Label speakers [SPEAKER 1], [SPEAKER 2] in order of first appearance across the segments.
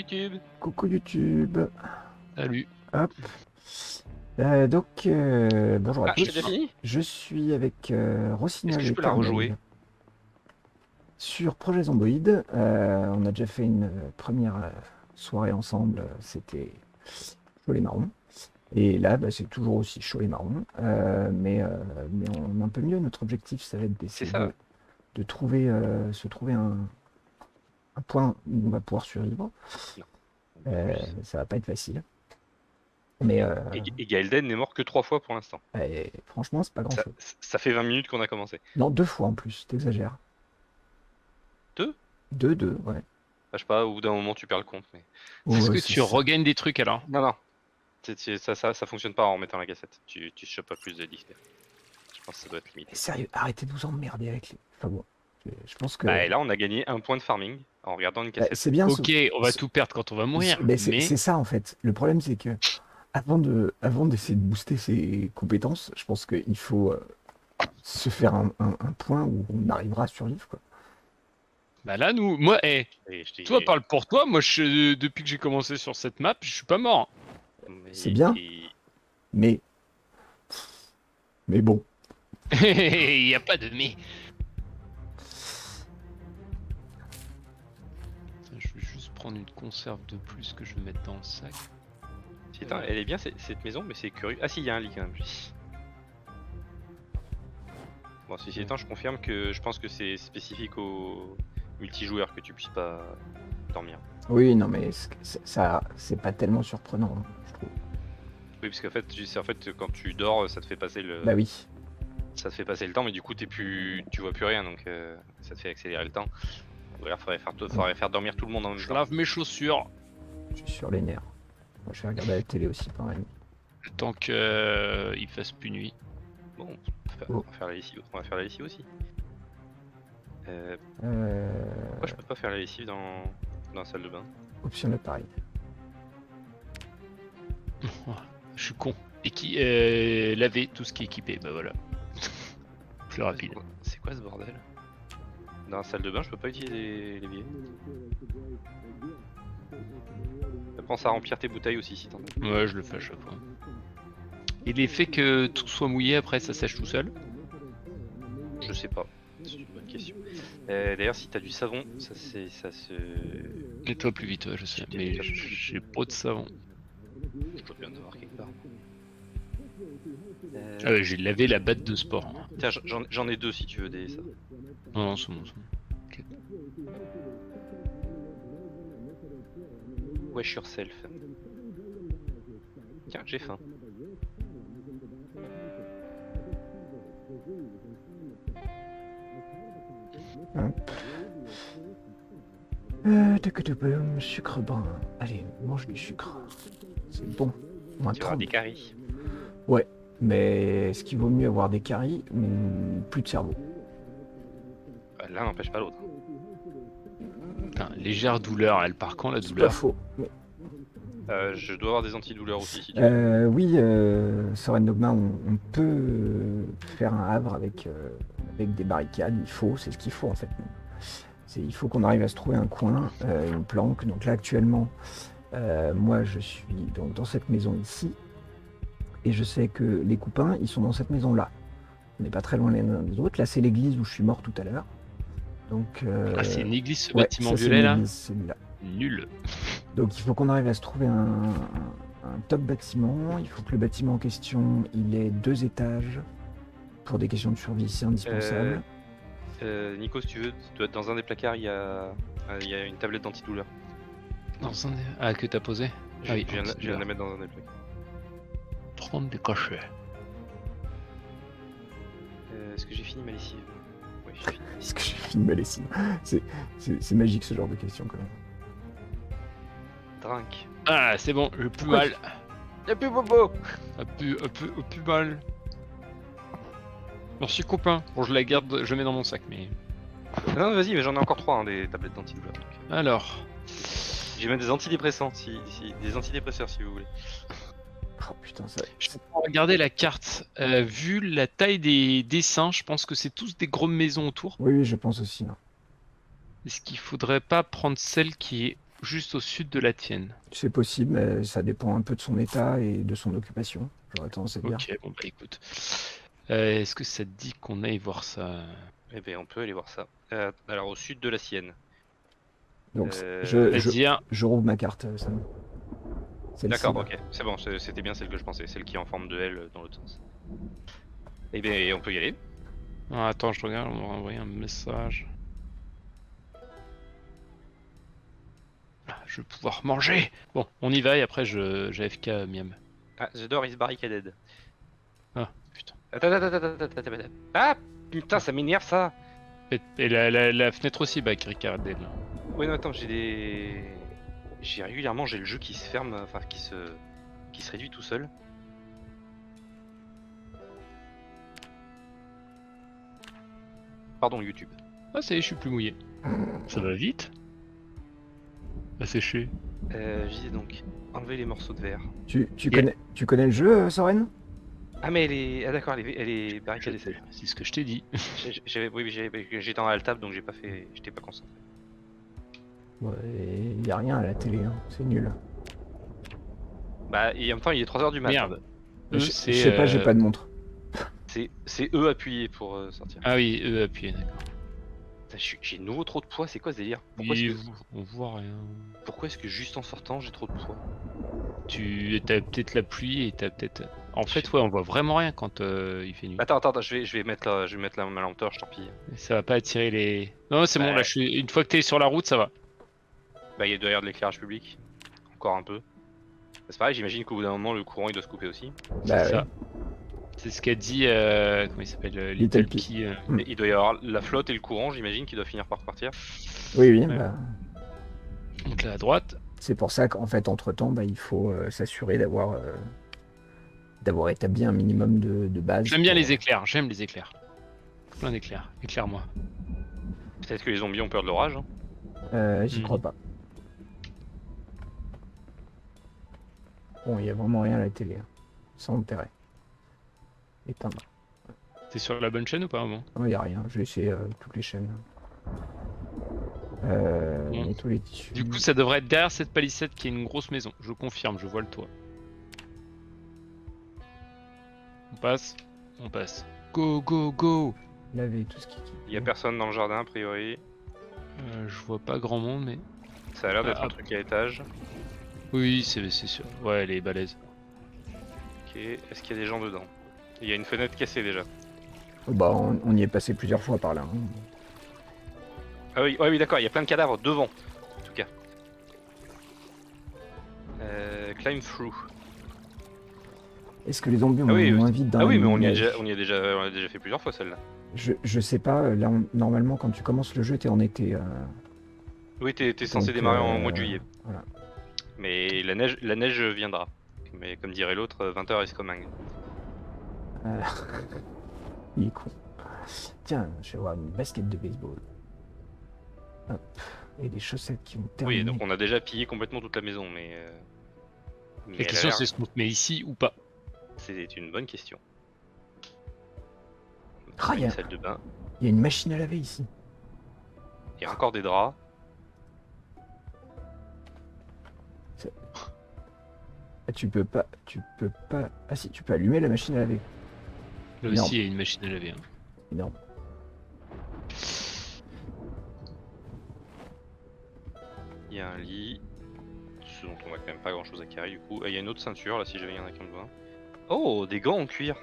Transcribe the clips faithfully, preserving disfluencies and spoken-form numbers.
[SPEAKER 1] YouTube.
[SPEAKER 2] Coucou YouTube.
[SPEAKER 3] Salut.
[SPEAKER 2] Hop. Euh, donc, euh, bonjour à
[SPEAKER 1] Ah,
[SPEAKER 2] tous.
[SPEAKER 1] c'est déjà fini?
[SPEAKER 2] Je suis avec euh, Rossignol
[SPEAKER 1] Est-ce que je
[SPEAKER 2] et
[SPEAKER 1] peux la
[SPEAKER 2] Corneille
[SPEAKER 1] rejouer?
[SPEAKER 2] sur Projet Zomboid. Euh, on a déjà fait une euh, première euh, soirée ensemble. euh, C'était chaud les marrons. Et là, bah, c'est toujours aussi chaud les marrons. Euh, mais, euh, mais on est un peu mieux. Notre objectif, ça va être
[SPEAKER 1] C'est
[SPEAKER 2] d'essayer
[SPEAKER 1] ça.
[SPEAKER 2] de, de trouver, euh, se trouver un, un point où on va pouvoir survivre.
[SPEAKER 1] Non.
[SPEAKER 2] Euh, ça va pas être facile. Mais euh,
[SPEAKER 1] Et, et Gaelden n'est mort que trois fois pour l'instant.
[SPEAKER 2] et franchement, c'est pas grand
[SPEAKER 1] Ça,
[SPEAKER 2] chose.
[SPEAKER 1] ça fait vingt minutes qu'on a commencé.
[SPEAKER 2] Non, deux fois en plus, t'exagères.
[SPEAKER 1] Deux?
[SPEAKER 2] Deux, deux, ouais.
[SPEAKER 1] Enfin, je sais pas, au bout d'un moment tu perds le compte. Mais...
[SPEAKER 2] Oh,
[SPEAKER 3] Est-ce
[SPEAKER 2] ouais,
[SPEAKER 3] que
[SPEAKER 2] c'est
[SPEAKER 3] tu
[SPEAKER 2] ça.
[SPEAKER 3] regagnes des trucs alors?
[SPEAKER 1] Non, non. C'est- c'est- ça, ça, ça fonctionne pas en remettant la cassette. Tu, tu chopes pas plus de d'X P. Je pense que ça doit être
[SPEAKER 2] Mais
[SPEAKER 1] limité.
[SPEAKER 2] sérieux, arrêtez de vous emmerder avec les. Enfin bon, je, je pense que.
[SPEAKER 1] Bah, et là, on a gagné un point de farming en regardant une
[SPEAKER 2] Bah,
[SPEAKER 1] cassette.
[SPEAKER 2] c'est bien.
[SPEAKER 3] Ok,
[SPEAKER 2] ce-
[SPEAKER 3] on va
[SPEAKER 2] ce-
[SPEAKER 3] tout perdre quand on va mourir,
[SPEAKER 2] Mais c'est
[SPEAKER 3] mais
[SPEAKER 2] c'est ça en fait. Le problème, c'est que avant de, avant d'essayer de booster ses compétences, je pense qu'il faut euh, se faire un, un- un point où on arrivera à survivre, quoi.
[SPEAKER 3] bah là nous, moi, eh,
[SPEAKER 1] Et je t'ai-
[SPEAKER 3] toi parle pour toi, moi je, depuis que j'ai commencé sur cette map, je suis pas mort.
[SPEAKER 1] mais-
[SPEAKER 2] C'est bien.
[SPEAKER 1] et-
[SPEAKER 2] Mais. Mais bon.
[SPEAKER 3] Il y a pas de mais. Je vais juste prendre une conserve de plus que je vais mettre dans le sac.
[SPEAKER 1] Si, attends, elle est bien cette, cette maison, mais c'est curieux. Ah si, il y a un lit quand même. Bon, ceci étant, je confirme que je pense que c'est spécifique aux multijoueurs que tu puisses pas dormir.
[SPEAKER 2] Oui, non, mais c'est- c'est- ça, c'est pas tellement surprenant, hein, je trouve.
[SPEAKER 1] Oui, parce qu'en fait, tu sais, en fait, quand tu dors, ça te fait passer le,
[SPEAKER 2] Bah oui.
[SPEAKER 1] ça te fait passer le temps, mais du coup, t'es plus, tu vois plus rien, donc euh, ça te fait accélérer le temps. Il faudrait faire, faudrait faire dormir tout le monde en même
[SPEAKER 3] Je
[SPEAKER 1] temps.
[SPEAKER 3] lave mes chaussures,
[SPEAKER 2] Je suis sur les nerfs. Moi, je vais regarder la télé aussi, pareil.
[SPEAKER 3] le temps qu'il euh, il fasse plus nuit.
[SPEAKER 1] Bon, on va faire- on va faire la lessive, on va faire la lessive aussi. Euh,
[SPEAKER 2] Euh,
[SPEAKER 1] pourquoi je peux pas faire la lessive dans, dans la salle de bain?
[SPEAKER 2] option d'appareil.
[SPEAKER 3] Je suis con. Et qui euh, laver tout ce qui est équipé, bah voilà. Plus rapide.
[SPEAKER 1] C'est quoi, c'est quoi ce bordel? Dans la salle de bain, je peux pas utiliser les, les billets. Pense à remplir tes bouteilles aussi si t'en as.
[SPEAKER 3] Ouais, je le fais à chaque fois. Et l'effet que tout soit mouillé après ça sèche tout seul?
[SPEAKER 1] Je sais pas. C'est une bonne question. Euh, D'ailleurs, si t'as du savon, ça c'est ça se.
[SPEAKER 3] Nettoie plus vite, ouais, je sais. Mais j'ai pas de savon.
[SPEAKER 1] Je dois bien en avoir quelque part. Euh,
[SPEAKER 3] Ah ouais, j'ai lavé la batte de sport. hein.
[SPEAKER 1] Tiens, j'en j'en ai deux si tu veux des ça.
[SPEAKER 3] Non, non, c'est bon, c'est bon.
[SPEAKER 1] Wash yourself. Tiens, j'ai faim.
[SPEAKER 2] Hop. Euh, tuc-tuc-boum, sucre brun. Allez, mange du sucre. C'est bon. Moins
[SPEAKER 1] Tu auras
[SPEAKER 2] trente.
[SPEAKER 1] des caries.
[SPEAKER 2] Ouais, mais est-ce qu'il vaut mieux avoir des caries ou plus de cerveau?
[SPEAKER 1] Bah, L'un n'empêche pas l'autre.
[SPEAKER 3] Putain, légère douleur, elle part quand la
[SPEAKER 2] C'est pas
[SPEAKER 3] douleur?
[SPEAKER 2] faux. Mais-
[SPEAKER 1] Euh, je dois avoir des antidouleurs aussi si tu veux.
[SPEAKER 2] Euh, oui, euh, Soren Dogma, on, on peut euh, faire un havre avec, euh, avec des barricades. Il faut, c'est ce qu'il faut en fait. C'est, il faut qu'on arrive à se trouver un coin, euh, une planque. Donc là actuellement, euh, moi je suis donc dans cette maison ici, et je sais que les copains ils sont dans cette maison là. On n'est pas très loin les uns des autres. Là c'est l'église où je suis mort tout à l'heure. Donc euh,
[SPEAKER 3] Ah, c'est une église ce
[SPEAKER 2] ouais,
[SPEAKER 3] bâtiment
[SPEAKER 2] ça, c'est
[SPEAKER 3] violet là?
[SPEAKER 2] l'église, celui-là.
[SPEAKER 3] Nul.
[SPEAKER 2] Donc il faut qu'on arrive à se trouver un, un- un top bâtiment. Il faut que le bâtiment en question, il ait deux étages. Pour des questions de survie, c'est indispensable.
[SPEAKER 1] Euh, Nico, si tu veux, tu dois être dans un des placards, il y a, euh, il y a une tablette d'antidouleur.
[SPEAKER 3] Dans un... Ah, que t'as posé?
[SPEAKER 1] Je,
[SPEAKER 3] Ah oui,
[SPEAKER 1] je viens, de- je viens de la
[SPEAKER 3] antidouleur.
[SPEAKER 1] mettre dans un des placards.
[SPEAKER 3] Prendre des cachets.
[SPEAKER 1] Euh, Est-ce que j'ai fini ma lessive? Oui, j'ai fini.
[SPEAKER 2] Est-ce que j'ai fini ma lessive? C'est, c'est, c'est magique ce genre de question quand même.
[SPEAKER 1] Drink.
[SPEAKER 3] Ah, c'est bon, j'ai plus
[SPEAKER 1] Pourquoi
[SPEAKER 3] mal.
[SPEAKER 1] Y'a plus Bobo!
[SPEAKER 3] Un peu, un peu, un peu mal. Merci copain. Bon, je la garde, je mets dans mon sac, mais...
[SPEAKER 1] Non, vas-y, mais j'en ai encore trois hein, des tablettes d'antidouleur. donc.
[SPEAKER 3] Alors...
[SPEAKER 1] J'ai même des antidépressants, si, si- des antidépresseurs si vous voulez.
[SPEAKER 2] Oh putain, ça.
[SPEAKER 3] Je vais regarder la carte. Euh, vu la taille des dessins, je pense que c'est tous des grosses maisons autour.
[SPEAKER 2] Oui, oui, je pense aussi. hein.
[SPEAKER 3] Est-ce qu'il faudrait pas prendre celle qui est juste au sud de la tienne.
[SPEAKER 2] C'est possible, mais ça dépend un peu de son état et de son occupation, j'aurais tendance à dire.
[SPEAKER 3] Ok, bon bah écoute. Euh, Est-ce que ça te dit qu'on aille voir ça?
[SPEAKER 1] Eh ben, on peut aller voir ça. Euh, alors, au sud de la sienne.
[SPEAKER 2] Donc
[SPEAKER 1] Euh,
[SPEAKER 2] je, je,
[SPEAKER 3] C'est-à-dire,
[SPEAKER 2] je rouvre ma carte, euh, Sam. Celle-ci,
[SPEAKER 1] D'accord,
[SPEAKER 2] là.
[SPEAKER 1] ok. C'est bon, c'est- c'était bien celle que je pensais. Celle qui est en forme de L dans l'autre sens. Eh ben, on peut y aller.
[SPEAKER 3] ah, attends, je regarde, on m'a envoyé un message. Ah, je vais pouvoir manger. Bon, on y va et après je j'ai A F K miam.
[SPEAKER 1] Ah, the door is barricaded.
[SPEAKER 3] Ah, putain.
[SPEAKER 1] Attends, attends, attends, attends, attends, attends, attends. Ah, putain, ça m'énerve ça.
[SPEAKER 3] Et, et la, la, la fenêtre aussi, bah, barricadée là.
[SPEAKER 1] Oui, non, attends, j'ai des. J'ai régulièrement, j'ai le jeu qui se ferme, enfin, qui se. qui se réduit tout seul. Pardon, YouTube.
[SPEAKER 3] Ah, ça y est, je suis plus mouillé. Ça va vite. À sécher.
[SPEAKER 1] Euh, je disais donc, enlever les morceaux de verre.
[SPEAKER 2] Tu, tu,
[SPEAKER 3] Yeah.
[SPEAKER 2] connais, tu connais le jeu, euh, Soren?
[SPEAKER 1] Ah, mais elle est. Ah, d'accord, elle est, elle est barricadée,
[SPEAKER 3] Je-
[SPEAKER 1] celle.
[SPEAKER 3] C'est ce que je t'ai dit.
[SPEAKER 1] J'ai- j'avais- Oui, j'avais- j'étais en alt tab donc j'ai pas fait. J'étais pas concentré.
[SPEAKER 2] Ouais, il y a rien à la télé, hein. C'est nul.
[SPEAKER 1] Bah, et en même temps, il est trois heures du matin.
[SPEAKER 3] Merde.
[SPEAKER 2] Je,
[SPEAKER 3] Eux,
[SPEAKER 2] je
[SPEAKER 3] c'est.
[SPEAKER 2] sais pas, j'ai
[SPEAKER 3] euh,
[SPEAKER 2] pas de montre.
[SPEAKER 1] C'est c'est eux appuyés pour euh, sortir.
[SPEAKER 3] Ah oui, eux appuyés, d'accord.
[SPEAKER 1] Putain, je suis- J'ai de nouveau trop de poids, c'est quoi ce délire? Pourquoi est-ce
[SPEAKER 3] Oui,
[SPEAKER 1] que,
[SPEAKER 3] vous- on voit rien.
[SPEAKER 1] pourquoi est-ce que juste en sortant j'ai trop de poids?
[SPEAKER 3] Tu as peut-être la pluie et t'as peut-être. En fait, ouais, on voit vraiment rien quand euh, il fait nuit.
[SPEAKER 1] Attends, attends, attends, je vais, je vais mettre la, je vais mettre la, ma lampe torche, tant pis.
[SPEAKER 3] Ça va pas attirer les. Non, c'est bon,
[SPEAKER 1] Ouais.
[SPEAKER 3] là, je suis. Une fois que t'es sur la route, ça va.
[SPEAKER 1] Bah, il y a d'ailleurs de l'éclairage public. Encore un peu. C'est pareil, j'imagine qu'au bout d'un moment, le courant il doit se couper aussi.
[SPEAKER 2] Bah,
[SPEAKER 3] c'est ça.
[SPEAKER 2] ouais.
[SPEAKER 3] C'est ce qu'a dit. Euh, comment il s'appelle euh,
[SPEAKER 2] Little
[SPEAKER 3] Little P. euh,
[SPEAKER 2] Mm.
[SPEAKER 1] Et il doit y avoir la flotte et le courant, j'imagine, qui doit finir par partir.
[SPEAKER 2] Oui, oui,
[SPEAKER 3] Ouais.
[SPEAKER 2] bah,
[SPEAKER 3] Donc là à droite.
[SPEAKER 2] c'est pour ça qu'en fait, entre-temps, bah, il faut euh, s'assurer d'avoir euh, d'avoir établi un minimum de, de base.
[SPEAKER 3] J'aime bien
[SPEAKER 2] pour-
[SPEAKER 3] les éclairs, j'aime les éclairs. Plein d'éclairs. Éclaire-moi.
[SPEAKER 1] Peut-être que les zombies ont peur de l'orage. Hein.
[SPEAKER 2] Euh, J'y
[SPEAKER 3] Mhm.
[SPEAKER 2] crois pas. Bon, il y a vraiment rien à la télé. hein. Sans intérêt. Éteindre.
[SPEAKER 3] T'es sur la bonne chaîne ou pas, bon?
[SPEAKER 2] Non, il y a rien. J'ai essayé euh, toutes les chaînes. Euh,
[SPEAKER 3] Bon.
[SPEAKER 2] nettoie les tissus.
[SPEAKER 3] Du coup, ça devrait être derrière cette palissade qui est une grosse maison. Je confirme, je vois le toit. On passe, on passe. Go, go, go!
[SPEAKER 2] Laver tout ce qui.
[SPEAKER 1] Il y a personne dans le jardin, a priori.
[SPEAKER 3] Euh, je vois pas grand monde, mais.
[SPEAKER 1] Ça a l'air d'être
[SPEAKER 3] Ah,
[SPEAKER 1] un truc à étage.
[SPEAKER 3] Oui, c'est c'est sûr. Ouais, elle est balèze.
[SPEAKER 1] Ok, est-ce qu'il y a des gens dedans? Il y a une fenêtre cassée déjà.
[SPEAKER 2] Oh, bah, on, on y est passé plusieurs fois par là. hein.
[SPEAKER 1] Ah oui, ouais, oui d'accord, il y a plein de cadavres devant, en tout cas. Euh, climb through.
[SPEAKER 2] Est-ce que les zombies ont
[SPEAKER 1] Ah oui,
[SPEAKER 2] moins
[SPEAKER 1] oui.
[SPEAKER 2] vite dans
[SPEAKER 1] Ah
[SPEAKER 2] la
[SPEAKER 1] oui, mais on y, a
[SPEAKER 2] neige
[SPEAKER 1] déjà, on, y a déjà, on a déjà fait plusieurs fois celle-là.
[SPEAKER 2] je, je sais pas, là, on- normalement, quand tu commences le jeu, t'es en été. euh,
[SPEAKER 1] Oui, t'es t'es censé
[SPEAKER 2] donc,
[SPEAKER 1] démarrer en
[SPEAKER 2] euh,
[SPEAKER 1] mois de juillet.
[SPEAKER 2] Voilà.
[SPEAKER 1] Mais la neige, la neige viendra. Mais comme dirait l'autre, vingt heures is coming.
[SPEAKER 2] Euh, Il est con. Tiens, je vais avoir une basket de baseball. Hop. Et des chaussettes qui vont terminer.
[SPEAKER 1] Oui, donc on a déjà pillé complètement toute la maison, mais... euh, mais
[SPEAKER 3] La
[SPEAKER 1] elle a
[SPEAKER 3] question
[SPEAKER 1] l'air-
[SPEAKER 3] c'est est-ce qu'on te met ici ou pas?
[SPEAKER 1] C'est une bonne question.
[SPEAKER 2] Ah, il y
[SPEAKER 1] Une
[SPEAKER 2] a-
[SPEAKER 1] salle de bain.
[SPEAKER 2] Il y a une machine à laver ici.
[SPEAKER 1] Il y a encore des draps.
[SPEAKER 2] Ah, tu peux pas. Tu peux pas. Ah si, tu peux allumer la machine à laver.
[SPEAKER 3] Là
[SPEAKER 2] Énorme.
[SPEAKER 3] aussi, il y a une machine à laver. hein.
[SPEAKER 2] Énorme.
[SPEAKER 1] Il y a un lit. Ce dont on voit quand même pas grand chose à carrer du coup. Ah, il y a une autre ceinture là si jamais il y en a qui ont besoin. Oh, des gants en cuir.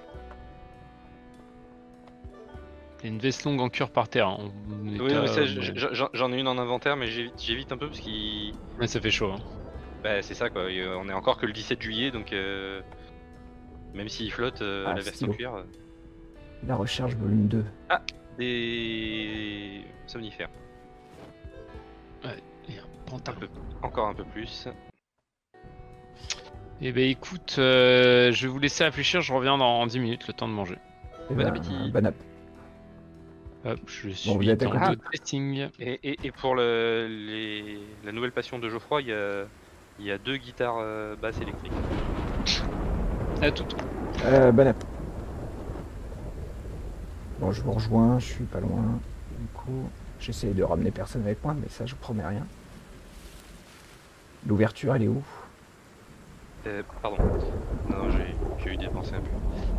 [SPEAKER 3] Il y a une veste longue en cuir par terre. hein. En
[SPEAKER 1] Oui,
[SPEAKER 3] état,
[SPEAKER 1] mais ça,
[SPEAKER 3] euh,
[SPEAKER 1] j- j- j'en- j'en ai une en inventaire, mais j'évite j'évite un peu parce qu'il.
[SPEAKER 3] ouais, ça fait chaud. hein.
[SPEAKER 1] Bah, c'est ça quoi. Et, euh, on est encore que le dix-sept juillet donc. euh, Même s'il flotte, euh,
[SPEAKER 2] Ah,
[SPEAKER 1] la veste en
[SPEAKER 2] stylo.
[SPEAKER 1] cuir. euh,
[SPEAKER 2] La recherche volume deux.
[SPEAKER 1] Des somnifères.
[SPEAKER 3] Et un
[SPEAKER 1] Un
[SPEAKER 3] pantalon.
[SPEAKER 1] peu. Encore un peu plus.
[SPEAKER 3] Eh ben écoute, euh, je vais vous laisser réfléchir, je reviens dans dix minutes, le temps de manger.
[SPEAKER 2] Et
[SPEAKER 1] Bon
[SPEAKER 2] ben,
[SPEAKER 1] appétit.
[SPEAKER 2] bon app.
[SPEAKER 3] Hop, je suis
[SPEAKER 2] Bon, vous êtes à
[SPEAKER 3] dans
[SPEAKER 2] côté.
[SPEAKER 3] le testing.
[SPEAKER 1] Et, et, et pour le, les, la nouvelle passion de Geoffroy, il y a, il y a deux guitares euh, basses électriques.
[SPEAKER 3] À tout.
[SPEAKER 2] Euh, bon app. Bon, je vous rejoins, je suis pas loin. Du coup, j'essaie de ramener personne avec moi, mais ça, je promets rien. L'ouverture, elle est où?
[SPEAKER 1] Euh, pardon. Non, j'ai j'ai eu des pensées un peu.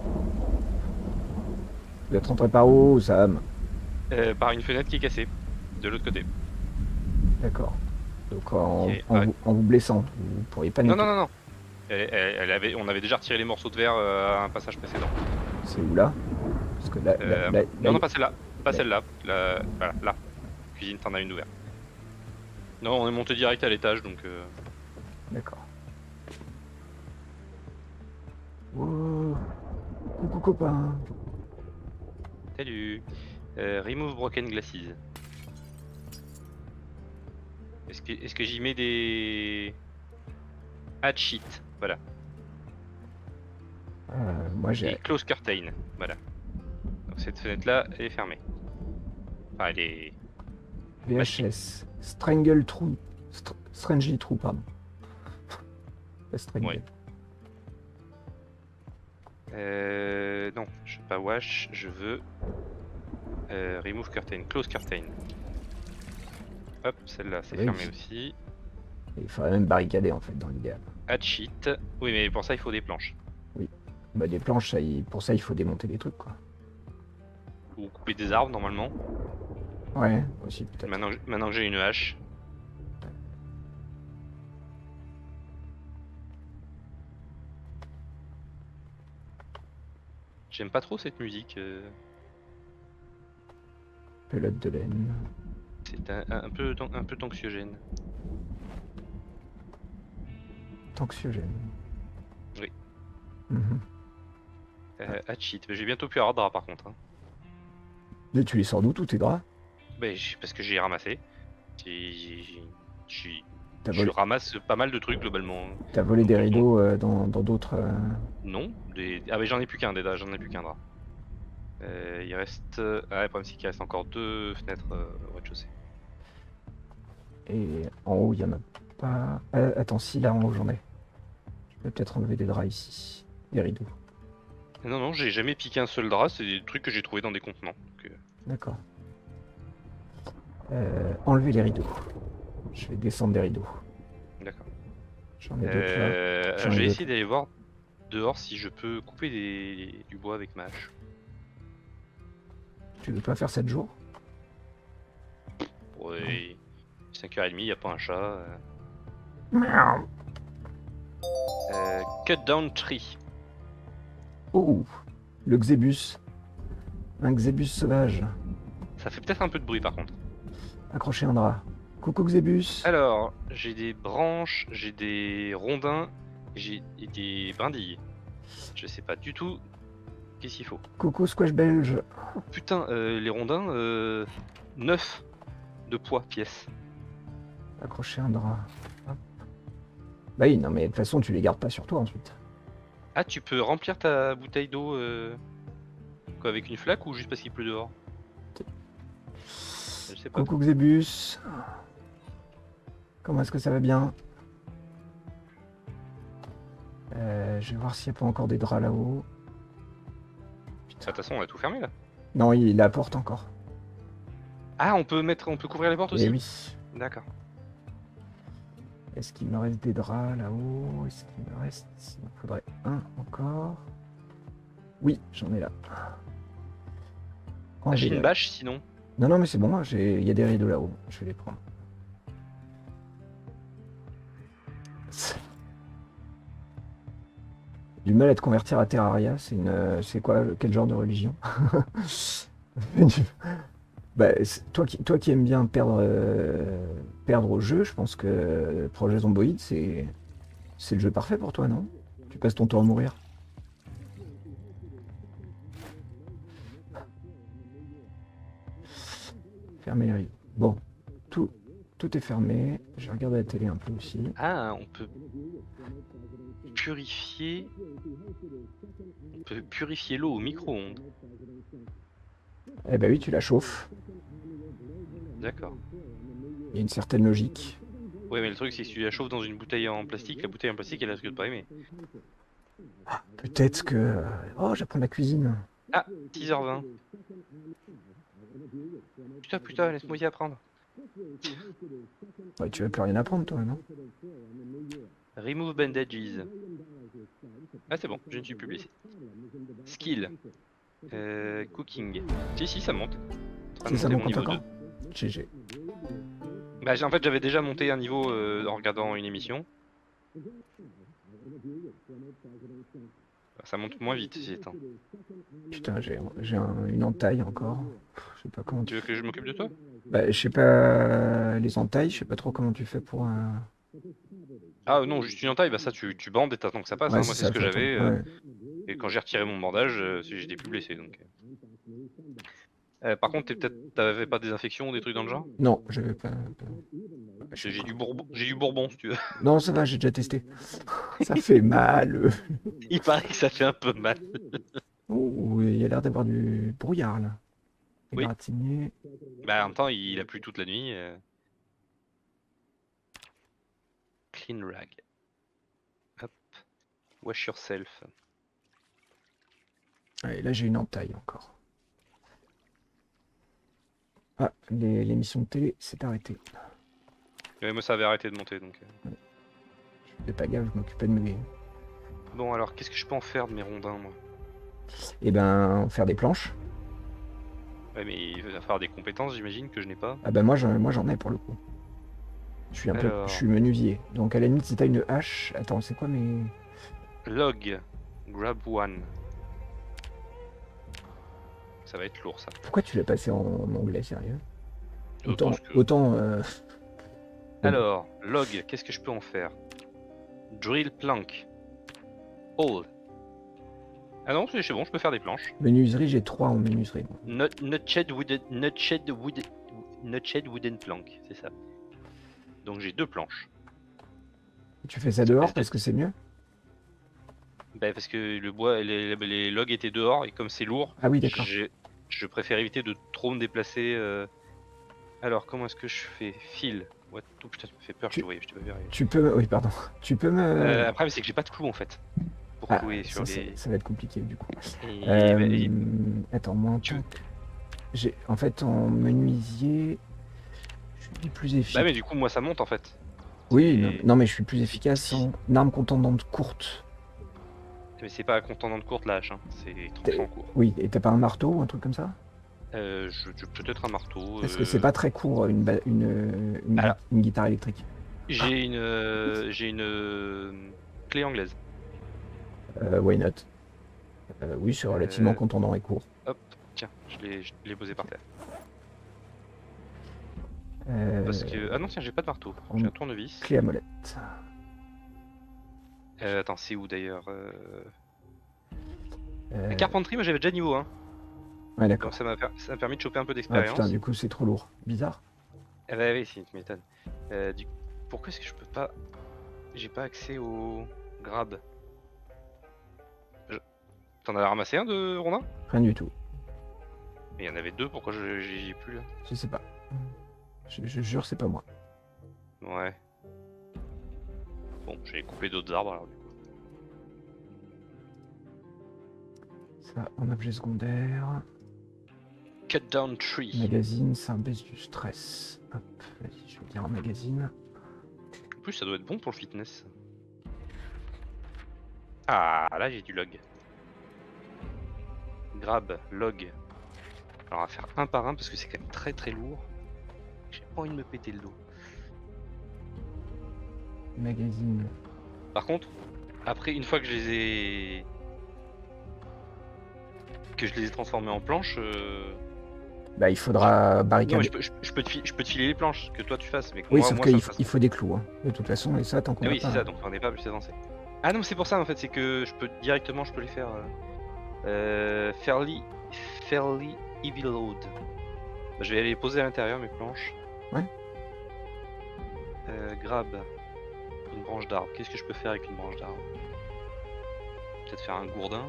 [SPEAKER 2] Vous êtes rentré par où, Sam?
[SPEAKER 1] Euh, par une fenêtre qui est cassée, de l'autre côté.
[SPEAKER 2] D'accord. Donc en,
[SPEAKER 1] Ok,
[SPEAKER 2] en
[SPEAKER 1] ouais.
[SPEAKER 2] vous, en vous blessant, vous pourriez pas
[SPEAKER 1] Non,
[SPEAKER 2] nettoyer.
[SPEAKER 1] non, non, non. Elle, elle- elle avait, on avait déjà retiré les morceaux de verre euh, à un passage précédent.
[SPEAKER 2] C'est où là? Parce que là, là,
[SPEAKER 1] Euh,
[SPEAKER 2] là,
[SPEAKER 1] non,
[SPEAKER 2] là,
[SPEAKER 1] non, pas celle-là. Pas
[SPEAKER 2] là-
[SPEAKER 1] celle-là. La- Voilà, là. Cuisine, t'en as une ouverte. Non, on est monté direct à l'étage, donc... Euh...
[SPEAKER 2] D'accord. Oh, coucou copain.
[SPEAKER 1] Salut. Euh, remove broken glasses. Est-ce que, est-ce que j'y mets des... Add sheet, voilà.
[SPEAKER 2] Euh, moi
[SPEAKER 1] Et
[SPEAKER 2] j'ai
[SPEAKER 1] close curtain, voilà. Donc cette fenêtre-là, elle est fermée. Enfin, elle est...
[SPEAKER 2] V H S. Strangle True. Str Strangely True, pardon. Pas Strangle.
[SPEAKER 1] Ouais. Euh... Non, je veux pas wash, je veux... Euh, remove curtain, close curtain. Hop, celle-là, c'est
[SPEAKER 2] Oui.
[SPEAKER 1] fermé aussi.
[SPEAKER 2] Il faudrait même barricader en fait dans l'idéal.
[SPEAKER 1] Add sheet. Oui, mais pour ça, il faut des planches.
[SPEAKER 2] Bah des planches, ça, il- pour ça il faut démonter des trucs quoi.
[SPEAKER 1] Ou couper des arbres, normalement.
[SPEAKER 2] Ouais, aussi peut-être.
[SPEAKER 1] Maintenant, que- maintenant que j'ai une hache. J'aime pas trop cette musique. euh,
[SPEAKER 2] Pelote de laine.
[SPEAKER 1] C'est un, un peu, un peu anxiogène.
[SPEAKER 2] Anxiogène.
[SPEAKER 1] Oui.
[SPEAKER 2] Mhm.
[SPEAKER 1] Euh, add sheet. J'ai bientôt plus avoir de drap par contre. Hein.
[SPEAKER 2] Et tu les sors d'où tous tes draps?
[SPEAKER 1] Ben, j'ai- parce que j'ai ramassé. J'ai- j'ai- j'ai- j'ai-
[SPEAKER 2] T'as
[SPEAKER 1] Je
[SPEAKER 2] volé,
[SPEAKER 1] ramasse pas mal de trucs globalement.
[SPEAKER 2] t'as volé des
[SPEAKER 1] Donc,
[SPEAKER 2] rideaux euh, dans dans d'autres. euh,
[SPEAKER 1] Non, des... ah mais j'en ai plus qu'un déjà, j'en ai plus qu'un drap. Euh, il reste... euh, Ah, le problème c'est qu'il reste encore deux fenêtres euh, au rez-de-chaussée.
[SPEAKER 2] Et en haut, il y en a pas. Ah, attends, si là en haut j'en ai. Je vais peut-être enlever des draps ici. Des rideaux.
[SPEAKER 1] Non, non, j'ai jamais piqué un seul drap, c'est des trucs que j'ai trouvé dans des contenants. Donc, euh,
[SPEAKER 2] D'accord. Euh, enlever les rideaux. Je vais descendre des rideaux.
[SPEAKER 1] D'accord.
[SPEAKER 2] J'en ai d'autres là.
[SPEAKER 1] Euh,
[SPEAKER 2] J'en ai
[SPEAKER 1] je vais
[SPEAKER 2] d'autres.
[SPEAKER 1] essayer d'aller voir dehors si je peux couper des... du bois avec ma hache.
[SPEAKER 2] Tu veux pas faire sept jours?
[SPEAKER 1] Ouais. cinq heures trente, y a pas un chat. euh.
[SPEAKER 2] Miaou.
[SPEAKER 1] Euh, cut down tree.
[SPEAKER 2] Oh, le Xébus. Un Xébus sauvage.
[SPEAKER 1] Ça fait peut-être un peu de bruit par contre.
[SPEAKER 2] Accrocher un drap. Coucou Xébus.
[SPEAKER 1] Alors, j'ai des branches, j'ai des rondins, j'ai et des brindilles. Je sais pas du tout qu'est-ce qu'il faut.
[SPEAKER 2] Coucou Squash belge.
[SPEAKER 1] Putain, euh, les rondins, euh, neuf de poids pièce.
[SPEAKER 2] Accrocher un drap. Hop. Bah oui, non mais de toute façon tu les gardes pas sur toi ensuite.
[SPEAKER 1] Ah, tu peux remplir ta bouteille d'eau euh, quoi, avec une flaque ou juste parce qu'il pleut dehors? Je sais pas.
[SPEAKER 2] Coucou Xébus. Comment est-ce que ça va bien? euh, Je vais voir s'il n'y a pas encore des draps là-haut.
[SPEAKER 1] De toute façon, on a tout fermé là.
[SPEAKER 2] Non, il la porte encore.
[SPEAKER 1] Ah, on peut mettre, on peut couvrir les portes aussi.
[SPEAKER 2] Eh oui.
[SPEAKER 1] D'accord.
[SPEAKER 2] Est-ce qu'il me reste des draps là-haut? Est-ce qu'il me reste... Il me faudrait un encore. Oui, j'en ai là.
[SPEAKER 1] Ah,
[SPEAKER 2] Enlever
[SPEAKER 1] j'ai une
[SPEAKER 2] là.
[SPEAKER 1] bâche sinon.
[SPEAKER 2] Non, non, mais c'est bon, j'ai- il y a des rideaux là-haut. Je vais les prendre. Du mal à te convertir à Terraria, c'est une, c'est quoi, quel genre de religion? Bah, c'est- toi qui, toi qui aimes bien perdre, euh, perdre au jeu, je pense que Projet Zomboid, c'est, c'est le jeu parfait pour toi, non? Tu passes ton temps à mourir. Fermer les rideaux. Bon, tout, tout est fermé. Je regarde la télé un peu aussi.
[SPEAKER 1] Ah, on peut purifier. On peut purifier l'eau au micro-ondes.
[SPEAKER 2] Eh ben oui, tu la chauffes.
[SPEAKER 1] D'accord.
[SPEAKER 2] Il y a une certaine logique.
[SPEAKER 1] Ouais, mais le truc c'est que si tu la chauffes dans une bouteille en plastique, la bouteille en plastique elle risque de pas aimer.
[SPEAKER 2] Peut-être que... Oh, j'apprends la cuisine.
[SPEAKER 1] Ah, six heures vingt. Putain, putain, laisse-moi y apprendre.
[SPEAKER 2] Ouais, tu vas plus rien apprendre, toi, non?
[SPEAKER 1] Remove bandages. Ah c'est bon, je ne suis plus blessé. Skill. Euh, cooking. Si si ça monte. En train de
[SPEAKER 2] Si ça
[SPEAKER 1] monter
[SPEAKER 2] mon
[SPEAKER 1] mon
[SPEAKER 2] compte
[SPEAKER 1] niveau
[SPEAKER 2] encore?
[SPEAKER 1] deux.
[SPEAKER 2] G G.
[SPEAKER 1] Bah j'ai- en fait j'avais déjà monté un niveau euh, en regardant une émission. Ça monte moins vite si c'est éteint.
[SPEAKER 2] Putain, j'ai j'ai un- une entaille encore. Pff, je sais pas comment
[SPEAKER 1] Tu
[SPEAKER 2] tu
[SPEAKER 1] veux que je m'occupe de toi?
[SPEAKER 2] Bah, je sais pas, les entailles, je sais pas trop comment tu fais pour. euh,
[SPEAKER 1] Ah non, juste une entaille, bah ça tu, tu bandes et t'attends que ça passe.
[SPEAKER 2] Ouais,
[SPEAKER 1] Hein.
[SPEAKER 2] c'est
[SPEAKER 1] Moi c'est
[SPEAKER 2] ça,
[SPEAKER 1] ce que
[SPEAKER 2] t'attends.
[SPEAKER 1] j'avais. euh,
[SPEAKER 2] Ouais.
[SPEAKER 1] Et quand j'ai retiré mon bandage, euh, j'étais plus blessé. Donc. Euh, par contre, t'es peut-être t'avais pas des infections ou des trucs dans le genre?
[SPEAKER 2] Non, j'avais pas. pas-
[SPEAKER 1] Parce que j'ai du bourbon, j'ai du bourbon si tu veux.
[SPEAKER 2] Non, ça va, j'ai déjà testé. Ça fait mal.
[SPEAKER 1] Il paraît que ça fait un peu mal.
[SPEAKER 2] Oh, il y a l'air d'avoir du brouillard là.
[SPEAKER 1] Oui.
[SPEAKER 2] Égratigné.
[SPEAKER 1] Bah en même temps, il a plu toute la nuit. euh. Clean rag. Hop. Wash yourself.
[SPEAKER 2] Ouais, là, j'ai une entaille encore. Ah, les- l'émission de télé s'est arrêtée.
[SPEAKER 1] Ouais, moi ça avait arrêté de monter donc. euh.
[SPEAKER 2] Je fais pas gaffe, je m'occupais de mes.
[SPEAKER 1] Bon alors, qu'est-ce que je peux en faire de mes rondins moi?
[SPEAKER 2] Eh ben, faire des planches.
[SPEAKER 1] Ouais mais il va falloir des compétences j'imagine que je n'ai pas.
[SPEAKER 2] Ah ben moi, j'en moi, j'en ai pour le coup. Je suis un peu,
[SPEAKER 1] Alors.
[SPEAKER 2] je suis menuisier. Donc à la limite, si t'as une hache, attends, c'est quoi mes.
[SPEAKER 1] Log. Grab one. Ça va être lourd ça.
[SPEAKER 2] Pourquoi tu l'as passé en, en anglais, sérieux?
[SPEAKER 1] Euh,
[SPEAKER 2] Autant,
[SPEAKER 1] parce que-
[SPEAKER 2] autant. euh,
[SPEAKER 1] Alors, log, qu'est-ce que je peux en faire? Drill plank. Hole. Ah non, c'est c'est bon, je peux faire des planches.
[SPEAKER 2] Menuiserie, j'ai trois en menuiserie.
[SPEAKER 1] Not, nutshell wooden, nutshell wooden, nutshell wooden plank, c'est ça. Donc j'ai deux planches.
[SPEAKER 2] Tu fais ça dehors parce que c'est mieux?
[SPEAKER 1] Bah parce que le bois, les, les logs étaient dehors et comme c'est lourd,
[SPEAKER 2] Ah oui, d'accord.
[SPEAKER 1] j'ai- je préfère éviter de trop me déplacer. euh. Alors comment est-ce que je fais? Fil. What? Oh putain, tu me fais peur, je
[SPEAKER 2] Tu-
[SPEAKER 1] te voyais, je te vois.
[SPEAKER 2] Tu peux. Oui, pardon. Tu peux me.
[SPEAKER 1] Euh, après, c'est que j'ai pas de clous en fait. Pour
[SPEAKER 2] Ah,
[SPEAKER 1] clouer sur
[SPEAKER 2] ça,
[SPEAKER 1] les.
[SPEAKER 2] ça- ça va être compliqué du coup.
[SPEAKER 1] Et-
[SPEAKER 2] Euh,
[SPEAKER 1] bah, et-
[SPEAKER 2] Attends, moi en
[SPEAKER 1] Tu-
[SPEAKER 2] tant que- j'ai en fait en menuisier, je suis plus
[SPEAKER 1] Bah
[SPEAKER 2] efficace.
[SPEAKER 1] mais du coup moi ça monte en fait.
[SPEAKER 2] Oui,
[SPEAKER 1] C'est-
[SPEAKER 2] non, non, mais je suis plus efficace en arme contondante courte.
[SPEAKER 1] Mais c'est pas contondante courte la hache, hein. C'est tranchant court.
[SPEAKER 2] Oui, et t'as pas un marteau ou un truc comme ça?
[SPEAKER 1] Euh, je, je- peut-être un marteau.
[SPEAKER 2] Parce que
[SPEAKER 1] euh,
[SPEAKER 2] c'est pas très court une, ba- une, une,
[SPEAKER 1] Alors.
[SPEAKER 2] une guitare électrique.
[SPEAKER 1] J'ai une, euh, j'ai une euh, clé anglaise.
[SPEAKER 2] Euh, why not? Euh, oui, c'est relativement
[SPEAKER 1] Euh.
[SPEAKER 2] contondant et court.
[SPEAKER 1] Hop, tiens, je l'ai, je l'ai posé par terre.
[SPEAKER 2] Euh,
[SPEAKER 1] Parce que ah non tiens, j'ai pas de marteau.
[SPEAKER 2] on-
[SPEAKER 1] J'ai un tournevis.
[SPEAKER 2] Clé à molette.
[SPEAKER 1] Euh, attends, c'est où d'ailleurs euh...
[SPEAKER 2] Euh,
[SPEAKER 1] La carpenterie, moi j'avais déjà niveau un.
[SPEAKER 2] Ouais, d'accord.
[SPEAKER 1] Donc ça m'a, per- ça m'a permis de choper un peu
[SPEAKER 2] Ah
[SPEAKER 1] d'expérience.
[SPEAKER 2] putain, du coup, c'est trop lourd. Bizarre.
[SPEAKER 1] Ah bah oui, si, tu m'étonnes. Euh, du... Pourquoi est-ce que je peux pas... J'ai pas accès au grab. Je... T'en as ramassé un de rondin?
[SPEAKER 2] Rien du tout.
[SPEAKER 1] Mais il y en avait deux, pourquoi je j'y ai plus là?
[SPEAKER 2] Je sais pas. Je, je jure, c'est pas moi.
[SPEAKER 1] Ouais. Bon, j'ai coupé d'autres arbres alors du coup.
[SPEAKER 2] Ça, en objet secondaire.
[SPEAKER 1] Cut down tree.
[SPEAKER 2] Magazine, ça baisse du stress. Hop, vas-y, je vais dire en magazine.
[SPEAKER 1] En plus, ça doit être bon pour le fitness. Ah, là j'ai du log. Grab, log. Alors on va faire un par un parce que c'est quand même très très lourd. J'ai pas envie de me péter le dos.
[SPEAKER 2] Magazine.
[SPEAKER 1] Par contre, après une fois que je les ai que je les ai transformés en planches, euh...
[SPEAKER 2] Bah, il faudra
[SPEAKER 1] non,
[SPEAKER 2] barricader.
[SPEAKER 1] mais je, peux, je, je peux te fi- je peux te filer les planches que toi tu fasses, mais que
[SPEAKER 2] Oui,
[SPEAKER 1] moi,
[SPEAKER 2] sauf
[SPEAKER 1] moi,
[SPEAKER 2] qu'il
[SPEAKER 1] ça me
[SPEAKER 2] faut,
[SPEAKER 1] fasse-
[SPEAKER 2] il faut des clous. Hein. De toute façon, et ça, tant qu'on
[SPEAKER 1] Ah
[SPEAKER 2] a
[SPEAKER 1] oui,
[SPEAKER 2] pas-
[SPEAKER 1] c'est ça, donc on n'est pas plus avancé. Ah non, c'est pour ça en fait, c'est que je peux directement, je peux les faire. Euh, euh, fairly, fairly Evil Load. Bah, je vais aller les poser à l'intérieur mes planches.
[SPEAKER 2] Ouais.
[SPEAKER 1] Euh, grab une branche d'arbre. Qu'est-ce que je peux faire avec une branche d'arbre? Peut-être faire un gourdin.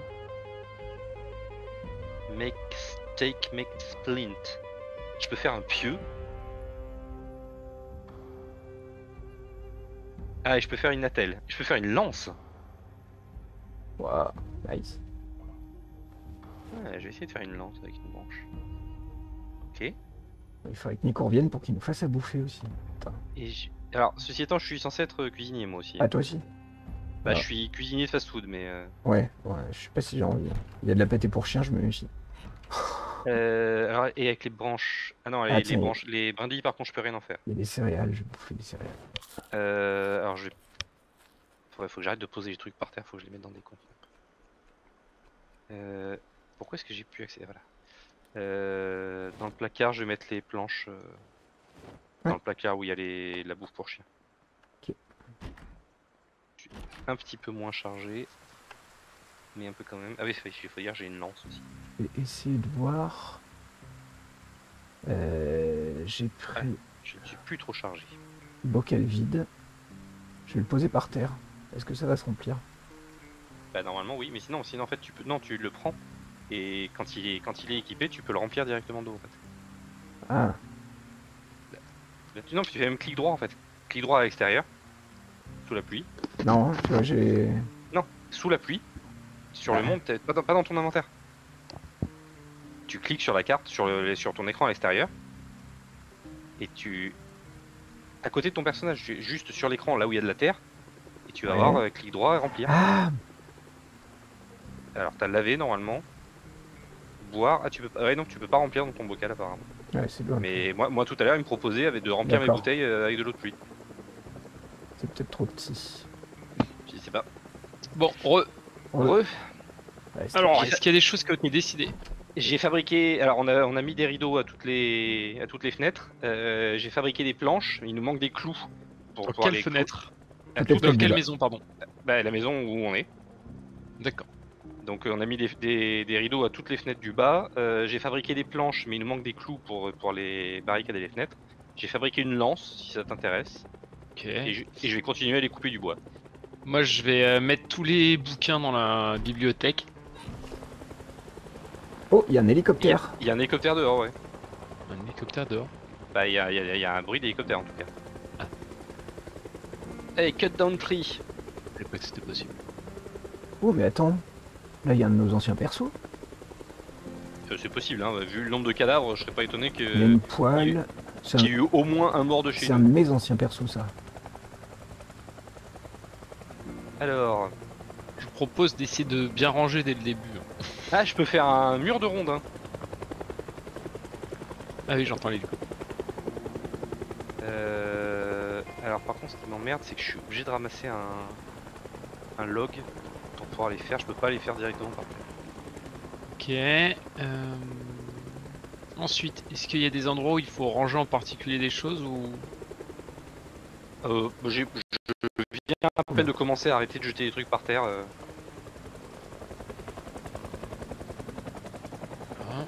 [SPEAKER 1] Make stake, make splint. Je peux faire un pieu. Ah, et je peux faire une attelle. Je peux faire une lance.
[SPEAKER 2] Waouh, nice.
[SPEAKER 1] Ouais, je vais essayer de faire une lance avec une branche. Ok.
[SPEAKER 2] Il faudrait que Nico revienne pour qu'il nous fasse à bouffer aussi. Putain.
[SPEAKER 1] Et je- Alors, ceci étant, je suis censé être cuisinier moi aussi.
[SPEAKER 2] Ah, toi aussi?
[SPEAKER 1] Bah,
[SPEAKER 2] ah.
[SPEAKER 1] je suis cuisinier de fast-food, mais. euh,
[SPEAKER 2] Ouais, ouais, je sais pas si j'ai envie. Il y a de la pâté pour chien, je me méfie.
[SPEAKER 1] Euh, alors, et avec les branches. Ah non, les,
[SPEAKER 2] Ah,
[SPEAKER 1] les
[SPEAKER 2] tiens, il-
[SPEAKER 1] branches, les brindilles, par contre, je peux rien en faire.
[SPEAKER 2] Il y a des céréales, je vais bouffer des céréales.
[SPEAKER 1] Euh, alors, je vais. Faut, faut que j'arrête de poser les trucs par terre, faut que je les mette dans des contenants. Euh, Pourquoi est-ce que j'ai pu accéder? Voilà. Euh, dans le placard, je vais mettre les planches. euh, Dans
[SPEAKER 2] Ouais.
[SPEAKER 1] le placard où il y a les... la bouffe pour chien.
[SPEAKER 2] Ok.
[SPEAKER 1] Je suis un petit peu moins chargé. Mais un peu quand même. Ah oui, il faut dire, j'ai une lance aussi.
[SPEAKER 2] Je vais essayer de voir. Euh, j'ai pris
[SPEAKER 1] Je ne suis plus trop chargé.
[SPEAKER 2] bocal vide. Je vais le poser par terre. Est-ce que ça va se remplir?
[SPEAKER 1] Bah normalement oui, mais sinon, sinon en fait tu peux. Non, tu le prends. Et quand il est quand il est équipé, tu peux le remplir directement d'eau en fait.
[SPEAKER 2] Ah,
[SPEAKER 1] Là, tu... Non, tu fais même clic droit en fait. Clic droit à l'extérieur. Sous la pluie.
[SPEAKER 2] non, tu vois, j'ai.
[SPEAKER 1] Non, sous la pluie. Sur le
[SPEAKER 2] Ouais.
[SPEAKER 1] monde, t'es pas dans, pas dans ton inventaire. Tu cliques sur la carte, sur, le, sur ton écran à l'extérieur. Et tu. À côté de ton personnage, tu- juste sur l'écran là où il y a de la terre. Et tu vas
[SPEAKER 2] Ouais.
[SPEAKER 1] voir euh, clic droit et remplir.
[SPEAKER 2] Ah,
[SPEAKER 1] Alors t'as lavé normalement. Boire. Ah tu peux pas. Ouais non, tu peux pas remplir dans ton bocal apparemment.
[SPEAKER 2] ouais, c'est loin.
[SPEAKER 1] Mais moi, moi tout à l'heure il me proposait avec- de remplir mes
[SPEAKER 2] D'accord.
[SPEAKER 1] bouteilles euh, avec de l'eau de pluie.
[SPEAKER 2] C'est peut-être trop petit.
[SPEAKER 1] Je sais pas.
[SPEAKER 3] Bon, re.
[SPEAKER 2] Ouais.
[SPEAKER 1] Re.
[SPEAKER 2] Ouais, c'est-
[SPEAKER 3] Alors,
[SPEAKER 1] j'ai
[SPEAKER 3] est-ce qu'il y a des choses qui ont été décidées?
[SPEAKER 1] J'ai fabriqué. Alors on a, on a mis des rideaux à toutes les, à toutes les fenêtres. Euh, J'ai fabriqué des planches. Mais il nous manque des clous. Pour
[SPEAKER 3] Dans
[SPEAKER 1] pouvoir
[SPEAKER 3] quelle
[SPEAKER 1] les clous-
[SPEAKER 3] fenêtre?
[SPEAKER 1] à
[SPEAKER 2] Toutes
[SPEAKER 1] tout-
[SPEAKER 2] les
[SPEAKER 3] Dans
[SPEAKER 2] fenêtres
[SPEAKER 3] quelle
[SPEAKER 2] du bas.
[SPEAKER 3] maison, pardon?
[SPEAKER 1] Bah, la maison où on est.
[SPEAKER 3] D'accord.
[SPEAKER 1] Donc euh, on a mis des, des- des rideaux à toutes les fenêtres du bas. Euh, J'ai fabriqué des planches, mais il nous manque des clous pour, pour les barricader les fenêtres. J'ai fabriqué une lance, si ça t'intéresse.
[SPEAKER 3] Ok.
[SPEAKER 1] Et, je- et je vais continuer à les couper du bois.
[SPEAKER 3] Moi, je vais euh, mettre tous les bouquins dans la bibliothèque.
[SPEAKER 2] Oh, il y a un
[SPEAKER 1] Il y a,
[SPEAKER 2] hélicoptère.
[SPEAKER 1] il y a un hélicoptère dehors, ouais.
[SPEAKER 3] Un hélicoptère dehors.
[SPEAKER 1] Bah, il y a, il y a- il y a un bruit d'hélicoptère en tout cas.
[SPEAKER 3] Ah.
[SPEAKER 1] Hey, cut down tree!
[SPEAKER 3] Je savais pas que c'était possible.
[SPEAKER 2] Oh, mais attends. Là, il y a un de nos anciens persos.
[SPEAKER 1] Euh, C'est possible, hein. Vu le nombre de cadavres, je serais pas étonné que
[SPEAKER 2] Il y a une poêle. C'est
[SPEAKER 1] qu'il y ait
[SPEAKER 2] un,
[SPEAKER 1] eu au moins un mort de chez
[SPEAKER 2] c'est un de
[SPEAKER 1] nous.
[SPEAKER 2] mes anciens persos, ça.
[SPEAKER 1] Alors.
[SPEAKER 3] Je vous propose d'essayer de bien ranger dès le début.
[SPEAKER 1] Ah, je peux faire un mur de ronde, hein.
[SPEAKER 3] Ah oui, j'entends l'hélico.
[SPEAKER 1] Euh... Alors par contre ce qui m'emmerde c'est que je suis obligé de ramasser un... un log pour pouvoir les faire, je peux pas les faire directement par terre.
[SPEAKER 3] Ok. euh, Ensuite, est-ce qu'il y a des endroits où il faut ranger en particulier des choses ou...
[SPEAKER 1] Euh, bah, j'ai- je viens à peine de commencer à arrêter de jeter des trucs par terre. euh.
[SPEAKER 3] Ah,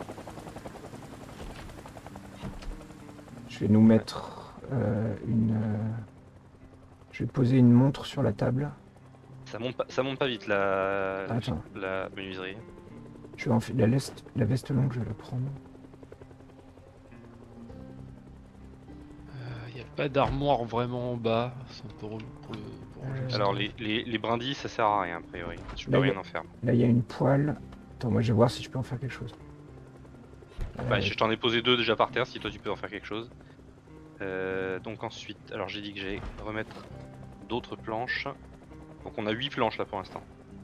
[SPEAKER 2] Je vais nous mettre euh, une. euh, Je vais poser une montre sur la table.
[SPEAKER 1] Ça monte pas, ça monte pas vite la,
[SPEAKER 2] Attends.
[SPEAKER 1] la menuiserie.
[SPEAKER 2] Je vais en faire la, leste- la veste longue, je vais la prendre.
[SPEAKER 3] Il n'y a pas d'armoire vraiment en bas. C'est un peu relou pour le. Pour ranger
[SPEAKER 2] Euh,
[SPEAKER 3] le
[SPEAKER 1] Alors
[SPEAKER 3] stock.
[SPEAKER 1] les, les, les brindilles ça sert à rien a priori, je peux
[SPEAKER 2] Là,
[SPEAKER 1] rien
[SPEAKER 2] y a-
[SPEAKER 1] en faire.
[SPEAKER 2] Là, il y a une poêle. Attends, moi, je vais voir si je peux en faire quelque chose. Euh,
[SPEAKER 1] Bah, je t'en ai posé deux déjà par terre si toi tu peux en faire quelque chose. Euh, donc ensuite, alors j'ai dit que j'allais remettre d'autres planches. Donc on a huit planches là pour l'instant.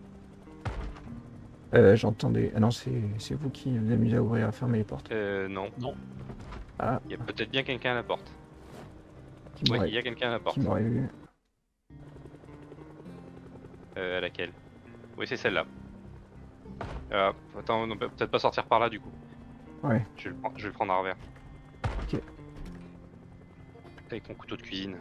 [SPEAKER 2] euh, J'entendais. Ah non, c'est c'est vous qui vous amusez à ouvrir et à fermer les portes.
[SPEAKER 1] Euh, non.
[SPEAKER 3] Non.
[SPEAKER 2] Ah,
[SPEAKER 1] Il y a peut-être bien quelqu'un à la porte.
[SPEAKER 2] qui
[SPEAKER 1] Oui,
[SPEAKER 2] m'aurait
[SPEAKER 1] il y a quelqu'un à la porte.
[SPEAKER 2] qui m'aurait vu.
[SPEAKER 1] Euh, à laquelle? Oui, c'est celle-là. Euh, attends, on peut peut-être pas sortir par là du coup.
[SPEAKER 2] Ouais.
[SPEAKER 1] Je vais le, prendre- je vais le prendre à revers.
[SPEAKER 2] Ok.
[SPEAKER 1] Avec mon couteau de cuisine.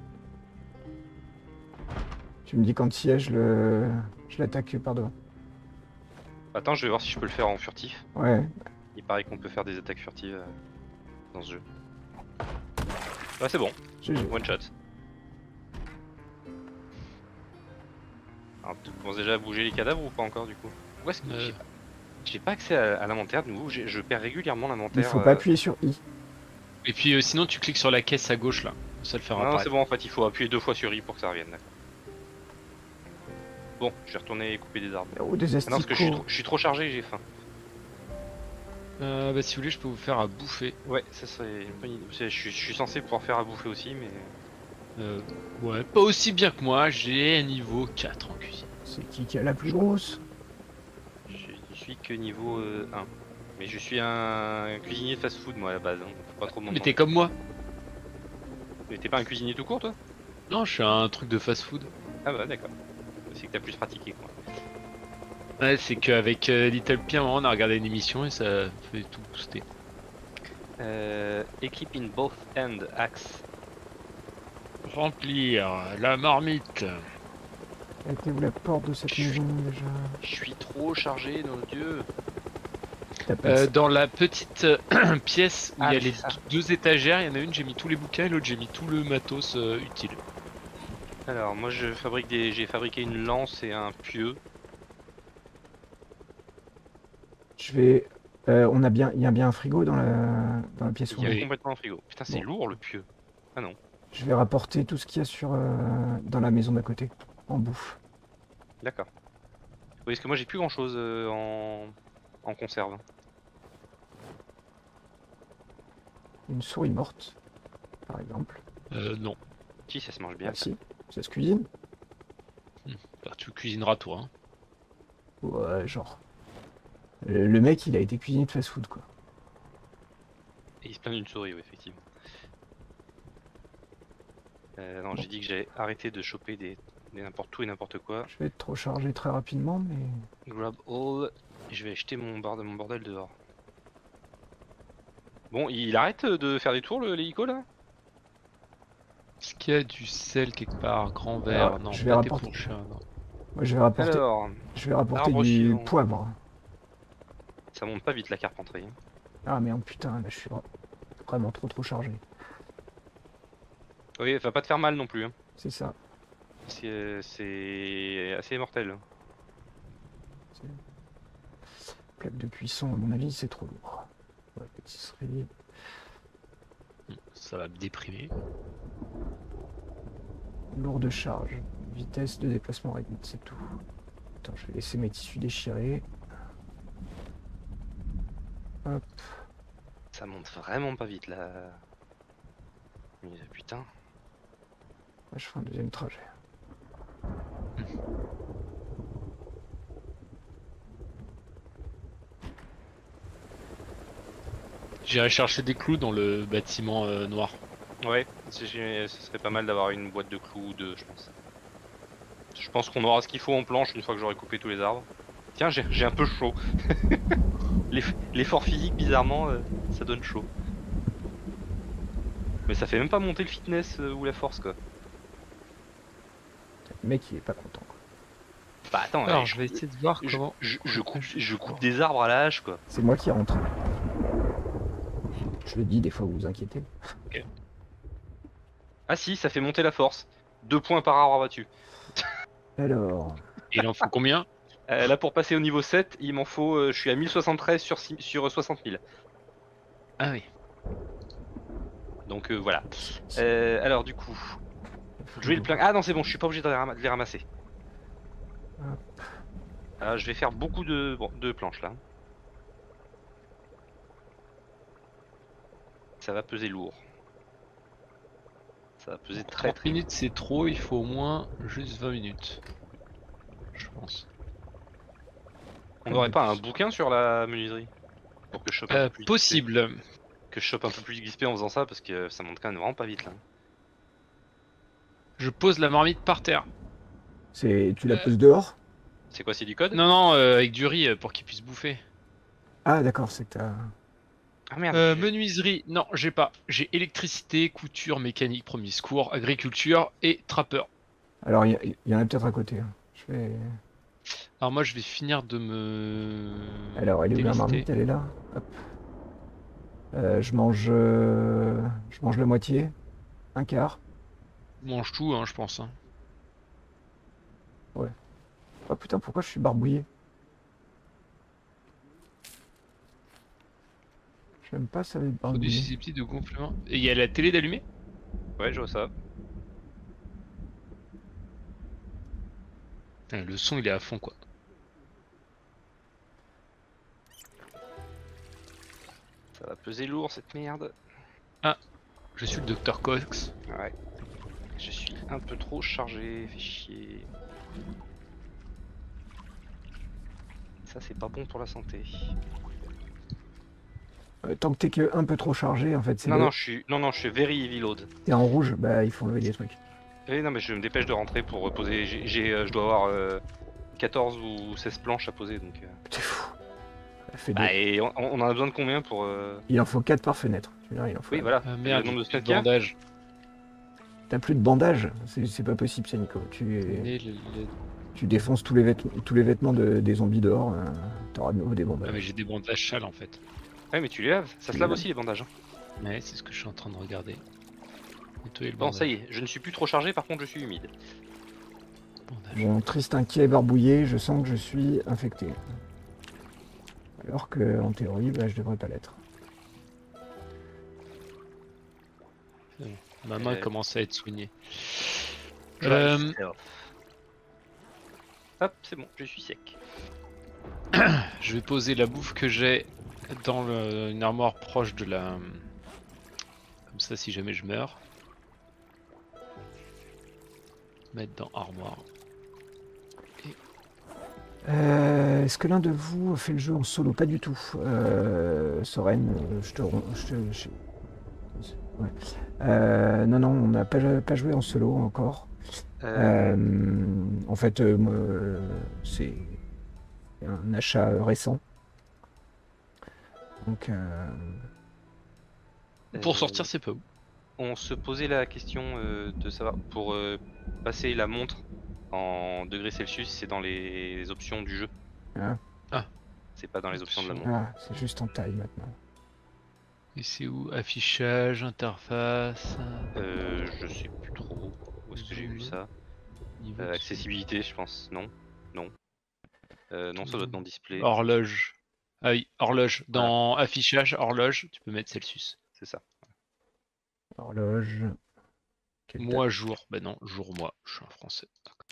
[SPEAKER 2] Tu me dis quand il y est, je le. Je l'attaque par devant.
[SPEAKER 1] Attends, je vais voir si je peux le faire en furtif.
[SPEAKER 2] Ouais.
[SPEAKER 1] Il paraît qu'on peut faire des attaques furtives euh, dans ce jeu. Ouais, c'est bon.
[SPEAKER 2] G G.
[SPEAKER 1] One shot. Alors, tu commences déjà à bouger les cadavres ou pas encore du coup? Où est-ce que
[SPEAKER 3] Euh.
[SPEAKER 1] j'ai pas... j'ai pas accès à, à l'inventaire de nouveau, j'ai- je perds régulièrement
[SPEAKER 2] Il
[SPEAKER 1] l'inventaire.
[SPEAKER 2] faut
[SPEAKER 1] euh,
[SPEAKER 2] pas appuyer sur I.
[SPEAKER 3] Et puis euh, sinon, tu cliques sur la caisse à gauche là. Ça le fera
[SPEAKER 1] Non,
[SPEAKER 3] apparaître.
[SPEAKER 1] c'est bon en fait, il faut appuyer deux fois sur I pour que ça revienne. D'accord. Bon, je vais retourner couper des arbres.
[SPEAKER 2] Oh, des
[SPEAKER 1] Ah non, parce que je suis,
[SPEAKER 2] asticots.
[SPEAKER 1] trop, je suis trop chargé, j'ai faim.
[SPEAKER 3] Euh, bah si vous voulez, je peux vous faire à bouffer.
[SPEAKER 1] Ouais, ça serait une bonne idée. Je suis, je suis censé pouvoir faire à bouffer aussi, mais...
[SPEAKER 3] Euh, ouais, pas aussi bien que moi, j'ai un niveau quatre en cuisine.
[SPEAKER 2] C'est qui qui a la plus grosse?
[SPEAKER 1] Je ne suis que niveau euh, un. Mais je suis un cuisinier de fast-food, moi, à la base. Hein. Faut pas trop m'en
[SPEAKER 3] Mais t'es
[SPEAKER 1] demander.
[SPEAKER 3] comme moi.
[SPEAKER 1] Mais t'es pas un cuisinier tout court, toi?
[SPEAKER 3] Non, je suis un truc de fast-food.
[SPEAKER 1] Ah bah, d'accord. C'est que t'as plus pratiqué, quoi.
[SPEAKER 3] Ouais, c'est qu'avec euh, Little Pia, on a regardé une émission et ça fait tout booster.
[SPEAKER 1] Euh, equip in both end axe.
[SPEAKER 3] Remplir la marmite.
[SPEAKER 2] Était où la porte de cette
[SPEAKER 1] Je suis-
[SPEAKER 2] maison déjà?
[SPEAKER 1] Je suis trop chargé, dans le dieu.
[SPEAKER 2] T'as pas de-
[SPEAKER 3] Euh, dans la petite euh, pièce où
[SPEAKER 1] Ah,
[SPEAKER 3] il y a
[SPEAKER 1] mais
[SPEAKER 3] les
[SPEAKER 1] c'est ça.
[SPEAKER 3] deux étagères, il y en a une, j'ai mis tous les bouquins et l'autre, j'ai mis tout le matos euh, utile.
[SPEAKER 1] Alors, moi, je fabrique des... j'ai fabriqué une lance et un pieu.
[SPEAKER 2] Je vais. Euh, on a bien. Il y a bien un frigo dans la dans la pièce où
[SPEAKER 1] Il y
[SPEAKER 2] on
[SPEAKER 1] a
[SPEAKER 2] est.
[SPEAKER 3] Oui.
[SPEAKER 1] complètement un frigo. Putain, c'est
[SPEAKER 2] Bon.
[SPEAKER 1] lourd, le pieu. Ah non.
[SPEAKER 2] Je vais rapporter tout ce qu'il y a sur euh, dans la maison d'à côté en bouffe.
[SPEAKER 1] D'accord. Oui, parce que moi, j'ai plus grand-chose euh, en... en conserve.
[SPEAKER 2] Une souris morte, par exemple.
[SPEAKER 3] Euh, non.
[SPEAKER 1] Si, ça se mange bien.
[SPEAKER 2] Ah si, ça se cuisine.
[SPEAKER 3] Bah, tu cuisineras toi. Hein.
[SPEAKER 2] Ouais, genre. Le, le mec, il a été cuisinier de fast-food quoi.
[SPEAKER 1] Et il se plaint d'une souris, oui, effectivement. Euh, non, j'ai dit que j'allais arrêter de choper des, des n'importe tout et n'importe quoi.
[SPEAKER 2] Je vais être trop chargé très rapidement, mais
[SPEAKER 1] Grab all. Et je vais acheter mon, bord mon bordel dehors. Bon, il arrête de faire des tours, le- l'hélico, là?
[SPEAKER 3] Est-ce qu'il y a du sel quelque part? Grand verre?
[SPEAKER 2] Alors,
[SPEAKER 3] Non,
[SPEAKER 2] je vais
[SPEAKER 3] pas
[SPEAKER 2] rapporter-
[SPEAKER 3] des poncheurs, non.
[SPEAKER 2] moi je vais rapporter,
[SPEAKER 1] Alors,
[SPEAKER 2] je vais rapporter
[SPEAKER 1] arbre
[SPEAKER 2] du
[SPEAKER 1] suivant.
[SPEAKER 2] poivre.
[SPEAKER 1] ça monte pas vite la carpenterie. Hein.
[SPEAKER 2] Ah merde, putain, là je suis vra- vraiment trop trop chargé.
[SPEAKER 1] Oui, va pas te faire mal non plus. Hein.
[SPEAKER 2] C'est ça.
[SPEAKER 1] C'est c'est assez mortel.
[SPEAKER 2] Plaque de cuisson, à mon avis, c'est trop lourd. Ouais, pâtisserie.
[SPEAKER 3] Ça va me déprimer.
[SPEAKER 2] Lourde charge. Vitesse de déplacement réduite, c'est tout. Attends, je vais laisser mes tissus déchirés. Hop.
[SPEAKER 1] Ça monte vraiment pas vite là. Mais putain.
[SPEAKER 2] Là, je fais un deuxième trajet.
[SPEAKER 3] J'irai chercher des clous dans le bâtiment euh, noir.
[SPEAKER 1] Ouais, c'est- ce serait pas mal d'avoir une boîte de clous ou deux, je pense. Je pense qu'on aura ce qu'il faut en planche une fois que j'aurai coupé tous les arbres. Tiens, j'ai j'ai un peu chaud. L'eff- L'effort physique, bizarrement, euh, ça donne chaud. Mais ça fait même pas monter le fitness euh, ou la force, quoi.
[SPEAKER 2] Le mec, il est pas content. Quoi.
[SPEAKER 1] Bah attends,
[SPEAKER 3] Alors,
[SPEAKER 1] ouais,
[SPEAKER 3] je vais essayer de voir
[SPEAKER 1] je,
[SPEAKER 3] comment.
[SPEAKER 1] je- je coupe, je coupe des arbres à la hache, quoi.
[SPEAKER 2] C'est moi qui rentre. Je le dis, des fois vous vous inquiétez.
[SPEAKER 1] Ah si, ça fait monter la force. Deux points par arbre abattu.
[SPEAKER 2] Alors,
[SPEAKER 3] Il en faut combien?
[SPEAKER 1] Euh, là, pour passer au niveau sept, il m'en faut... euh, je suis à mille soixante-treize sur, six- sur soixante mille.
[SPEAKER 3] Ah oui.
[SPEAKER 1] Donc euh, voilà. Euh, alors du coup, je vais le plein. Ah non, c'est bon, je suis pas obligé de les, ram- de les ramasser.
[SPEAKER 2] Hop.
[SPEAKER 1] Alors, je vais faire beaucoup de, bon, de planches là. Ça va peser lourd. Ça va peser très
[SPEAKER 3] trente
[SPEAKER 1] très.
[SPEAKER 3] minutes c'est trop, il faut au moins juste vingt minutes. Je pense.
[SPEAKER 1] On n'aurait pas un bouquin sur la menuiserie pour que je chope un
[SPEAKER 3] Euh,
[SPEAKER 1] peu plus
[SPEAKER 3] possible.
[SPEAKER 1] que je chope un peu plus d'X P en faisant ça parce que ça monte quand même vraiment pas vite là.
[SPEAKER 3] Je pose la marmite par terre.
[SPEAKER 2] c'est tu la
[SPEAKER 3] Euh.
[SPEAKER 2] poses dehors?
[SPEAKER 1] C'est quoi, c'est du code?
[SPEAKER 3] Non, non, euh, avec du riz euh, pour qu'il puisse bouffer.
[SPEAKER 2] Ah d'accord, c'est que t'as.
[SPEAKER 1] Ah merde.
[SPEAKER 3] Euh,
[SPEAKER 1] j'ai-
[SPEAKER 3] menuiserie, non, j'ai pas. J'ai électricité, couture, mécanique, premier secours, agriculture et trappeur.
[SPEAKER 2] Alors il y, il y en a peut-être à côté. hein. Je vais.
[SPEAKER 3] Alors moi je vais finir de me...
[SPEAKER 2] Alors elle est où la
[SPEAKER 3] délister.
[SPEAKER 2] marmite? Elle est là. Hop. Euh, je mange. euh, Je mange la moitié. Un quart.
[SPEAKER 3] Je mange tout, hein, je pense. Hein.
[SPEAKER 2] Oh putain, pourquoi je suis barbouillé? J'aime pas ça d'être
[SPEAKER 3] Produit
[SPEAKER 2] barbouillé.
[SPEAKER 3] susceptible de gonflement. Et il y a la télé d'allumer?
[SPEAKER 1] Ouais, je vois ça.
[SPEAKER 3] Ah, le son il est à fond quoi.
[SPEAKER 1] va peser lourd cette merde.
[SPEAKER 3] Je suis le docteur Cox.
[SPEAKER 1] Ouais. Je suis un peu trop chargé, fait chier. Ça c'est pas bon pour la santé.
[SPEAKER 2] Euh, tant que t'es que un peu trop chargé, en fait, c'est
[SPEAKER 1] Non
[SPEAKER 2] le-
[SPEAKER 1] non je suis non non je suis very evil load.
[SPEAKER 2] t'es en rouge, bah il faut enlever des trucs.
[SPEAKER 1] Eh non mais je me dépêche de rentrer pour reposer. J'ai, j'ai, euh, je dois avoir euh, quatorze ou seize planches à poser donc. Euh...
[SPEAKER 2] T'es fou. Ça fait
[SPEAKER 1] Bah
[SPEAKER 2] deux.
[SPEAKER 1] et on, on en a besoin de combien pour euh...
[SPEAKER 2] Il en faut quatre par fenêtre. Tu veux dire, il en faut.
[SPEAKER 1] Oui voilà.
[SPEAKER 3] Ah merde,
[SPEAKER 1] le nombre de
[SPEAKER 3] j'ai
[SPEAKER 1] semaines
[SPEAKER 3] plus
[SPEAKER 1] qu'il y
[SPEAKER 3] de
[SPEAKER 1] a.
[SPEAKER 3] bandage.
[SPEAKER 2] T'as plus de bandage, c'est c'est pas possible ça Nico. Tu,
[SPEAKER 3] Et le- le-
[SPEAKER 2] tu défonces tous les, vêtements, tous les vêtements de- des zombies dehors, euh, t'auras de nouveau des
[SPEAKER 3] Ah mais
[SPEAKER 2] bandages.
[SPEAKER 3] j'ai des bandages sales en fait.
[SPEAKER 1] Ouais mais tu les laves. Ça
[SPEAKER 2] Tu
[SPEAKER 1] se
[SPEAKER 2] les
[SPEAKER 1] lave
[SPEAKER 2] laves.
[SPEAKER 1] aussi les bandages. Hein.
[SPEAKER 3] Ouais, c'est ce que je suis en train de regarder. Nettoyer le
[SPEAKER 1] Bon
[SPEAKER 3] bandage.
[SPEAKER 1] ça y est, je ne suis plus trop chargé par contre je suis humide.
[SPEAKER 3] Bandage.
[SPEAKER 2] Bon, triste, inquiet, barbouillé, je sens que je suis infecté. Alors que en théorie, bah, je devrais pas l'être.
[SPEAKER 3] Ma main
[SPEAKER 1] Euh.
[SPEAKER 3] commence à être soignée.
[SPEAKER 1] Dry
[SPEAKER 3] Euh,
[SPEAKER 1] self. Hop c'est bon, je suis sec.
[SPEAKER 3] je vais poser la bouffe que j'ai dans le- une armoire proche de la... Comme ça si jamais je meurs. Mettre dans armoire.
[SPEAKER 2] Euh, Est-ce que l'un de vous fait le jeu en solo? Pas du tout. Euh, Soren, euh, je te... ron- Je te je- ouais. Euh, non, non, on n'a pas, pas joué en solo encore.
[SPEAKER 1] Euh,
[SPEAKER 2] Euh, en fait, euh, moi, euh, c'est un achat récent. Donc, euh,
[SPEAKER 3] Pour
[SPEAKER 1] euh,
[SPEAKER 3] sortir c'est pas où.
[SPEAKER 1] On se posait la question euh, de savoir pour euh, passer la montre en degrés Celsius, c'est dans les, les options du jeu.
[SPEAKER 2] Ah.
[SPEAKER 3] Ah.
[SPEAKER 1] C'est pas dans les options de la montre.
[SPEAKER 2] ah, c'est juste en taille maintenant.
[SPEAKER 3] Et c'est où? Affichage, interface...
[SPEAKER 1] Euh, je sais plus trop où est-ce que j'ai vu
[SPEAKER 3] Zoom.
[SPEAKER 1] ça.
[SPEAKER 3] niveau
[SPEAKER 1] Euh,
[SPEAKER 3] de-
[SPEAKER 1] accessibilité, je pense. Non, non. Euh, non, ça doit être dans display.
[SPEAKER 3] Horloge. Ah oui, horloge. Dans affichage, horloge, tu peux mettre Celsius.
[SPEAKER 1] C'est ça.
[SPEAKER 2] Horloge. Quelle
[SPEAKER 3] Mois, jour. Bah non, jour, mois. Je suis un français.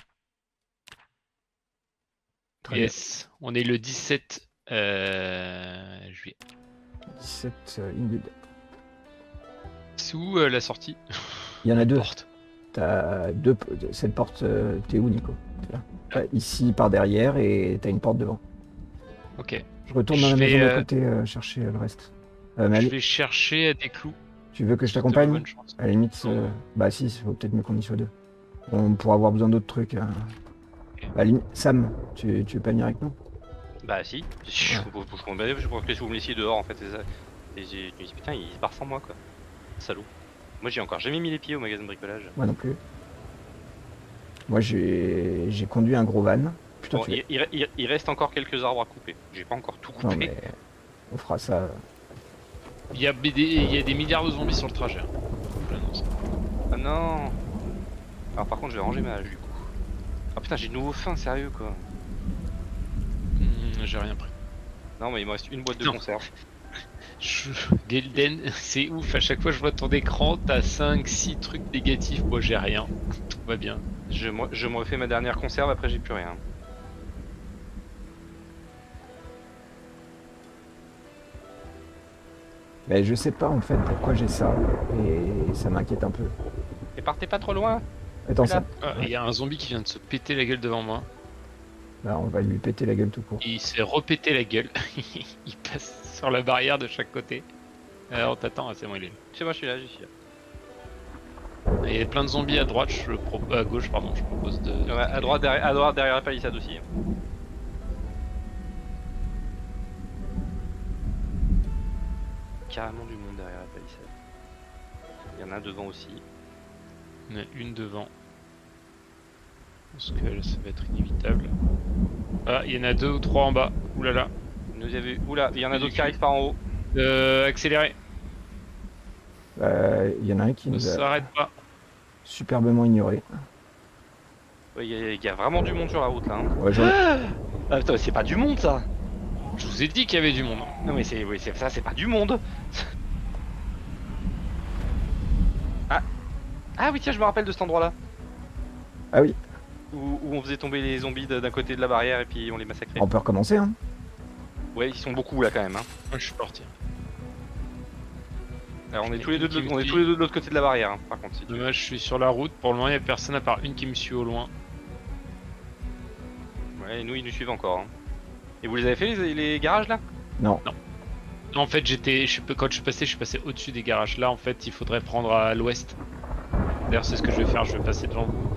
[SPEAKER 2] Très bien.
[SPEAKER 3] Yes, on est le dix-sept euh, juillet.
[SPEAKER 2] dix-sept euh, Indeed.
[SPEAKER 3] C'est où euh, la sortie?
[SPEAKER 2] Il y en a deux.
[SPEAKER 3] Porte.
[SPEAKER 2] T'as deux. p- Cette porte, euh, t'es où, Nico? T'es là. T'as ici par derrière et t'as une porte devant.
[SPEAKER 3] Ok.
[SPEAKER 2] Je retourne
[SPEAKER 3] Je
[SPEAKER 2] dans la
[SPEAKER 3] vais,
[SPEAKER 2] maison d'à
[SPEAKER 3] euh,
[SPEAKER 2] côté euh, chercher euh, le reste. Euh, mais
[SPEAKER 3] Je
[SPEAKER 2] allez,
[SPEAKER 3] vais chercher à des clous.
[SPEAKER 2] tu veux que je
[SPEAKER 3] De
[SPEAKER 2] t'accompagne?
[SPEAKER 3] bonne chance.
[SPEAKER 2] À la limite,
[SPEAKER 3] Non.
[SPEAKER 2] euh, bah si, il faut peut-être mieux qu'on y soit deux. On pourra avoir besoin d'autres trucs. euh. Bah, à la limite- Sam, tu, tu veux pas venir avec nous?
[SPEAKER 1] Bah si. Je, je, je, je, je pense que si vous me laissiez dehors en fait, c'est ça. Et j'ai je me dis putain, il se barre sans moi quoi. Salaud. Moi j'ai encore jamais mis les pieds au magasin de bricolage.
[SPEAKER 2] Moi non plus. Moi j'ai j'ai conduit un gros van. Putain,
[SPEAKER 1] Bon,
[SPEAKER 2] tu
[SPEAKER 1] il, il- il- il reste encore quelques arbres à couper. J'ai pas encore tout
[SPEAKER 2] Non
[SPEAKER 1] coupé.
[SPEAKER 2] mais on fera ça.
[SPEAKER 3] Il y, a des, il y a des milliards de zombies sur le trajet. hein. Je l'annonce.
[SPEAKER 1] Ah non. Alors par contre je vais ranger ma hache du coup. Ah putain j'ai de nouveau faim, sérieux quoi.
[SPEAKER 3] Hmm, J'ai rien pris.
[SPEAKER 1] Non mais il me reste une boîte de
[SPEAKER 3] Non.
[SPEAKER 1] conserve.
[SPEAKER 3] Je... Gelden, c'est ouf, à chaque fois je vois ton écran, t'as cinq six trucs négatifs, moi j'ai rien. Tout va bien.
[SPEAKER 1] Je me, je me refais ma dernière conserve, après j'ai plus rien.
[SPEAKER 2] Mais je sais pas en fait pourquoi j'ai ça et ça m'inquiète un peu.
[SPEAKER 1] Et partez pas trop loin.
[SPEAKER 2] Attends,
[SPEAKER 1] Là.
[SPEAKER 2] ça,
[SPEAKER 3] Ah, il y a un zombie qui vient de se péter la gueule devant moi.
[SPEAKER 2] là, on va lui péter la gueule tout court.
[SPEAKER 3] Il s'est repété la gueule. Il passe sur la barrière de chaque côté. Alors on t'attend, ah, c'est bon, il est là.
[SPEAKER 1] C'est moi je suis là, je suis là.
[SPEAKER 3] Il y a plein de zombies à droite, je pro... à gauche, pardon, je propose de.
[SPEAKER 1] Ouais, à droite derrière, à droite derrière la palissade aussi. Carrément du monde derrière la palissade. Il y en a un devant aussi.
[SPEAKER 3] Il y en a une devant. Je pense que là, ça va être inévitable. Ah, il y en a deux ou trois en bas. Ouh là là.
[SPEAKER 1] Nous y avait. Oula, il y en a
[SPEAKER 3] Oui,
[SPEAKER 1] d'autres qui
[SPEAKER 3] oui.
[SPEAKER 1] arrivent par en haut.
[SPEAKER 3] Euh, accélérez.
[SPEAKER 2] Euh, Il y en a un qui
[SPEAKER 3] Ne
[SPEAKER 2] nous a
[SPEAKER 3] s'arrête pas.
[SPEAKER 2] superbement ignoré.
[SPEAKER 1] Ouais, Il y, a- il y a vraiment du monde sur la route là. Hein.
[SPEAKER 2] Ouais, j'en-
[SPEAKER 1] Ah putain, c'est pas du monde ça.
[SPEAKER 3] Je vous ai dit qu'il y avait du monde.
[SPEAKER 1] Non mais c'est oui, c'est ça, c'est pas du monde. Ah. Ah oui tiens, je me rappelle de cet endroit là.
[SPEAKER 2] Ah oui,
[SPEAKER 1] Où, où on faisait tomber les zombies de- d'un côté de la barrière et puis on les massacrait.
[SPEAKER 2] on peut recommencer. Hein.
[SPEAKER 1] Ouais, ils sont beaucoup là quand même. Hein.
[SPEAKER 3] Moi, je suis parti.
[SPEAKER 1] Alors, on est
[SPEAKER 3] Et
[SPEAKER 1] tous les deux de
[SPEAKER 3] qui
[SPEAKER 1] l'autre-
[SPEAKER 3] me
[SPEAKER 1] on est
[SPEAKER 3] suit.
[SPEAKER 1] tous les deux de l'autre côté de la barrière, hein, par contre. Si tu veux.
[SPEAKER 3] Dommage, je suis sur la route. Pour le moment, il n'y a personne à part une qui me suit au loin.
[SPEAKER 1] Ouais, et nous, ils nous suivent encore. Hein. Et vous les avez fait, les, les garages, là?
[SPEAKER 2] Non.
[SPEAKER 3] En fait, j'étais, je suis- quand je suis passé, je suis passé au-dessus des garages. Là, en fait, il faudrait prendre à l'ouest. D'ailleurs, c'est ce que je vais faire. Je vais passer devant vous.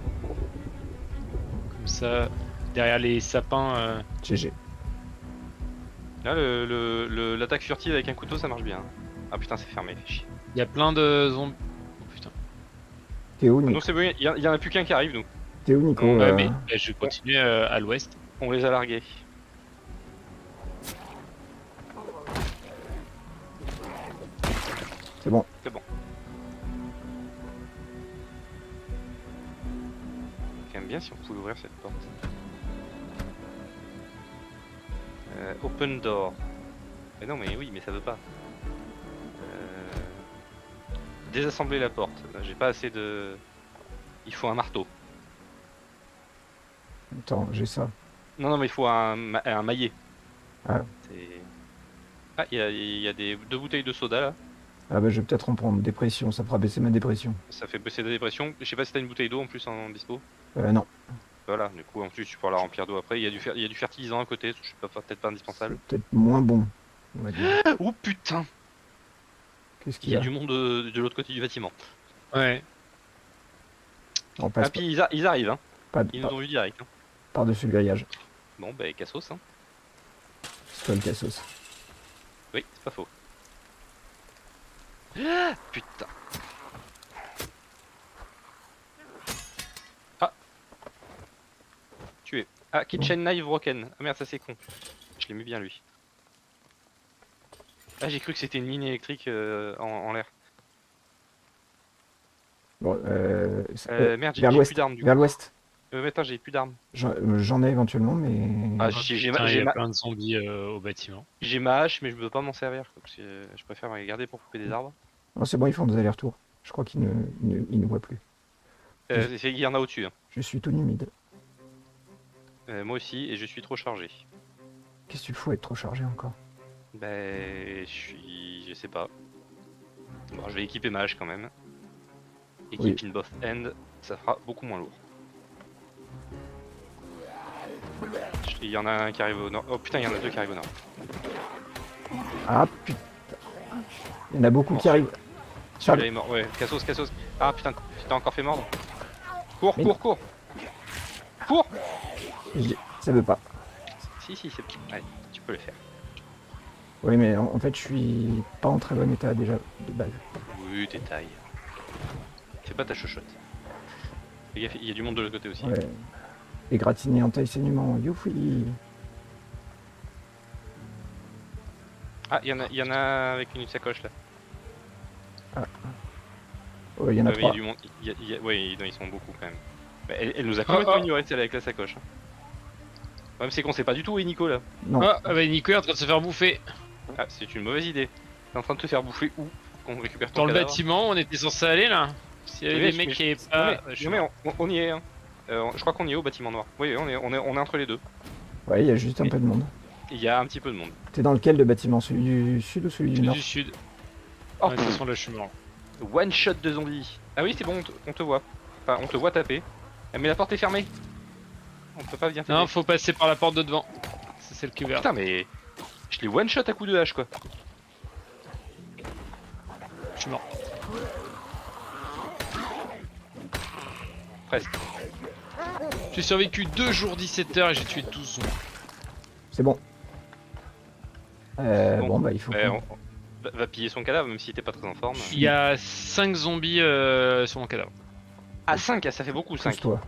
[SPEAKER 3] Comme ça, derrière les sapins. euh,
[SPEAKER 2] G G.
[SPEAKER 1] Là, le- le- le- l'attaque furtive avec un couteau, ça marche bien. Ah putain, c'est fermé, fait chier.
[SPEAKER 3] Il y a plein de zombies. Oh putain.
[SPEAKER 2] T'es où,
[SPEAKER 1] Non,
[SPEAKER 2] Nico?
[SPEAKER 1] c'est bon, il y, a- il y en a plus qu'un qui arrive, nous.
[SPEAKER 2] T'es où, Nico?
[SPEAKER 1] Ouais,
[SPEAKER 2] euh,
[SPEAKER 3] Ouais, mais bah, je vais continuer euh, à l'ouest.
[SPEAKER 1] On les a largués.
[SPEAKER 2] C'est bon.
[SPEAKER 1] C'est bon. J'aime bien si on pouvait ouvrir cette porte. Euh, open door. Mais non, mais oui, mais ça veut pas. Euh, Désassembler la porte. J'ai pas assez de. Il faut un marteau.
[SPEAKER 2] Attends, j'ai ça.
[SPEAKER 1] Non, non, mais il faut un, ma- un maillet.
[SPEAKER 2] Ah.
[SPEAKER 1] C'est- Ah, il y a, il y a des, deux bouteilles de soda là.
[SPEAKER 2] Ah bah je vais peut-être en prendre. Dépression, ça fera baisser ma dépression.
[SPEAKER 1] Ça fait baisser la dépression. Je sais pas si t'as une bouteille d'eau en plus en dispo.
[SPEAKER 2] Euh, non.
[SPEAKER 1] Voilà, du coup, ensuite tu pourras la remplir d'eau après. Il y, a du fer- il y a du fertilisant à côté, je sais pas, peut-être pas indispensable.
[SPEAKER 2] Peut-être moins bon, on va dire.
[SPEAKER 1] Oh putain!
[SPEAKER 2] Qu'est-ce
[SPEAKER 1] Il
[SPEAKER 2] qu'il
[SPEAKER 1] y
[SPEAKER 2] y
[SPEAKER 1] a
[SPEAKER 2] a?
[SPEAKER 1] du monde de, de l'autre côté du bâtiment.
[SPEAKER 3] Ouais.
[SPEAKER 2] On
[SPEAKER 1] Ah,
[SPEAKER 2] passe
[SPEAKER 1] puis ils, a- ils arrivent, hein.
[SPEAKER 2] pas,
[SPEAKER 1] Ils
[SPEAKER 2] pas-
[SPEAKER 1] nous ont vu direct. Hein.
[SPEAKER 2] par-dessus le grillage.
[SPEAKER 1] Bon, bah, cassos, hein.
[SPEAKER 2] C'est toi le cassos.
[SPEAKER 1] Oui, c'est pas faux. Ah, putain! Ah! Tué. Ah, kitchen knife broken. Ah merde, ça c'est con. Je l'ai mis bien lui. Ah, j'ai cru que c'était une ligne électrique euh, en, en l'air.
[SPEAKER 2] Bon, euh, c'est-
[SPEAKER 1] Euh,
[SPEAKER 2] euh,
[SPEAKER 1] merde, j'ai
[SPEAKER 2] vers
[SPEAKER 1] j'ai
[SPEAKER 2] l'ouest.
[SPEAKER 1] plus d'armes du coup.
[SPEAKER 2] Vers l'ouest.
[SPEAKER 1] Euh, mais attends, j'ai plus d'armes.
[SPEAKER 2] J'en euh, j'en ai éventuellement, mais.
[SPEAKER 1] Ah, j'ai j'ai ma,
[SPEAKER 3] Putain, il y
[SPEAKER 1] j'ai
[SPEAKER 3] a
[SPEAKER 1] ma-
[SPEAKER 3] plein de zombies euh, au bâtiment.
[SPEAKER 1] j'ai ma hache, mais je peux pas m'en servir. quoi, parce que euh, je préfère me garder pour couper des arbres.
[SPEAKER 2] Non, c'est bon, ils font des allers-retours. Je crois qu'ils ne, ils ne, ils ne voient plus.
[SPEAKER 1] Euh, c'est- Il y en a au-dessus. Hein.
[SPEAKER 2] Je suis tout humide.
[SPEAKER 1] Euh, moi aussi, et je suis trop chargé.
[SPEAKER 2] Qu'est-ce que tu fous être trop chargé encore?
[SPEAKER 1] Ben, je suis. Je sais pas. Bon, je vais équiper ma hache quand même.
[SPEAKER 2] Oui.
[SPEAKER 1] Équipe in both end, ça fera beaucoup moins lourd. Il y en a un qui arrive au nord. Oh putain, il y en a deux qui arrivent au nord.
[SPEAKER 2] Ah putain. Il y en a beaucoup
[SPEAKER 1] Bon,
[SPEAKER 2] qui arrivent. Charles,
[SPEAKER 1] Celui-là est mort. Ouais, Cassos, Cassos. Ah putain, tu t'es encore fait mordre. Cours,
[SPEAKER 2] Mais
[SPEAKER 1] cours, cours. Cours.
[SPEAKER 2] je- ça veut pas.
[SPEAKER 1] Si, si, c'est. Allez, tu peux le faire.
[SPEAKER 2] Oui, mais en, en fait, je suis pas en très bon état déjà de base.
[SPEAKER 1] Oui, détail. Fais pas ta chochotte. Fais gaffe, il y a du monde de l'autre côté aussi.
[SPEAKER 2] Ouais. Égratigné en taille saignement. Youfi.
[SPEAKER 1] Ah, il y, en a- il y en a avec une sacoche là.
[SPEAKER 2] Oh, il y en a
[SPEAKER 1] Euh, il y a
[SPEAKER 2] trois.
[SPEAKER 1] du monde. il y a- il y a- Ouais, non, ils sont beaucoup quand même. Bah, elle, elle nous a
[SPEAKER 3] Oh,
[SPEAKER 1] complètement
[SPEAKER 3] oh.
[SPEAKER 1] ignoré celle avec la sacoche. hein. Le problème, c'est qu'on sait pas du tout où est Nico là.
[SPEAKER 2] Non.
[SPEAKER 3] Ah, ah bah Nico est en train de se faire bouffer.
[SPEAKER 1] Ah, c'est une mauvaise idée. T'es en train de te faire bouffer où? Qu'on récupère ton
[SPEAKER 3] Dans le
[SPEAKER 1] cadavre.
[SPEAKER 3] bâtiment, on était censé aller là. S'il y avait
[SPEAKER 1] Oui,
[SPEAKER 3] des
[SPEAKER 1] mais-
[SPEAKER 3] mecs qui avaient
[SPEAKER 1] Non,
[SPEAKER 3] pas.
[SPEAKER 1] mais,
[SPEAKER 3] Ah, je suis
[SPEAKER 1] non, mais
[SPEAKER 3] mort.
[SPEAKER 1] on, on y est. Hein. Euh, je crois qu'on y est au bâtiment noir. Oui, on est, on est, on est entre les deux.
[SPEAKER 2] Ouais, il y a juste un
[SPEAKER 1] Mais-
[SPEAKER 2] peu de monde.
[SPEAKER 1] Il y a un petit peu de monde.
[SPEAKER 2] T'es dans lequel de bâtiment? Celui du sud ou celui du
[SPEAKER 3] Celui
[SPEAKER 2] nord?
[SPEAKER 3] du sud.
[SPEAKER 1] Oh,
[SPEAKER 3] Ouais, de toute façon, là, je suis mort.
[SPEAKER 1] one shot de zombies. Ah oui, c'est bon, on te, on te voit. Enfin, on te voit taper. Ah, mais la porte est fermée. On peut pas bien
[SPEAKER 3] Non,
[SPEAKER 1] t'aider.
[SPEAKER 3] faut passer par la porte de devant. C'est celle qui est ouverte.
[SPEAKER 1] Putain, mais je l'ai one shot à coup de hache quoi.
[SPEAKER 3] Je suis mort.
[SPEAKER 1] Presque.
[SPEAKER 3] J'ai survécu deux jours dix-sept heures et j'ai tué douze zombies.
[SPEAKER 2] C'est bon. Euh,
[SPEAKER 1] Bon.
[SPEAKER 2] bon. bah il faut.
[SPEAKER 1] Ouais,
[SPEAKER 2] qu'on-
[SPEAKER 1] on- va, va piller son cadavre même si t'es pas très en forme.
[SPEAKER 3] Il y a cinq zombies euh, sur mon cadavre.
[SPEAKER 1] Ah cinq, ça fait beaucoup cinq.
[SPEAKER 2] Pousse-toi.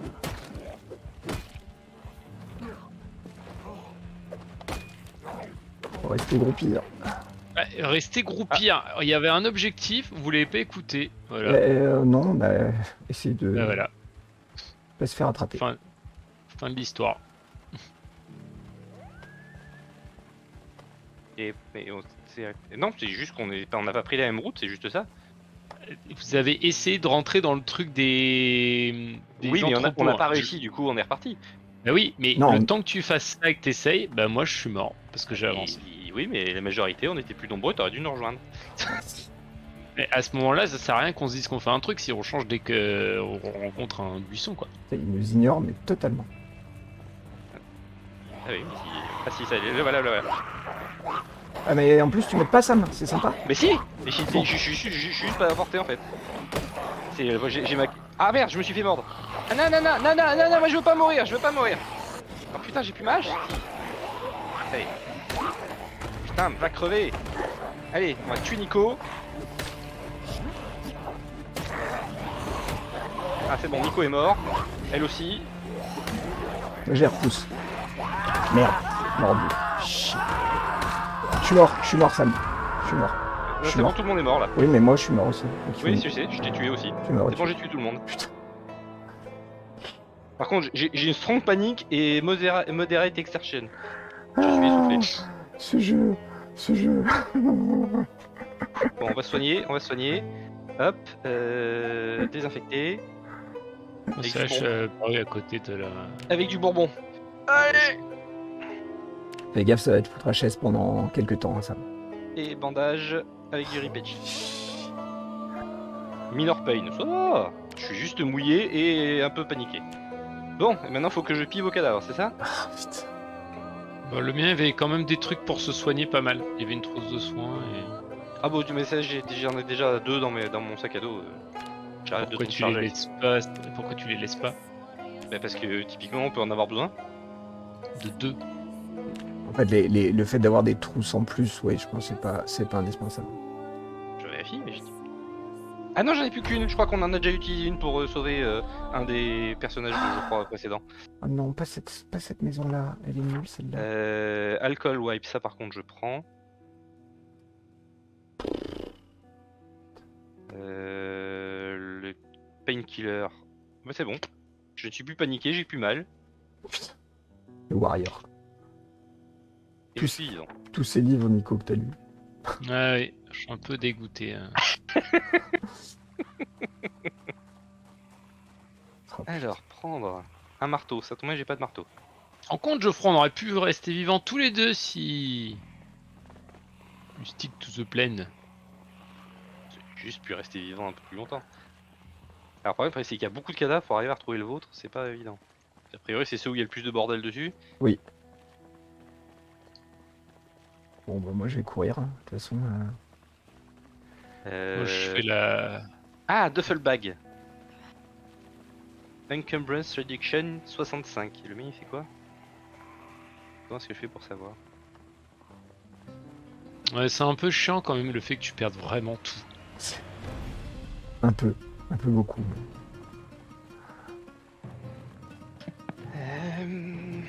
[SPEAKER 2] Faut rester groupir.
[SPEAKER 3] Ouais, restez groupir. Il y avait un objectif, vous l'avez pas écouté. Voilà.
[SPEAKER 2] Euh, non, bah essaye de
[SPEAKER 3] Bah, voilà.
[SPEAKER 2] pas se faire attraper.
[SPEAKER 3] Fin, fin de l'histoire.
[SPEAKER 1] Et, et on- c'est- non, c'est juste qu'on est, on n'a pas pris la même route, c'est juste ça.
[SPEAKER 3] Vous avez essayé de rentrer dans le truc des. des
[SPEAKER 1] oui, mais on a-
[SPEAKER 3] entrepôts,
[SPEAKER 1] on n'a
[SPEAKER 3] hein.
[SPEAKER 1] pas
[SPEAKER 3] Je-
[SPEAKER 1] réussi, du coup on est reparti.
[SPEAKER 3] Bah oui, mais
[SPEAKER 2] Non,
[SPEAKER 3] le
[SPEAKER 2] on-
[SPEAKER 3] temps que tu fasses ça et que t'essayes, bah moi je suis mort parce que j'ai avancé.
[SPEAKER 1] Et- oui, mais la majorité, on était plus nombreux, t'aurais dû nous rejoindre.
[SPEAKER 3] Mais à ce moment-là, ça sert à rien qu'on se dise qu'on fait un truc si on change dès qu'on rencontre un buisson, quoi.
[SPEAKER 2] Il nous ignore, mais totalement.
[SPEAKER 1] Ah oui, mais si... Ah si, ça y est, le voilà, le voilà.
[SPEAKER 2] Ah, mais en plus, tu mets pas sa main, c'est sympa.
[SPEAKER 1] Mais si Mais je je- je- je- je- je- je suis juste pas à portée en fait. C'est... euh, J'ai j'ai ma... Ah merde, je me suis fait mordre. Ah non, non, non, non, non, non, non, moi je veux pas mourir, je veux pas mourir. Oh putain, j'ai plus ma hache. Allez. Putain, va crever. Allez, on va tuer Nico. Ah c'est bon, Nico est mort. Elle aussi.
[SPEAKER 2] Je les repousse. Merde, mordu. Shit. Je suis mort, je suis mort, Sam. Je suis mort.
[SPEAKER 1] Là,
[SPEAKER 2] Je suis
[SPEAKER 1] c'est bon,
[SPEAKER 2] mort.
[SPEAKER 1] tout le monde est mort là.
[SPEAKER 2] Oui, mais moi, je suis mort aussi. Donc, il
[SPEAKER 1] Oui,
[SPEAKER 2] faut-
[SPEAKER 1] je sais, je t'ai tué aussi.
[SPEAKER 2] Tu m'as
[SPEAKER 1] C'est bon,
[SPEAKER 2] retué.
[SPEAKER 1] j'ai tué tout le monde.
[SPEAKER 2] Putain.
[SPEAKER 1] Par contre, j'ai j'ai une strong panique et modera- moderate exertion. Je suis essoufflé.
[SPEAKER 2] Ah, ce jeu, ce jeu.
[SPEAKER 1] Bon, on va se soigner, on va se soigner. Hop, euh, désinfecter.
[SPEAKER 3] Moi,
[SPEAKER 1] Et
[SPEAKER 3] ça,
[SPEAKER 1] du
[SPEAKER 3] je suis
[SPEAKER 1] bourbon.
[SPEAKER 3] apparu à côté de la...
[SPEAKER 1] Avec du bourbon. Allez.
[SPEAKER 2] Fais gaffe, ça va être foutre à chaise pendant quelques temps, hein, Sam.
[SPEAKER 1] Et bandage avec du ripage. Minor pain, ça va. Je suis juste mouillé et un peu paniqué. Bon, et maintenant faut que je pive au cadavre, c'est ça?
[SPEAKER 2] Ah, putain.
[SPEAKER 3] Bah, le mien avait quand même des trucs pour se soigner pas mal. Il y avait une trousse de soins et...
[SPEAKER 1] Ah bon, du message, j'ai- j'en ai déjà deux dans, mes, dans mon sac à dos. euh. J'arrête de
[SPEAKER 3] Pourquoi
[SPEAKER 1] tout
[SPEAKER 3] tu les
[SPEAKER 1] charger.
[SPEAKER 3] laisses pas Pourquoi tu les laisses pas
[SPEAKER 1] Bah, parce que typiquement on peut en avoir besoin.
[SPEAKER 3] De deux.
[SPEAKER 2] En fait, les, les- le fait d'avoir des trousses en plus, ouais, je pense que c'est pas, c'est pas indispensable.
[SPEAKER 1] Je vérifie, mais j'ai dit. Ah non, j'en ai plus qu'une. Je crois qu'on en a déjà utilisé une pour euh, sauver euh, un des personnages, je crois, précédents.
[SPEAKER 2] Ah non, pas cette, pas cette maison-là. Elle est nulle, celle-là.
[SPEAKER 1] Euh, alcool wipe, ça par contre je prends. Euh, le painkiller. Bah, c'est bon. Je ne suis plus paniqué, j'ai plus mal.
[SPEAKER 2] Putain. Le Warrior.
[SPEAKER 1] Et
[SPEAKER 2] Plus-
[SPEAKER 1] je suis vivant.
[SPEAKER 2] Tous ces livres, Nico, que t'as lus.
[SPEAKER 3] Ah oui, je suis un peu dégoûté. hein.
[SPEAKER 2] Oh,
[SPEAKER 1] Alors, prendre un marteau. Ça tombe bien, j'ai pas de marteau.
[SPEAKER 3] En compte, Geoffroy, on aurait pu rester vivants tous les deux si... You stick to the plan.
[SPEAKER 1] J'ai juste pu rester vivant un peu plus longtemps. Alors, le problème, c'est qu'il y a beaucoup de cadavres pour arriver à retrouver le vôtre, c'est pas évident. A priori, c'est ceux où il y a le plus de bordel dessus.
[SPEAKER 2] Bon, bah, moi, je vais courir. hein. De toute façon, euh,
[SPEAKER 1] Euh...
[SPEAKER 3] Moi, je fais la...
[SPEAKER 1] Ah, duffel bag. Encumbrance reduction soixante-cinq. Le mien il fait quoi? Comment est-ce que je fais pour savoir?
[SPEAKER 3] Ouais, c'est un peu chiant quand même le fait que tu perdes vraiment tout.
[SPEAKER 2] un peu. Un peu beaucoup.
[SPEAKER 1] Euh,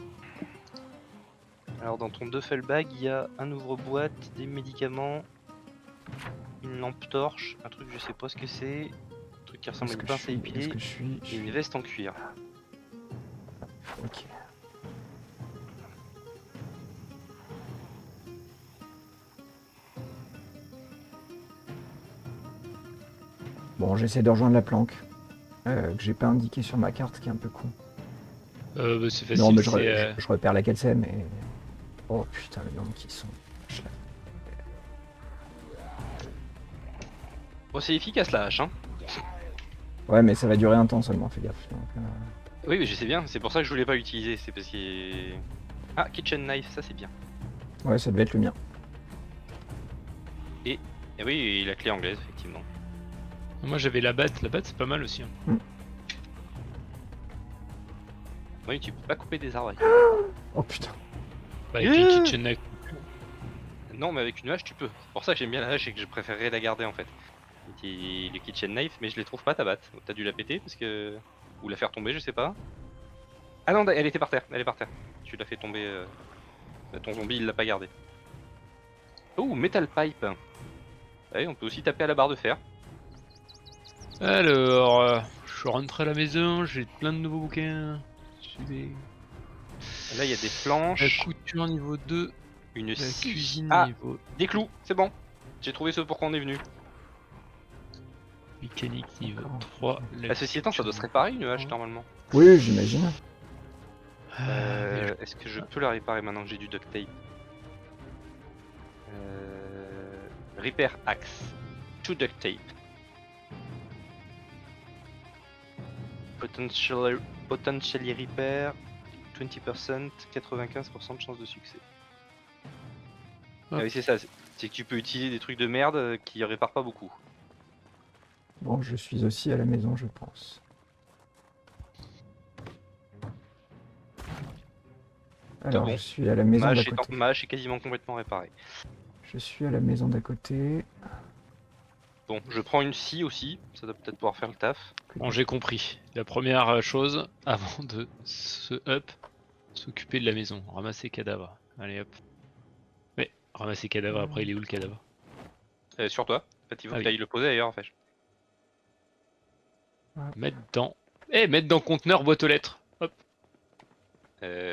[SPEAKER 1] Alors dans ton duffel bag, il y a un ouvre-boîte, des médicaments, une lampe torche, un truc je sais pas ce que c'est, un truc qui ressemble à
[SPEAKER 2] Est-ce
[SPEAKER 1] une
[SPEAKER 2] que, je
[SPEAKER 1] pince à
[SPEAKER 2] suis... Est-ce
[SPEAKER 1] épiler
[SPEAKER 2] que je suis... je
[SPEAKER 1] et
[SPEAKER 2] suis-
[SPEAKER 1] une veste en cuir.
[SPEAKER 2] Ok. Bon, j'essaie de rejoindre la planque. euh, que j'ai pas indiqué sur ma carte, ce qui est un peu con.
[SPEAKER 3] Euh, bah, c'est facile,
[SPEAKER 2] non, mais je,
[SPEAKER 3] c'est,
[SPEAKER 2] re-
[SPEAKER 3] euh,
[SPEAKER 2] je- je repère laquelle c'est, mais... Oh putain, les nombres qui sont...
[SPEAKER 1] Bon c'est efficace la hache hein.
[SPEAKER 2] Ouais, mais ça va durer un temps seulement, fais gaffe. Donc, euh,
[SPEAKER 1] Oui mais je sais bien, c'est pour ça que je voulais pas l'utiliser, c'est parce que... Ah, kitchen knife, ça c'est bien.
[SPEAKER 2] Ouais, ça devait être le mien.
[SPEAKER 1] Et oui, et la clé anglaise effectivement.
[SPEAKER 3] Moi j'avais la batte, la batte c'est pas mal aussi. hein.
[SPEAKER 1] Oui, tu peux pas couper des arbres.
[SPEAKER 2] Oh putain.
[SPEAKER 3] Bah, avec
[SPEAKER 1] Yeah.
[SPEAKER 3] une kitchen knife.
[SPEAKER 1] Non, mais avec une hache, tu peux. C'est pour ça que j'aime bien la hache et que je préférerais la garder en fait. Et le kitchen knife, mais je les trouve pas ta batte. T'as dû la péter parce que. Ou la faire tomber, je sais pas. Ah non, elle était par terre, elle est par terre. Tu l'as fait tomber. euh, Ton zombie, il l'a pas gardé. Oh, metal pipe. Ouais, on peut aussi taper à la barre de fer.
[SPEAKER 3] Alors, euh, je suis rentré à la maison, j'ai plein de nouveaux bouquins. Suivez.
[SPEAKER 1] Là, il y a des
[SPEAKER 3] La
[SPEAKER 1] planches,
[SPEAKER 3] couture niveau deux,
[SPEAKER 1] une
[SPEAKER 3] la
[SPEAKER 1] scie.
[SPEAKER 3] cuisine
[SPEAKER 1] Ah,
[SPEAKER 3] niveau
[SPEAKER 1] des clous, c'est bon. J'ai trouvé ce pour quoi on est venu.
[SPEAKER 3] mécanique niveau trois. la
[SPEAKER 1] Bah, ceci étant, ça doit se réparer une hache normalement.
[SPEAKER 2] Oui, j'imagine.
[SPEAKER 3] Ah,
[SPEAKER 1] Euh, Est-ce que je peux la réparer maintenant que j'ai du duct tape? euh... Repair axe. two duct tape. Potentially, potentially repair, vingt pour cent, quatre-vingt-quinze pour cent de chance de succès.
[SPEAKER 3] Hop.
[SPEAKER 1] Ah oui, c'est ça, c'est c'est que tu peux utiliser des trucs de merde euh, qui réparent pas beaucoup.
[SPEAKER 2] Bon, je suis aussi à la maison, je pense. Alors,
[SPEAKER 1] bon.
[SPEAKER 2] je suis à la maison
[SPEAKER 1] Ma
[SPEAKER 2] d'à
[SPEAKER 1] hache est,
[SPEAKER 2] côté.
[SPEAKER 1] ma hache est quasiment complètement réparée.
[SPEAKER 2] Je suis à la maison d'à côté.
[SPEAKER 1] Bon, je prends une scie aussi, ça doit peut-être pouvoir faire le taf.
[SPEAKER 3] Bon, j'ai compris. La première chose, avant de se up, s'occuper de la maison, ramasser cadavre. Allez hop. Mais ramasser cadavre, après il est où le cadavre?
[SPEAKER 1] Euh, sur toi, en fait il faut
[SPEAKER 3] Ah
[SPEAKER 1] que
[SPEAKER 3] oui.
[SPEAKER 1] tu ailles le poser ailleurs en fait.
[SPEAKER 3] Mettre dans... Eh, mettre dans conteneur boîte aux lettres. Hop.
[SPEAKER 1] Euh...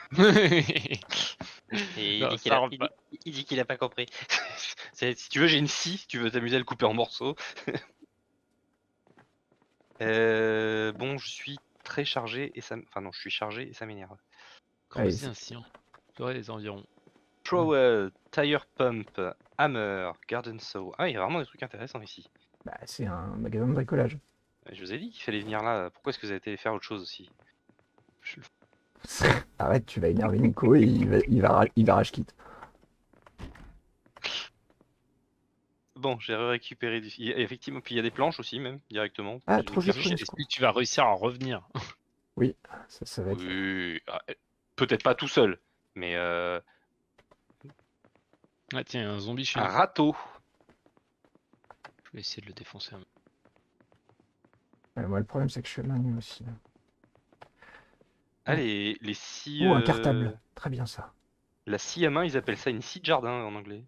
[SPEAKER 3] Et
[SPEAKER 1] Et il,
[SPEAKER 3] non,
[SPEAKER 1] dit qu'il
[SPEAKER 3] ça
[SPEAKER 1] a,
[SPEAKER 3] rentre
[SPEAKER 1] il,
[SPEAKER 3] pas.
[SPEAKER 1] dit- il dit qu'il a pas compris. C'est- si tu veux, j'ai une scie, si tu veux t'amuser à le couper en morceaux. euh, bon, je suis très chargé et ça. m- Enfin, non, je suis chargé et ça m'énerve.
[SPEAKER 2] Allez,
[SPEAKER 3] Creuser
[SPEAKER 2] c'est-
[SPEAKER 3] un sillon. Explorer les environs.
[SPEAKER 1] Trowel, tire pump, hammer, garden saw. Ah, il y a vraiment des trucs intéressants ici.
[SPEAKER 2] Bah, c'est un magasin de bricolage.
[SPEAKER 1] Je vous ai dit qu'il fallait venir là. Pourquoi est-ce que vous avez été faire autre chose aussi? Je-
[SPEAKER 2] Arrête, tu vas énerver Nico et il va, il va, ra- il va rage quitte.
[SPEAKER 1] Bon, j'ai récupéré du. il y a- Effectivement, puis il y a des planches aussi, même, directement.
[SPEAKER 2] Ah,
[SPEAKER 1] J'ai
[SPEAKER 2] trop
[SPEAKER 1] une
[SPEAKER 2] vite,
[SPEAKER 1] planche.
[SPEAKER 2] Nico.
[SPEAKER 3] Est-ce que tu vas réussir à revenir?
[SPEAKER 2] Ça, ça va être...
[SPEAKER 1] Oui, ah, peut-être pas tout seul, mais euh,
[SPEAKER 3] Ah tiens, un zombie chez
[SPEAKER 1] un
[SPEAKER 3] nous.
[SPEAKER 1] râteau.
[SPEAKER 3] Je vais essayer de le défoncer. un-
[SPEAKER 2] Ouais, moi, le problème, c'est que je suis à main nue aussi. là.
[SPEAKER 1] Ah, les, les scies.
[SPEAKER 2] Oh, un
[SPEAKER 1] euh,
[SPEAKER 2] cartable. Très bien, ça.
[SPEAKER 1] La scie à main, ils appellent ça une scie de jardin en anglais.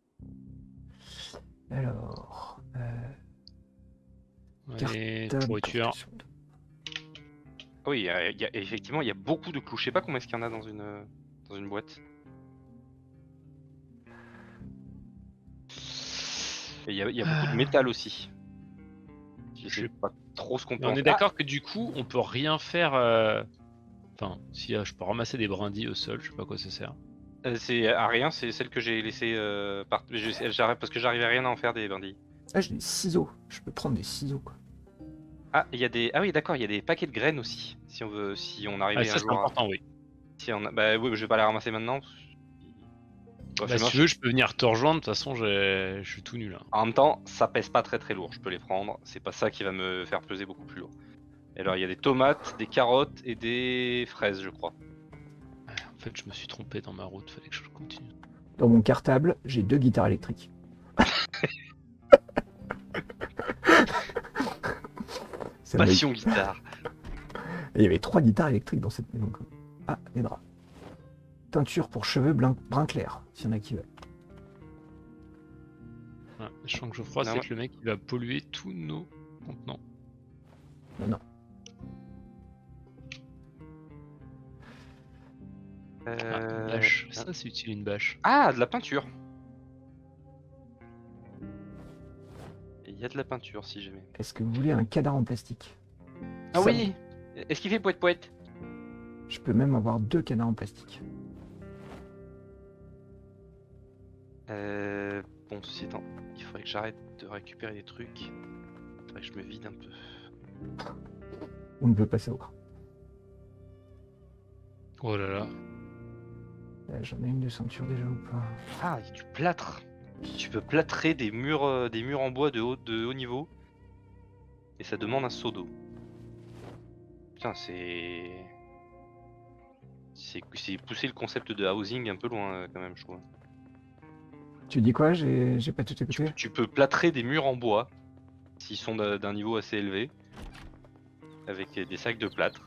[SPEAKER 2] Alors... Euh,
[SPEAKER 3] Allez,
[SPEAKER 2] cartable,
[SPEAKER 3] pourriture.
[SPEAKER 2] construction de-
[SPEAKER 1] Ah oui, il y a- il y a- effectivement, il y a beaucoup de clous. Je sais pas combien est-ce qu'il y en a dans une, euh, dans une boîte. Et il y a, il y a beaucoup de métal aussi. Je sais
[SPEAKER 3] Je-
[SPEAKER 1] pas trop ce qu'on peut
[SPEAKER 3] Mais on
[SPEAKER 1] en
[SPEAKER 3] est
[SPEAKER 1] faire.
[SPEAKER 3] d'accord que du coup, on peut rien faire. euh, Enfin, si euh, je peux ramasser des brindilles au sol, je sais pas à quoi ça sert.
[SPEAKER 1] Ah, euh, c'est à rien, c'est celle que j'ai laissée euh, par... j'ai- j'arrive- parce que j'arrivais à rien à en faire des bandits.
[SPEAKER 2] Ah, j'ai des ciseaux. Je peux prendre des ciseaux, quoi.
[SPEAKER 1] Ah, il y a des. Ah oui, d'accord, il y a des paquets de graines aussi. Si on veut, si on arrivait
[SPEAKER 3] Ah, ça
[SPEAKER 1] un
[SPEAKER 3] c'est
[SPEAKER 1] jour. à-
[SPEAKER 3] important, oui.
[SPEAKER 1] Si on a... Bah oui, je vais pas les ramasser maintenant. Bah,
[SPEAKER 3] Bah,
[SPEAKER 1] je-
[SPEAKER 3] si tu veux, je peux venir te rejoindre. De toute façon, j'ai- je suis tout nul. Hein.
[SPEAKER 1] En même temps, ça pèse pas très très lourd. Je peux les prendre. C'est pas ça qui va me faire peser beaucoup plus lourd. Et alors, il y a des tomates, des carottes et des fraises, je crois.
[SPEAKER 3] En fait, je me suis trompé dans ma route. Fallait que je continue.
[SPEAKER 2] Dans mon cartable, j'ai deux guitares électriques. Ça m'a-
[SPEAKER 1] Passion guitare.
[SPEAKER 2] Et il y avait trois guitares électriques dans cette maison. quoi. Ah, les draps. Teinture pour cheveux blin- brun clair, s'il y en a qui veulent.
[SPEAKER 3] Ah, je sens que Geoffroy,
[SPEAKER 1] Non,
[SPEAKER 3] c'est
[SPEAKER 1] moi-
[SPEAKER 3] que le mec il va polluer tous nos contenants.
[SPEAKER 2] Non, non.
[SPEAKER 3] Ah, une
[SPEAKER 1] Euh,
[SPEAKER 3] bâche. Ça, c'est utile une bâche.
[SPEAKER 1] Ah, de la peinture. Il y a de la peinture si jamais.
[SPEAKER 2] Est-ce que vous voulez un cadavre en plastique?
[SPEAKER 1] Ah
[SPEAKER 2] Ça-
[SPEAKER 1] oui. Est-ce qu'il fait poète poète?
[SPEAKER 2] Je peux même avoir deux cadavres en plastique.
[SPEAKER 1] Euh, bon, ceci étant, il faudrait que j'arrête de récupérer des trucs. Il faudrait que je me vide un peu.
[SPEAKER 2] On ne veut pas savoir.
[SPEAKER 3] Oh là là.
[SPEAKER 2] Euh, J'en ai une de ceinture déjà ou pas?
[SPEAKER 1] Ah, il y a du plâtre. Tu peux plâtrer des murs, euh, des murs en bois de haut, de haut niveau. Et ça demande un seau d'eau. Putain, c'est... C'est c'est pousser le concept de housing un peu loin euh, quand même, je trouve.
[SPEAKER 2] Tu dis quoi? J'ai j'ai pas tout
[SPEAKER 1] Tu,
[SPEAKER 2] écouté.
[SPEAKER 1] peux- tu peux plâtrer des murs en bois, s'ils sont d'un d'un niveau assez élevé, avec des sacs de plâtre.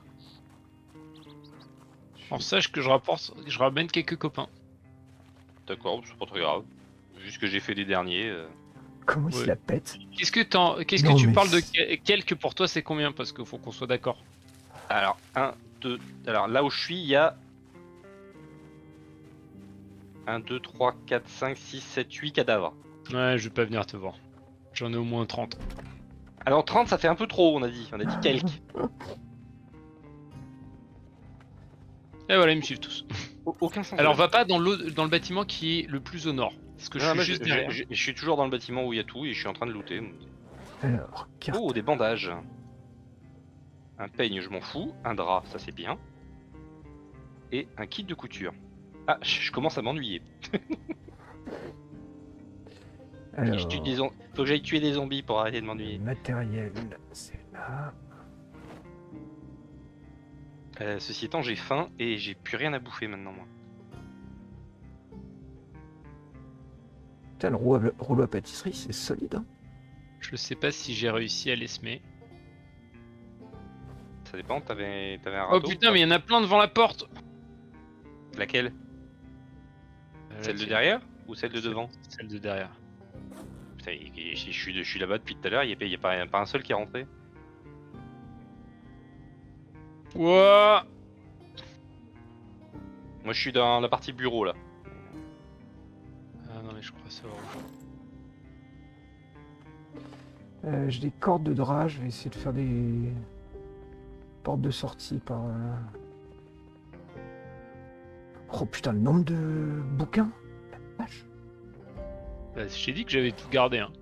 [SPEAKER 3] Alors sache que je rapporte, je ramène quelques copains.
[SPEAKER 1] D'accord, c'est pas très grave. Juste que j'ai fait les derniers. euh.
[SPEAKER 2] Comment il
[SPEAKER 3] Ouais.
[SPEAKER 2] se la pète?
[SPEAKER 3] Qu'est-ce que t'en, qu'est-ce
[SPEAKER 2] Non,
[SPEAKER 3] que tu
[SPEAKER 2] mais
[SPEAKER 3] parles de
[SPEAKER 2] c'est-
[SPEAKER 3] que- quelques pour toi, c'est combien? Parce qu'il faut qu'on soit d'accord.
[SPEAKER 1] Alors, un, deux... Alors là où je suis, il y a... un, deux, trois, quatre, cinq, six, sept, huit cadavres.
[SPEAKER 3] Ouais, je vais pas venir te voir. J'en ai au moins trente.
[SPEAKER 1] Alors trente, ça fait un peu trop, on a dit. On a dit quelques.
[SPEAKER 3] Et voilà, ils me suivent tous.
[SPEAKER 1] Au- Aucun sens.
[SPEAKER 3] Alors
[SPEAKER 1] de-
[SPEAKER 3] va pas dans, l'au- dans le bâtiment qui est le plus au nord. Parce que
[SPEAKER 1] Non,
[SPEAKER 3] je suis
[SPEAKER 1] mais
[SPEAKER 3] juste
[SPEAKER 1] je,
[SPEAKER 3] derrière.
[SPEAKER 1] je- je- je suis toujours dans le bâtiment où il y a tout et je suis en train de looter.
[SPEAKER 2] Alors, carte.
[SPEAKER 1] Oh, des bandages. Un peigne, je m'en fous. Un drap, ça c'est bien. Et un kit de couture. Ah, je je commence à m'ennuyer. Faut que je tue des
[SPEAKER 2] Alors,
[SPEAKER 1] zom- Faut que j'aille tuer des zombies pour arrêter de
[SPEAKER 2] le
[SPEAKER 1] m'ennuyer.
[SPEAKER 2] matériel, c'est là.
[SPEAKER 1] Euh, ceci étant, j'ai faim et j'ai plus rien à bouffer maintenant, moi.
[SPEAKER 2] Putain, le rouleau, à- rouleau à pâtisserie, c'est solide. Hein.
[SPEAKER 3] Je sais pas si j'ai réussi à les semer.
[SPEAKER 1] Ça dépend, t'avais t'avais un
[SPEAKER 3] Oh
[SPEAKER 1] râteau ou
[SPEAKER 3] putain,
[SPEAKER 1] pas
[SPEAKER 3] mais il y en a plein devant la porte.
[SPEAKER 1] Laquelle?
[SPEAKER 3] Euh,
[SPEAKER 1] Celle de
[SPEAKER 3] tiens,
[SPEAKER 1] derrière ou celle de
[SPEAKER 3] celle-
[SPEAKER 1] devant?
[SPEAKER 3] Celle de derrière.
[SPEAKER 1] Putain, et- et je suis, je suis là-bas depuis tout à l'heure, il n'y a, pas- y a pas, pas un seul qui est rentré.
[SPEAKER 3] Ouah.
[SPEAKER 1] Moi je suis dans la partie bureau là.
[SPEAKER 3] Ah non mais je crois savoir.
[SPEAKER 2] Euh, J'ai des cordes de drap, je vais essayer de faire des portes de sortie par. euh, Oh putain, le nombre de bouquins. La vache.
[SPEAKER 3] Bah, je t'ai dit que j'avais tout gardé. Hein.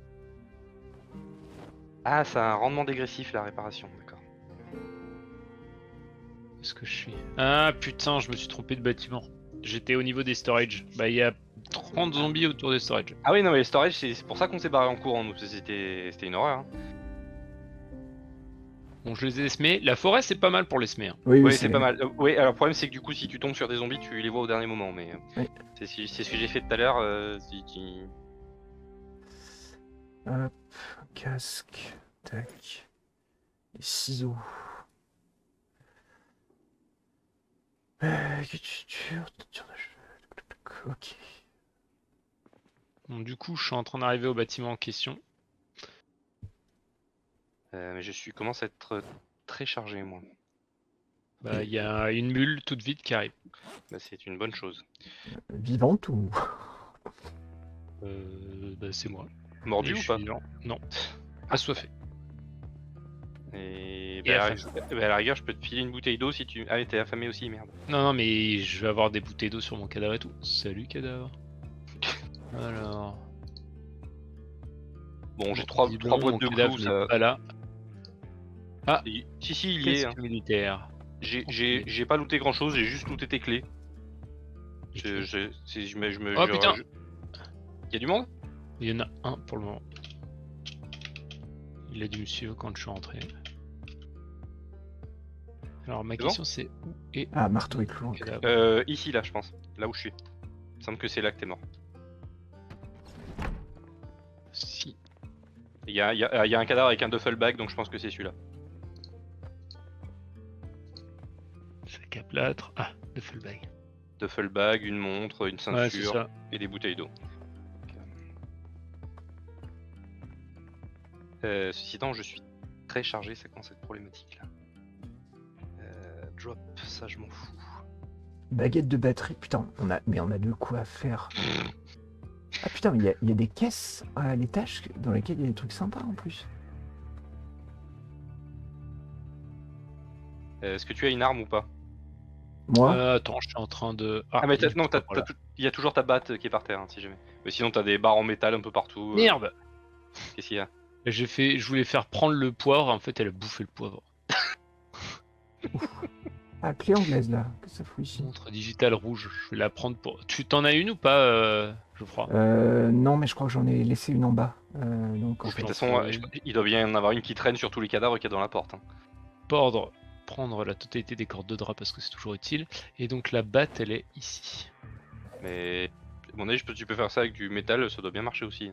[SPEAKER 1] Ah, c'est un rendement dégressif la réparation, d'accord.
[SPEAKER 3] Où est-ce que je suis? Ah putain, je me suis trompé de bâtiment. J'étais au niveau des storage. Bah il y a trente zombies autour des storage.
[SPEAKER 1] Ah oui, non mais les storage, c'est c'est pour ça qu'on s'est barré en courant, nous, parce que c'était c'était une horreur. Hein.
[SPEAKER 3] Bon, je les ai semés. La forêt c'est pas mal pour les semer. Hein.
[SPEAKER 2] Oui,
[SPEAKER 1] Oui, c'est pas mal. Euh, oui, alors le problème c'est que du coup, si tu tombes sur des zombies, tu les vois au dernier moment, mais euh,
[SPEAKER 2] Oui.
[SPEAKER 1] c'est c'est ce que j'ai fait tout à l'heure. Euh, si- si-
[SPEAKER 2] Hop, casque, tac. Les ciseaux. Euh, culture, teinture de cheveux. Ok.
[SPEAKER 3] Bon, du coup, je suis en train d'arriver au bâtiment en question.
[SPEAKER 1] Euh, mais je suis commence à être très chargé, moi.
[SPEAKER 3] Bah il y a une mule toute vite qui arrive.
[SPEAKER 1] Bah, c'est une bonne chose.
[SPEAKER 2] Vivante ou.
[SPEAKER 3] Euh, bah c'est moi.
[SPEAKER 1] Mordu
[SPEAKER 3] Et
[SPEAKER 1] ou
[SPEAKER 3] je
[SPEAKER 1] pas
[SPEAKER 3] suis vivant. Non. Assoiffé.
[SPEAKER 1] Et
[SPEAKER 3] Et
[SPEAKER 1] bah, à, la,
[SPEAKER 3] affamé.
[SPEAKER 1] bah, à la rigueur, je peux te filer une bouteille d'eau si tu. Ah, mais t'es affamé aussi, merde.
[SPEAKER 3] Non, non, mais je vais avoir des bouteilles d'eau sur mon cadavre et tout. Salut, cadavre. Alors.
[SPEAKER 1] Bon, j'ai
[SPEAKER 3] Bon,
[SPEAKER 1] trois,
[SPEAKER 3] visiblement,
[SPEAKER 1] trois boîtes
[SPEAKER 3] mon
[SPEAKER 1] de
[SPEAKER 3] cadavre
[SPEAKER 1] clous.
[SPEAKER 3] n'est
[SPEAKER 1] Ça...
[SPEAKER 3] pas là.
[SPEAKER 1] Et- Si, si, il y est.
[SPEAKER 3] Qu'est-ce
[SPEAKER 1] Hein.
[SPEAKER 3] que militaire.
[SPEAKER 1] J'ai
[SPEAKER 3] Ok.
[SPEAKER 1] j'ai- j'ai pas looté grand chose, j'ai juste looté tes clés. Je,
[SPEAKER 3] Ok.
[SPEAKER 1] je, si je me. Je me
[SPEAKER 3] Oh,
[SPEAKER 1] je-
[SPEAKER 3] putain.
[SPEAKER 1] je- Y a du monde?
[SPEAKER 3] Il y en a un pour le moment. Il a dû me suivre quand je suis rentré. Alors ma
[SPEAKER 1] C'est
[SPEAKER 3] question c'est où est
[SPEAKER 2] Ah, marteau et clou.
[SPEAKER 3] le cadavre?
[SPEAKER 1] Euh, ici, là, je pense. Là où je suis. Il me semble que c'est là que t'es mort.
[SPEAKER 3] Si.
[SPEAKER 1] Il y a, y a- y a un cadavre avec un duffel bag, donc je pense que c'est celui-là.
[SPEAKER 3] Sac à plâtre. Ah, le full bag.
[SPEAKER 1] Duffel bag, une montre, une
[SPEAKER 3] Ouais, c'est
[SPEAKER 1] ceinture
[SPEAKER 3] ça.
[SPEAKER 1] et des bouteilles d'eau. Euh, ceci étant, je suis très chargé, ça commence à être problématique là. Euh, drop, ça je m'en fous.
[SPEAKER 2] Baguette de batterie. Putain, on a... mais on a de quoi faire. Ah putain, mais il y, a- il y a des caisses à l'étage dans lesquelles il y a des trucs sympas en plus.
[SPEAKER 1] Euh, Est-ce que tu as une arme ou pas?
[SPEAKER 2] Moi,
[SPEAKER 3] Euh, attends, je suis en train de.
[SPEAKER 1] Ah, mais
[SPEAKER 3] il
[SPEAKER 1] t'as-
[SPEAKER 3] est
[SPEAKER 1] non, t'as-
[SPEAKER 3] pas par là.
[SPEAKER 1] t'as tout- il y a toujours ta batte qui est par terre, hein, si jamais. Mais sinon, t'as des barres en métal un peu partout. euh,
[SPEAKER 3] Merde.
[SPEAKER 1] Qu'est-ce qu'il y a?
[SPEAKER 3] J'ai fait, je voulais faire prendre le poivre, en fait elle a bouffé le poivre.
[SPEAKER 2] ah, clé anglaise là. Qu'est-ce que ça fout ici?
[SPEAKER 3] Montre digitale rouge, je vais la prendre pour. Tu t'en as une ou pas, euh, je crois.
[SPEAKER 2] Euh, non, mais je crois que j'en ai laissé une en bas. Euh, donc en
[SPEAKER 1] De
[SPEAKER 2] fait,
[SPEAKER 1] toute
[SPEAKER 3] j'en
[SPEAKER 1] façon,
[SPEAKER 3] prends
[SPEAKER 1] euh,
[SPEAKER 3] une.
[SPEAKER 1] je- il doit bien y en avoir une qui traîne sur tous les cadavres qu'il y a dans la porte. hein.
[SPEAKER 3] Pordre, prendre la totalité des cordes de drap parce que c'est toujours utile. Et donc la batte elle est ici.
[SPEAKER 1] Mais à mon avis, je peux- tu peux faire ça avec du métal, ça doit bien marcher aussi.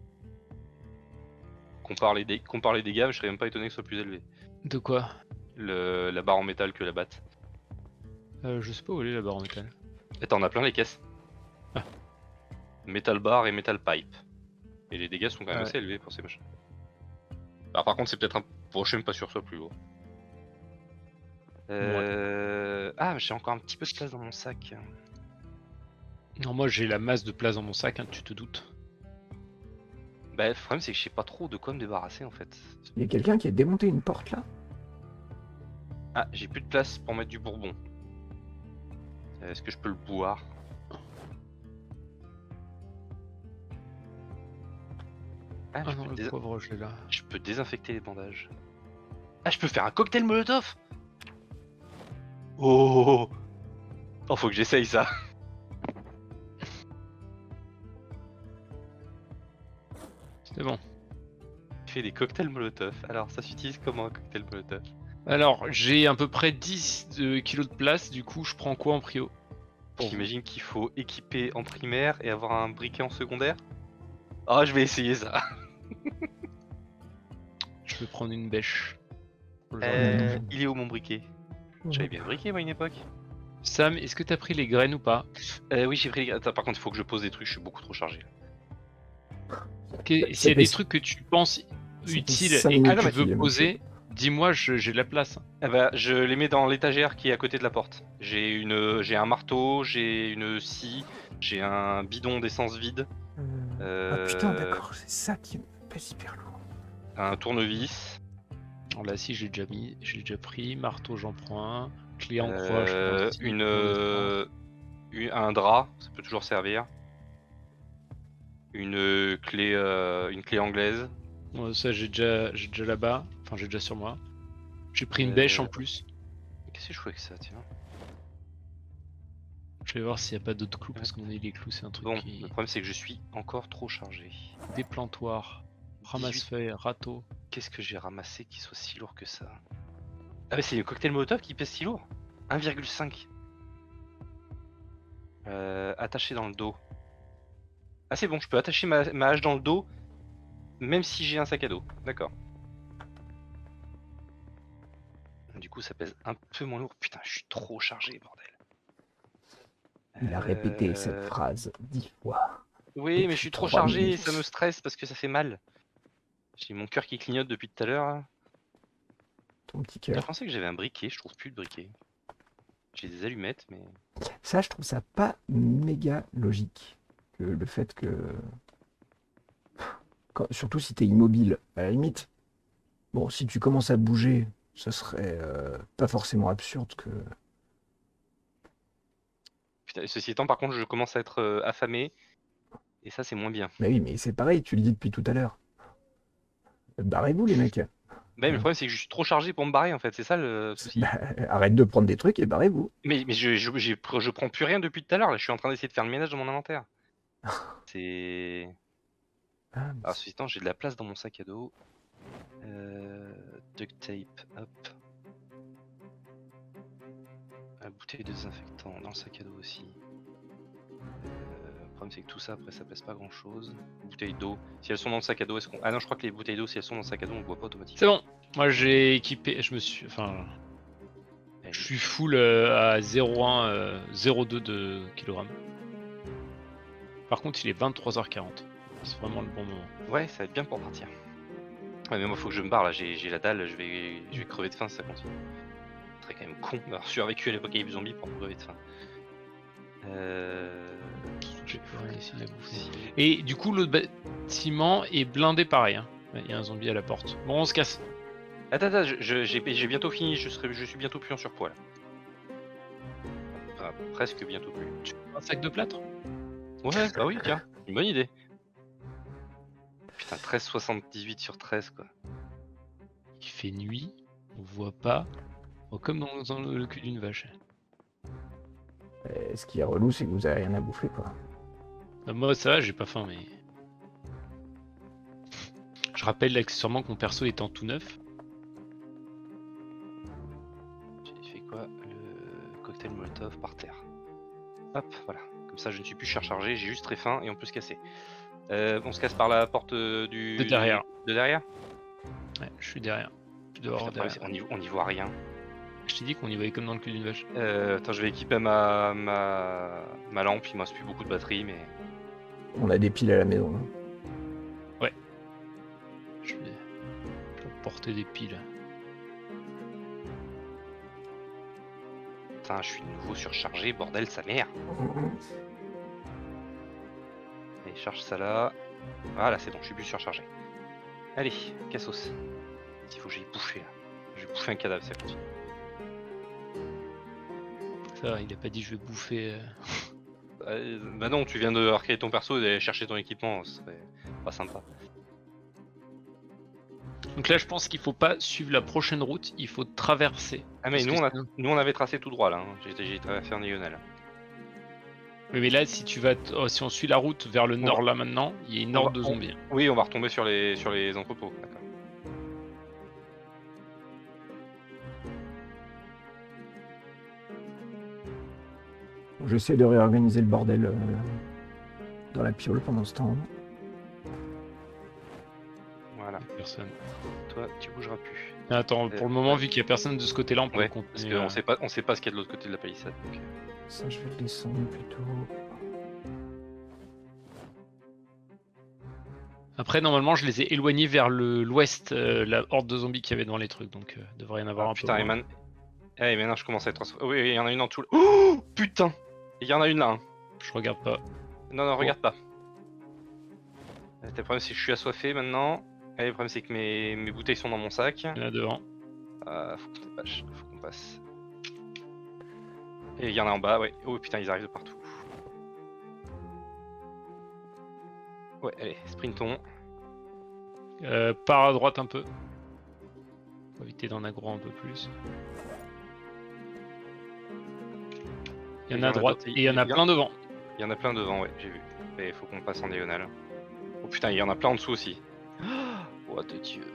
[SPEAKER 1] Compare les, dé- compare les dégâts, je serais même pas étonné que ce soit plus élevé.
[SPEAKER 3] De quoi?
[SPEAKER 1] Le, la barre en métal que la batte.
[SPEAKER 3] euh, Je sais pas où elle est la barre en métal.
[SPEAKER 1] Et t'en as plein les caisses.
[SPEAKER 3] Ah.
[SPEAKER 1] Metal bar et metal pipe. Et les dégâts sont quand même
[SPEAKER 3] Ouais.
[SPEAKER 1] assez élevés pour ces machins. Bah, par contre, c'est peut-être un. Bon, je suis même pas sûr que ce soit plus haut. Euh... Ah, j'ai encore un petit peu de place dans mon sac.
[SPEAKER 3] Non, moi j'ai la masse de place dans mon sac, hein, tu te doutes.
[SPEAKER 1] Bah, le problème, c'est que je sais pas trop de quoi me débarrasser en fait.
[SPEAKER 2] il y a quelqu'un qui a démonté une porte là.
[SPEAKER 1] Ah, j'ai plus de place pour mettre du bourbon. Euh, Est-ce que je peux le boire? Ah,
[SPEAKER 3] Ah
[SPEAKER 1] je,
[SPEAKER 3] non,
[SPEAKER 1] peux
[SPEAKER 3] le
[SPEAKER 1] dés-
[SPEAKER 3] poivre, je l'ai là.
[SPEAKER 1] je peux désinfecter les bandages. Ah, je peux faire un cocktail molotov. Oh, oh, faut que j'essaye ça.
[SPEAKER 3] C'est bon.
[SPEAKER 1] Je fais des cocktails molotov. Alors, ça s'utilise comment un cocktail molotov?
[SPEAKER 3] Alors, j'ai à peu près dix de kilos de place, du coup, je prends quoi en prio? Pour vous.
[SPEAKER 1] J'imagine qu'il faut équiper en primaire et avoir un briquet en secondaire. Ah, je vais essayer ça.
[SPEAKER 3] Je vais prendre une bêche. Pour le
[SPEAKER 1] Euh,
[SPEAKER 3] jardin.
[SPEAKER 1] il est où mon briquet? J'avais bien le briquet moi à une époque.
[SPEAKER 3] Sam, est-ce que t'as pris les graines ou pas?
[SPEAKER 1] Euh, oui, j'ai pris. Attends, par contre, il faut que je pose des trucs. Je suis beaucoup trop chargé.
[SPEAKER 3] Ok, S'il y a
[SPEAKER 2] fait-
[SPEAKER 3] des trucs que tu penses
[SPEAKER 2] ça fait
[SPEAKER 3] utiles
[SPEAKER 2] cinq
[SPEAKER 3] et
[SPEAKER 2] minutes
[SPEAKER 3] que tu
[SPEAKER 1] que
[SPEAKER 2] tu
[SPEAKER 3] veux
[SPEAKER 2] les
[SPEAKER 3] poser, dis-moi, je- j'ai de la place.
[SPEAKER 1] Ah bah, je les mets dans l'étagère qui est à côté de la porte. J'ai une, j'ai un marteau, j'ai une scie, j'ai un bidon d'essence vide,
[SPEAKER 2] Euh, Ah putain,
[SPEAKER 1] euh,
[SPEAKER 2] d'accord, c'est ça qui me pèse hyper lourd.
[SPEAKER 1] un tournevis,
[SPEAKER 3] Alors là, si j'ai déjà mis, j'ai déjà pris. Marteau, j'en prends un. Clé en croix, je
[SPEAKER 1] euh,
[SPEAKER 3] prends aussi.
[SPEAKER 1] une,
[SPEAKER 3] J'en ai
[SPEAKER 1] euh, une- un drap, ça peut toujours servir. Une clé, euh, une clé anglaise.
[SPEAKER 3] trois. Ouais, ça, j'ai déjà, j'ai déjà là-bas. Enfin, j'ai déjà sur moi. J'ai pris une
[SPEAKER 1] Euh,
[SPEAKER 3] bêche en plus.
[SPEAKER 1] Qu'est-ce que je fais avec ça, tiens?
[SPEAKER 3] Je vais voir s'il n'y a pas d'autres clous parce qu'on est les clous, c'est un truc
[SPEAKER 1] Bon,
[SPEAKER 3] qui.
[SPEAKER 1] le problème c'est que je suis encore trop chargé.
[SPEAKER 3] Déplantoir, ramasse-feuille, râteau.
[SPEAKER 1] Qu'est-ce que j'ai ramassé qui soit si lourd que ça? Ah mais c'est le cocktail molotov qui pèse si lourd? un virgule cinq. Euh, attaché dans le dos. Ah c'est bon, je peux attacher ma, ma hache dans le dos, même si j'ai un sac à dos. D'accord. Du coup ça pèse un peu moins lourd. Putain, je suis trop chargé, bordel.
[SPEAKER 2] Il a répété
[SPEAKER 1] Euh,
[SPEAKER 2] cette phrase dix fois.
[SPEAKER 1] Oui, mais je suis trop
[SPEAKER 2] Trois
[SPEAKER 1] chargé et
[SPEAKER 2] minutes.
[SPEAKER 1] ça me stresse parce que ça fait mal. J'ai mon cœur qui clignote depuis tout à l'heure. là.
[SPEAKER 2] Ton petit
[SPEAKER 1] Je
[SPEAKER 2] cœur.
[SPEAKER 1] pensais que j'avais un briquet, je trouve plus de briquet. J'ai des allumettes, mais...
[SPEAKER 2] Ça, je trouve ça pas méga logique. Que le fait que. Quand- surtout si t'es immobile, à la limite. Bon, si tu commences à bouger, ça serait euh, pas forcément absurde que.
[SPEAKER 1] Putain, ceci étant, par contre, je commence à être euh, affamé. Et ça, c'est moins bien.
[SPEAKER 2] Mais oui, mais c'est pareil, tu le dis depuis tout à l'heure. Barrez-vous, les mecs.
[SPEAKER 1] Bah, mais le problème, c'est que je suis trop chargé pour me barrer, en fait. C'est ça le souci.
[SPEAKER 2] Bah, arrête de prendre des trucs et barrez-vous.
[SPEAKER 1] Mais, mais je, je, j'ai pr- je prends plus rien depuis tout à l'heure. Là, je suis en train d'essayer de faire le ménage dans mon inventaire. C'est...
[SPEAKER 2] Ah, mais
[SPEAKER 1] Alors, ceci étant, j'ai de la place dans mon sac à dos. Euh, duct tape, hop. La bouteille de désinfectant dans le sac à dos aussi. Euh, le problème, c'est que tout ça, après, ça pèse pas grand chose. Bouteilles d'eau. Si elles sont dans le sac à dos, est-ce qu'on. Ah non, je crois que les bouteilles d'eau, si elles sont dans le sac à dos, on ne boit pas automatiquement.
[SPEAKER 3] C'est bon. Moi, j'ai équipé. Je me suis. Enfin,
[SPEAKER 1] Eh,
[SPEAKER 3] je suis full euh, à zéro virgule un, euh, zéro virgule deux de kilogrammes. Par contre, il est vingt-trois heures quarante. C'est vraiment le bon moment.
[SPEAKER 1] Ouais, ça va être bien pour partir. Ouais, mais moi, faut que je me barre là. J'ai j'ai la dalle, je vais, je vais crever de faim si ça continue. Ce serait quand même con d'avoir survécu à l'apocalypse zombie pour crever de faim. Euh.
[SPEAKER 3] J'ai plus rien ici à bouffer. Et du coup, l'autre bâtiment est blindé pareil. hein. Il y a un zombie à la porte. Bon, on se casse.
[SPEAKER 1] Attends, attends, je- je- j'ai j'ai bientôt fini, je, serai, je suis bientôt plus en surpoids là. Enfin, presque bientôt plus.
[SPEAKER 3] Un sac de plâtre.
[SPEAKER 1] Ouais, bah oui, tiens, une bonne idée. Putain, treize virgule soixante-dix-huit sur treize quoi.
[SPEAKER 3] Il fait nuit. On voit pas. Oh, comme dans, dans le, le cul d'une vache.
[SPEAKER 2] euh, ce qui est relou, c'est que vous avez rien à bouffer, quoi.
[SPEAKER 3] Bah, moi, ça va, j'ai pas faim, mais. Je rappelle accessoirement que mon perso étant tout neuf.
[SPEAKER 1] J'ai fait quoi? Le cocktail molotov par terre. Hop, voilà. Comme ça, je ne suis plus surchargé, j'ai juste très faim et on peut se casser. Euh, on se casse par la porte euh, du.
[SPEAKER 3] De derrière.
[SPEAKER 1] De derrière?
[SPEAKER 3] Ouais, je suis derrière. Je dois
[SPEAKER 1] Putain,
[SPEAKER 3] avoir
[SPEAKER 1] le problème,
[SPEAKER 3] derrière.
[SPEAKER 1] c'est qu'on y, on y voit rien.
[SPEAKER 3] Je t'ai dit qu'on y voyait comme dans le cul d'une vache.
[SPEAKER 1] Euh, attends, je vais équiper ma, ma, ma lampe, il me reste plus beaucoup de batterie, mais.
[SPEAKER 2] On a des piles à la maison. hein.
[SPEAKER 3] Je vais, je vais porter des piles.
[SPEAKER 1] Putain, je suis de nouveau surchargé, bordel, sa mère. Allez, charge ça là. Voilà, c'est bon, je suis plus surchargé. Allez, cassos. Il faut que j'aille bouffer là. Je vais bouffer un cadavre, ça continue.
[SPEAKER 3] Ça va, il a pas dit je vais bouffer. euh.
[SPEAKER 1] Euh, bah non, tu viens de arcader ton perso et d'aller chercher ton équipement, ce serait pas sympa.
[SPEAKER 3] Donc là, je pense qu'il faut pas suivre la prochaine route, il faut traverser.
[SPEAKER 1] Ah mais
[SPEAKER 3] Parce
[SPEAKER 1] nous
[SPEAKER 3] que
[SPEAKER 1] on, a,
[SPEAKER 3] sinon-
[SPEAKER 1] nous on avait tracé tout droit là, hein. j'ai j'ai traversé en diagonale.
[SPEAKER 3] Oui, mais là, si tu vas, t- oh, si on suit la route vers le
[SPEAKER 1] On
[SPEAKER 3] nord
[SPEAKER 1] va-
[SPEAKER 3] là maintenant, il y a une
[SPEAKER 1] on
[SPEAKER 3] horde
[SPEAKER 1] va-
[SPEAKER 3] de
[SPEAKER 1] on-
[SPEAKER 3] zombies.
[SPEAKER 1] Oui, on va retomber sur les, sur les entrepôts, d'accord.
[SPEAKER 2] J'essaie de réorganiser le bordel euh, dans la piole pendant ce temps.
[SPEAKER 1] Voilà,
[SPEAKER 3] Personne.
[SPEAKER 1] toi tu bougeras plus.
[SPEAKER 3] Attends,
[SPEAKER 1] Euh,
[SPEAKER 3] pour le moment,
[SPEAKER 1] ouais.
[SPEAKER 3] vu qu'il y a personne de ce côté-là, on peut
[SPEAKER 1] Ouais,
[SPEAKER 3] continuer.
[SPEAKER 1] parce qu'on
[SPEAKER 3] euh,
[SPEAKER 1] sait pas, on sait pas ce qu'il y a de l'autre côté de la palissade. donc, euh.
[SPEAKER 2] Ça, je vais le descendre plutôt.
[SPEAKER 3] Après, normalement, je les ai éloignés vers le- l'ouest, euh, la horde de zombies qu'il y avait dans les trucs, donc euh, devrait y en avoir
[SPEAKER 1] Ah,
[SPEAKER 3] un
[SPEAKER 1] putain,
[SPEAKER 3] peu
[SPEAKER 1] et
[SPEAKER 3] moins.
[SPEAKER 1] man... Eh, maintenant je commence à être... assoiffé. Oui, oui, il y en a une en tout. Oh putain. Il y en a une là. Hein.
[SPEAKER 3] Je regarde pas.
[SPEAKER 1] Non, non, regarde pas. Euh, Le problème c'est que je suis assoiffé maintenant. Et le problème c'est que mes... mes bouteilles sont dans mon sac.
[SPEAKER 3] Il y en a devant.
[SPEAKER 1] Euh, faut qu'on dépêche, faut qu'on passe. Et il y en a en bas, ouais. Oh putain, ils arrivent de partout. Ouais, allez, sprintons.
[SPEAKER 3] Euh, par à droite un peu. Faut éviter d'en aggro un peu plus. Il y en a à droite et il y en a plein devant.
[SPEAKER 1] Il y en a plein devant, ouais, j'ai vu. Mais il faut qu'on passe en diagonale. Oh putain, il y en a plein en dessous aussi. Oh de dieu.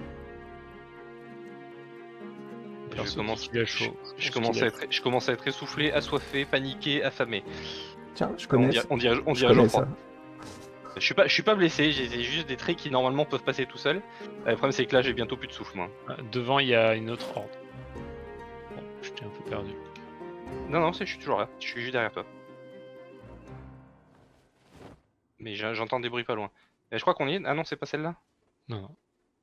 [SPEAKER 1] Je
[SPEAKER 3] Perso,
[SPEAKER 1] commence,
[SPEAKER 3] qu'il a
[SPEAKER 1] je,
[SPEAKER 3] chaud.
[SPEAKER 1] je
[SPEAKER 3] pense
[SPEAKER 1] commence
[SPEAKER 3] qu'il
[SPEAKER 1] à
[SPEAKER 3] a-
[SPEAKER 1] être, je commence à être essoufflé, assoiffé, paniqué, affamé.
[SPEAKER 2] Tiens, je
[SPEAKER 1] On
[SPEAKER 2] connais,
[SPEAKER 1] dirait, on dirait, on
[SPEAKER 2] je
[SPEAKER 1] dirait
[SPEAKER 2] connais
[SPEAKER 1] Geoffroy.
[SPEAKER 2] ça.
[SPEAKER 1] Je suis pas, je suis pas blessé, j'ai j'ai juste des traits qui normalement peuvent passer tout seul. Euh, Le problème c'est que là j'ai bientôt plus de souffle moi.
[SPEAKER 3] Ah, devant, il y a une autre horde. Bon, j'étais un peu perdu.
[SPEAKER 1] Non non, c'est- je suis toujours là, je suis juste derrière toi. Mais j'ai- j'entends des bruits pas loin. Et je crois qu'on y est. Ah non, c'est pas celle-là.
[SPEAKER 3] Non, non.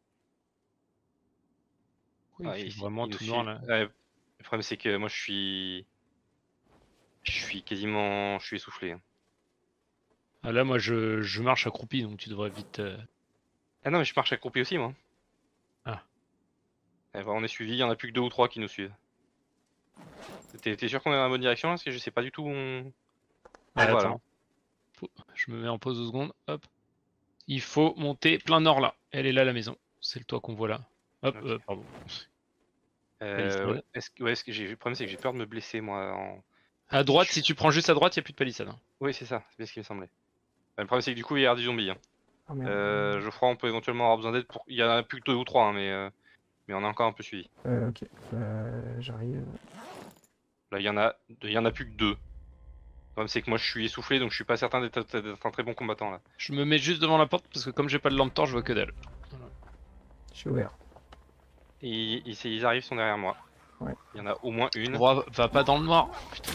[SPEAKER 3] Oui,
[SPEAKER 1] Ah,
[SPEAKER 3] il fait
[SPEAKER 1] ici,
[SPEAKER 3] vraiment
[SPEAKER 1] il nous
[SPEAKER 3] tout
[SPEAKER 1] suit.
[SPEAKER 3] noir là.
[SPEAKER 1] Ouais, le problème c'est que moi je suis, je suis quasiment, je suis essoufflé. hein.
[SPEAKER 3] Ah, là, moi, je, je marche accroupi, donc tu devrais vite. euh,
[SPEAKER 1] Ah non, mais je marche accroupi aussi moi.
[SPEAKER 3] Ah.
[SPEAKER 1] Eh ben, on est suivi, il y en a plus que deux ou trois qui nous suivent. T'es t'es sûr qu'on est dans la bonne direction là? Parce que je sais pas du tout où on...
[SPEAKER 3] Ah,
[SPEAKER 1] voilà.
[SPEAKER 3] attends. Faut- Je me mets en pause deux secondes. Hop. Il faut monter plein nord là. Elle est là la maison. C'est le toit qu'on voit là. Hop,
[SPEAKER 1] Ok.
[SPEAKER 3] euh, pardon.
[SPEAKER 1] Euh,
[SPEAKER 3] Palissade.
[SPEAKER 1] ouais, est-ce que, ouais, est-ce que j'ai, le problème c'est que j'ai peur de me blesser moi. En...
[SPEAKER 3] À droite,
[SPEAKER 1] Je-
[SPEAKER 3] si tu prends juste à droite, il n'y a plus de palissade. hein.
[SPEAKER 1] Oui, c'est ça, c'est bien ce qui me semblait. Euh, Le problème c'est que du coup il y a des zombies. Hein.
[SPEAKER 2] Oh, merde.
[SPEAKER 1] Euh, Geoffroy, on peut éventuellement avoir besoin d'aide pour. Il y en a plus que deux ou trois, hein, mais euh, mais on a encore un peu suivi.
[SPEAKER 2] Euh, ok, euh, j'arrive.
[SPEAKER 1] Là, il y en a, il y en a plus que deux. Le problème c'est que moi je suis essoufflé, donc je suis pas certain d'être d'être un très bon combattant là.
[SPEAKER 3] Je me mets juste devant la porte parce que comme j'ai pas de lampe torche, je vois que dalle.
[SPEAKER 2] Je suis ouvert.
[SPEAKER 1] Et ils, ils arrivent, ils sont derrière moi.
[SPEAKER 2] Ouais.
[SPEAKER 1] Il y en a au moins une.
[SPEAKER 3] Va, va pas dans le noir. Putain.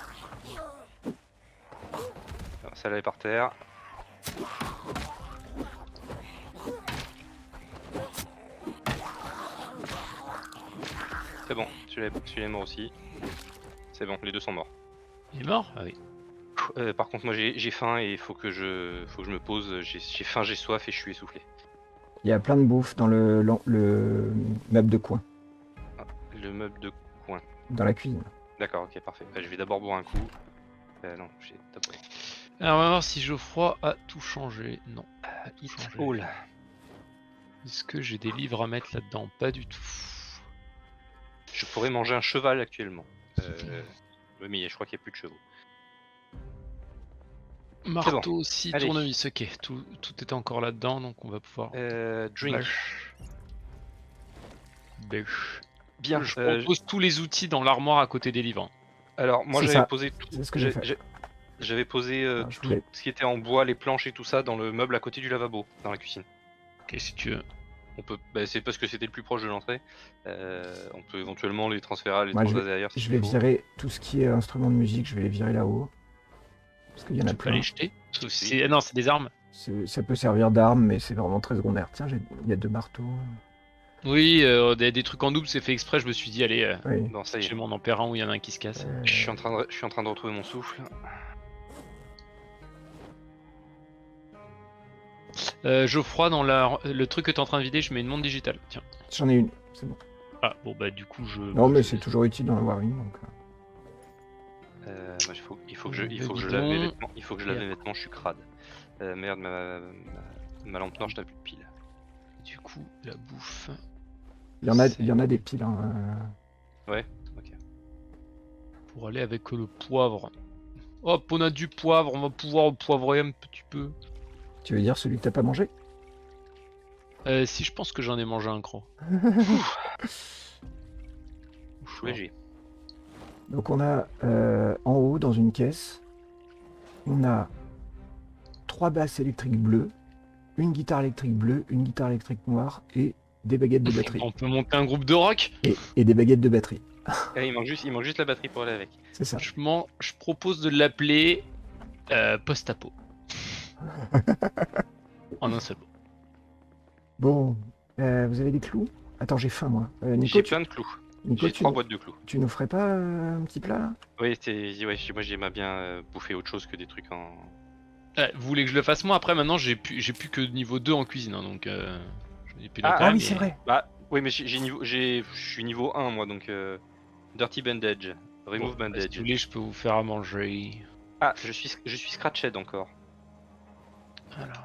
[SPEAKER 1] Alors, celle-là est par terre. C'est bon, celui-là celui-là est mort aussi. C'est bon, les deux sont morts.
[SPEAKER 3] Il est mort? Ah oui.
[SPEAKER 1] Euh, par contre, moi j'ai j'ai faim et il faut que je, faut que je me pose. J'ai j'ai faim, j'ai soif et je suis essoufflé.
[SPEAKER 2] Il y a plein de bouffe dans le, le, le meuble de coin,
[SPEAKER 1] Le meuble de coin.
[SPEAKER 2] dans la cuisine.
[SPEAKER 1] D'accord, ok, parfait. Bah, je vais d'abord boire un coup. Euh, non, j'ai d'abord.
[SPEAKER 3] Alors on va voir si Geoffroy a tout changé. Non. Pas tout changé.
[SPEAKER 1] Oh là.
[SPEAKER 3] Est-ce que j'ai des livres à mettre là-dedans? Pas du tout.
[SPEAKER 1] Je pourrais manger un cheval actuellement. Euh... Oui, mais je crois qu'il n'y a plus de chevaux.
[SPEAKER 3] Marteau aussi,
[SPEAKER 1] Allez.
[SPEAKER 3] tournevis, ok. Tout, tout est encore là-dedans, donc on va pouvoir.
[SPEAKER 1] Euh, drink.
[SPEAKER 3] Bêche. Bêche.
[SPEAKER 1] Bien.
[SPEAKER 3] Je
[SPEAKER 1] euh,
[SPEAKER 3] propose tous les outils dans l'armoire à côté des livres.
[SPEAKER 1] Alors, moi
[SPEAKER 2] C'est
[SPEAKER 1] j'avais
[SPEAKER 2] ça.
[SPEAKER 1] posé tout.
[SPEAKER 2] C'est ce que j'ai fait.
[SPEAKER 1] j'ai- J'avais posé euh,
[SPEAKER 2] Alors, je
[SPEAKER 1] tout
[SPEAKER 2] voulais-
[SPEAKER 1] ce qui était en bois, les planches et tout ça dans le meuble à côté du lavabo, dans la cuisine.
[SPEAKER 3] Ok, si tu veux.
[SPEAKER 1] On peut, bah, c'est parce que c'était le plus proche de l'entrée. Euh, on peut éventuellement les transférer, les
[SPEAKER 2] Moi, je
[SPEAKER 1] transvaser ailleurs. si
[SPEAKER 2] Je
[SPEAKER 1] il
[SPEAKER 2] vais
[SPEAKER 1] faut.
[SPEAKER 2] virer tout ce qui est instrument de musique, je vais les virer là-haut. Parce qu'il y en a
[SPEAKER 3] Tu peux
[SPEAKER 2] plein.
[SPEAKER 3] les jeter. Sauf
[SPEAKER 1] Oui.
[SPEAKER 3] si c'est- ah non, c'est des armes.
[SPEAKER 2] C'est- Ça peut servir d'arme, mais c'est vraiment très secondaire. Tiens, j'ai- il y a deux marteaux.
[SPEAKER 3] Oui, euh, des, des trucs en double, c'est fait exprès. Je me suis dit, allez, euh,
[SPEAKER 2] Oui.
[SPEAKER 1] Bon, ça y
[SPEAKER 3] chez
[SPEAKER 1] est.
[SPEAKER 3] mon empire un où il y en a un qui se casse.
[SPEAKER 2] Euh,
[SPEAKER 1] Je suis en train de, je suis en train de retrouver mon souffle.
[SPEAKER 3] Euh, Geoffroy, dans la, le truc que t'es en train de vider, je mets une montre digitale. Tiens.
[SPEAKER 2] J'en ai une, c'est bon.
[SPEAKER 3] Ah, bon, bah, du coup, je.
[SPEAKER 2] Non, mais c'est toujours utile d'en avoir une. Donc... euh.
[SPEAKER 1] Euh, moi, il faut, il faut que je, il
[SPEAKER 3] Le
[SPEAKER 1] faut que je
[SPEAKER 3] bidon.
[SPEAKER 1] lave mes vêtements. Il faut que je lave
[SPEAKER 3] Merde.
[SPEAKER 1] mes vêtements. Je suis crade. Euh, merde, ma, ma, ma lampe torche n'a plus de pile.
[SPEAKER 3] du coup, la bouffe.
[SPEAKER 2] Il y en a,
[SPEAKER 3] C'est-
[SPEAKER 2] il y en a des piles. Hein. euh.
[SPEAKER 1] Ouais, ok.
[SPEAKER 3] Pour aller avec le poivre. Hop, on a du poivre, on va pouvoir poivrer un petit peu.
[SPEAKER 2] Tu veux dire celui que t'as pas mangé?
[SPEAKER 3] Euh, si je pense que j'en ai mangé un gros.
[SPEAKER 1] Léger.
[SPEAKER 2] Donc on a euh, en haut dans une caisse, on a trois basses électriques bleues, une guitare électrique bleue, une guitare électrique noire et des baguettes de batterie.
[SPEAKER 3] On peut monter un groupe de rock.
[SPEAKER 2] Et, et des baguettes de batterie.
[SPEAKER 1] Ah, il, manque juste, il manque juste la batterie pour aller avec.
[SPEAKER 2] C'est ça.
[SPEAKER 3] Je, m'en- je propose de l'appeler euh, post-apo. En un seul mot.
[SPEAKER 2] Bon, euh, vous avez des clous? Attends, j'ai faim moi. Euh, Nico,
[SPEAKER 1] J'ai
[SPEAKER 2] tu,
[SPEAKER 1] plein de clous.
[SPEAKER 2] Nico,
[SPEAKER 1] J'ai
[SPEAKER 2] tu,
[SPEAKER 1] trois boîtes de clous.
[SPEAKER 2] tu nous ferais pas euh, un petit plat là?
[SPEAKER 1] Oui, c'est- ouais, moi j'aimais bien euh, bouffer autre chose que des trucs en.
[SPEAKER 3] Euh, vous voulez que je le fasse moi? Après, maintenant, j'ai plus, j'ai plus que niveau deux en cuisine. Hein, donc, euh, je n'ai plus
[SPEAKER 1] Ah,
[SPEAKER 3] d'intérêt,
[SPEAKER 2] Ah oui,
[SPEAKER 3] mais-
[SPEAKER 2] c'est vrai.
[SPEAKER 1] Bah, oui, mais j'ai j'ai niveau, j'ai, je suis niveau un moi donc. euh, Dirty Bandage, Remove
[SPEAKER 3] Bon, bah, si
[SPEAKER 1] Bandage.
[SPEAKER 3] vous voulez, je peux vous faire à manger.
[SPEAKER 1] Ah, je suis, je suis Scratched encore.
[SPEAKER 3] Alors.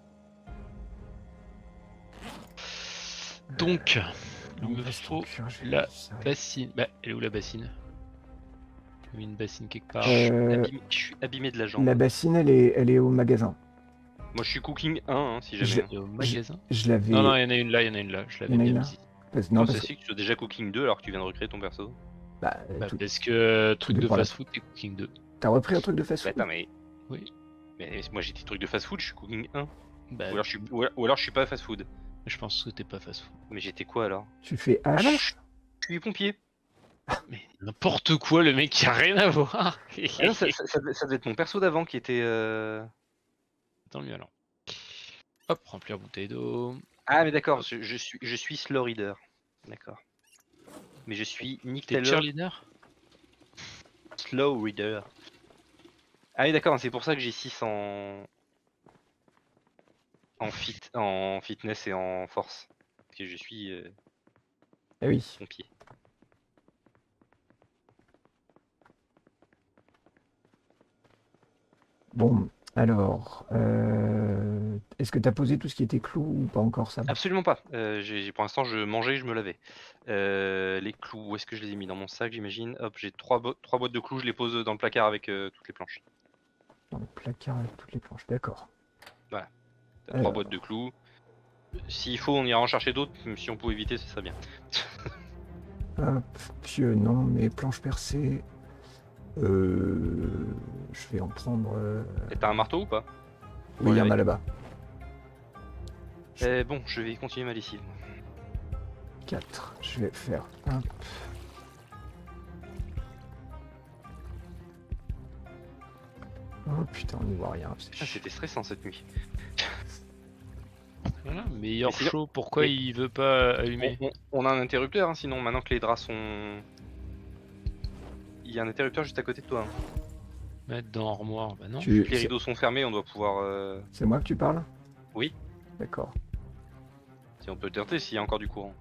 [SPEAKER 3] Donc, il me
[SPEAKER 2] Reste
[SPEAKER 3] faut
[SPEAKER 2] en cuir, je vais-
[SPEAKER 3] la
[SPEAKER 2] ça va.
[SPEAKER 3] bassine. Bah, elle est où la bassine? J'ai mis une bassine quelque part.
[SPEAKER 2] Euh,
[SPEAKER 1] Abîmé- je suis abîmé de la jambe.
[SPEAKER 2] La bassine, elle est, elle est au magasin.
[SPEAKER 1] Moi je suis Cooking un hein, si
[SPEAKER 2] Je-
[SPEAKER 1] jamais.
[SPEAKER 3] Elle est au magasin?
[SPEAKER 2] Je l'avais.
[SPEAKER 3] Non, non, il y en a une là, il y en a une là. Je
[SPEAKER 2] Il y
[SPEAKER 3] l'avais
[SPEAKER 2] en a
[SPEAKER 3] bien
[SPEAKER 2] une là.
[SPEAKER 3] mise.
[SPEAKER 2] Parce-
[SPEAKER 1] Non,
[SPEAKER 2] Non,
[SPEAKER 1] c'est
[SPEAKER 2] parce que.
[SPEAKER 1] si que tu sois déjà Cooking deux alors que tu viens de recréer ton perso.
[SPEAKER 2] Bah,
[SPEAKER 3] Bah,
[SPEAKER 2] tout-
[SPEAKER 3] parce que euh, truc de
[SPEAKER 2] dépend là.
[SPEAKER 3] fast-food et cooking deux.
[SPEAKER 2] T'as repris un truc de fast
[SPEAKER 1] Bah
[SPEAKER 2] food?
[SPEAKER 1] attends mais.
[SPEAKER 3] Oui.
[SPEAKER 1] Mais moi j'ai des trucs de fast food, je suis Cooking un.
[SPEAKER 3] Bah,
[SPEAKER 1] Ou alors je suis, ou alors, ou alors je suis pas fast food.
[SPEAKER 3] je pense que t'es pas fast-food.
[SPEAKER 1] Mais j'étais quoi alors?
[SPEAKER 2] Tu fais
[SPEAKER 1] Ah non,
[SPEAKER 2] H.
[SPEAKER 1] je je suis pompier.
[SPEAKER 3] Mais n'importe quoi, le mec qui a rien à voir.
[SPEAKER 1] Ah non, ça, ça- ça devait- ça devait être mon perso d'avant qui était. euh,
[SPEAKER 3] Tant mieux alors. Hop, remplir bouteille d'eau.
[SPEAKER 1] Ah mais d'accord, je, je suis, je suis slow reader. D'accord. Mais je suis Nick
[SPEAKER 3] T'es
[SPEAKER 1] Taylor
[SPEAKER 3] cheerleader?
[SPEAKER 1] slow reader. Ah oui d'accord, c'est pour ça que j'ai six en en fit, en fitness et en force. Parce que je suis euh,
[SPEAKER 2] Eh oui.
[SPEAKER 1] pompier.
[SPEAKER 2] Bon, alors. euh, Est-ce que t'as posé tout ce qui était clou ou pas encore ça?
[SPEAKER 1] Absolument pas. Euh, j'ai- j'ai- pour l'instant, je mangeais, je me lavais. Euh, les clous, où est-ce que je les ai mis? Dans mon sac, j'imagine. Hop, j'ai trois, bo- trois boîtes de clous, je les pose dans le placard avec euh, toutes les planches.
[SPEAKER 2] Dans le placard avec toutes les planches, d'accord.
[SPEAKER 1] T'as
[SPEAKER 2] Alors.
[SPEAKER 1] trois boîtes de clous. S'il faut, on ira en chercher d'autres. même Si on peut éviter, ce serait bien.
[SPEAKER 2] Hop, pieux, non, mais planches percées. Euh, je vais en prendre. euh,
[SPEAKER 1] Et t'as un marteau ou pas?
[SPEAKER 2] Oui, il y en a
[SPEAKER 1] Ouais.
[SPEAKER 2] là-bas.
[SPEAKER 1] Eh, Bon, je vais continuer ma lessive.
[SPEAKER 2] quatre. Je vais faire un. Oh putain, on n'y voit rien. c'est
[SPEAKER 1] Ah,
[SPEAKER 2] chiant.
[SPEAKER 1] c'était stressant cette nuit.
[SPEAKER 3] Voilà, meilleur
[SPEAKER 1] Mais sinon-
[SPEAKER 3] chaud, pourquoi
[SPEAKER 1] Mais-
[SPEAKER 3] il veut pas allumer?
[SPEAKER 1] On, on- on a un interrupteur, hein, sinon maintenant que les draps sont. Il y a un interrupteur juste à côté de toi. hein.
[SPEAKER 3] Mettre dans armoire, bah non.
[SPEAKER 2] Tu-
[SPEAKER 1] Les
[SPEAKER 2] c'est-
[SPEAKER 1] rideaux sont fermés, on doit pouvoir. euh,
[SPEAKER 2] C'est moi que tu parles?
[SPEAKER 1] Oui.
[SPEAKER 2] D'accord.
[SPEAKER 1] Si on peut tenter s'il y a encore du courant.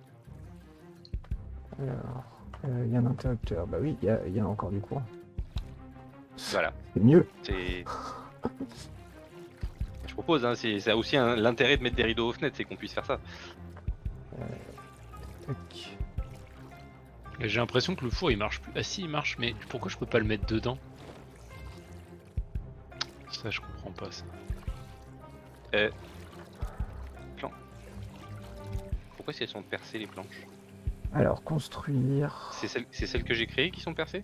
[SPEAKER 2] Alors, euh, il y a un interrupteur. Bah oui, il y a, il y a encore du courant.
[SPEAKER 1] Voilà.
[SPEAKER 2] C'est mieux.
[SPEAKER 1] C'est. Je propose, hein, c'est ça a aussi un- l'intérêt de mettre des rideaux aux fenêtres, c'est qu'on puisse faire ça.
[SPEAKER 2] Tac.
[SPEAKER 3] Et j'ai l'impression que le four il marche plus. Ah si, il marche, mais pourquoi je peux pas le mettre dedans? Ça, je comprends pas ça.
[SPEAKER 1] Euh... Plan. Pourquoi si elles sont percées les planches?
[SPEAKER 2] Alors, construire.
[SPEAKER 1] C'est celles, c'est celles que j'ai créées qui sont percées?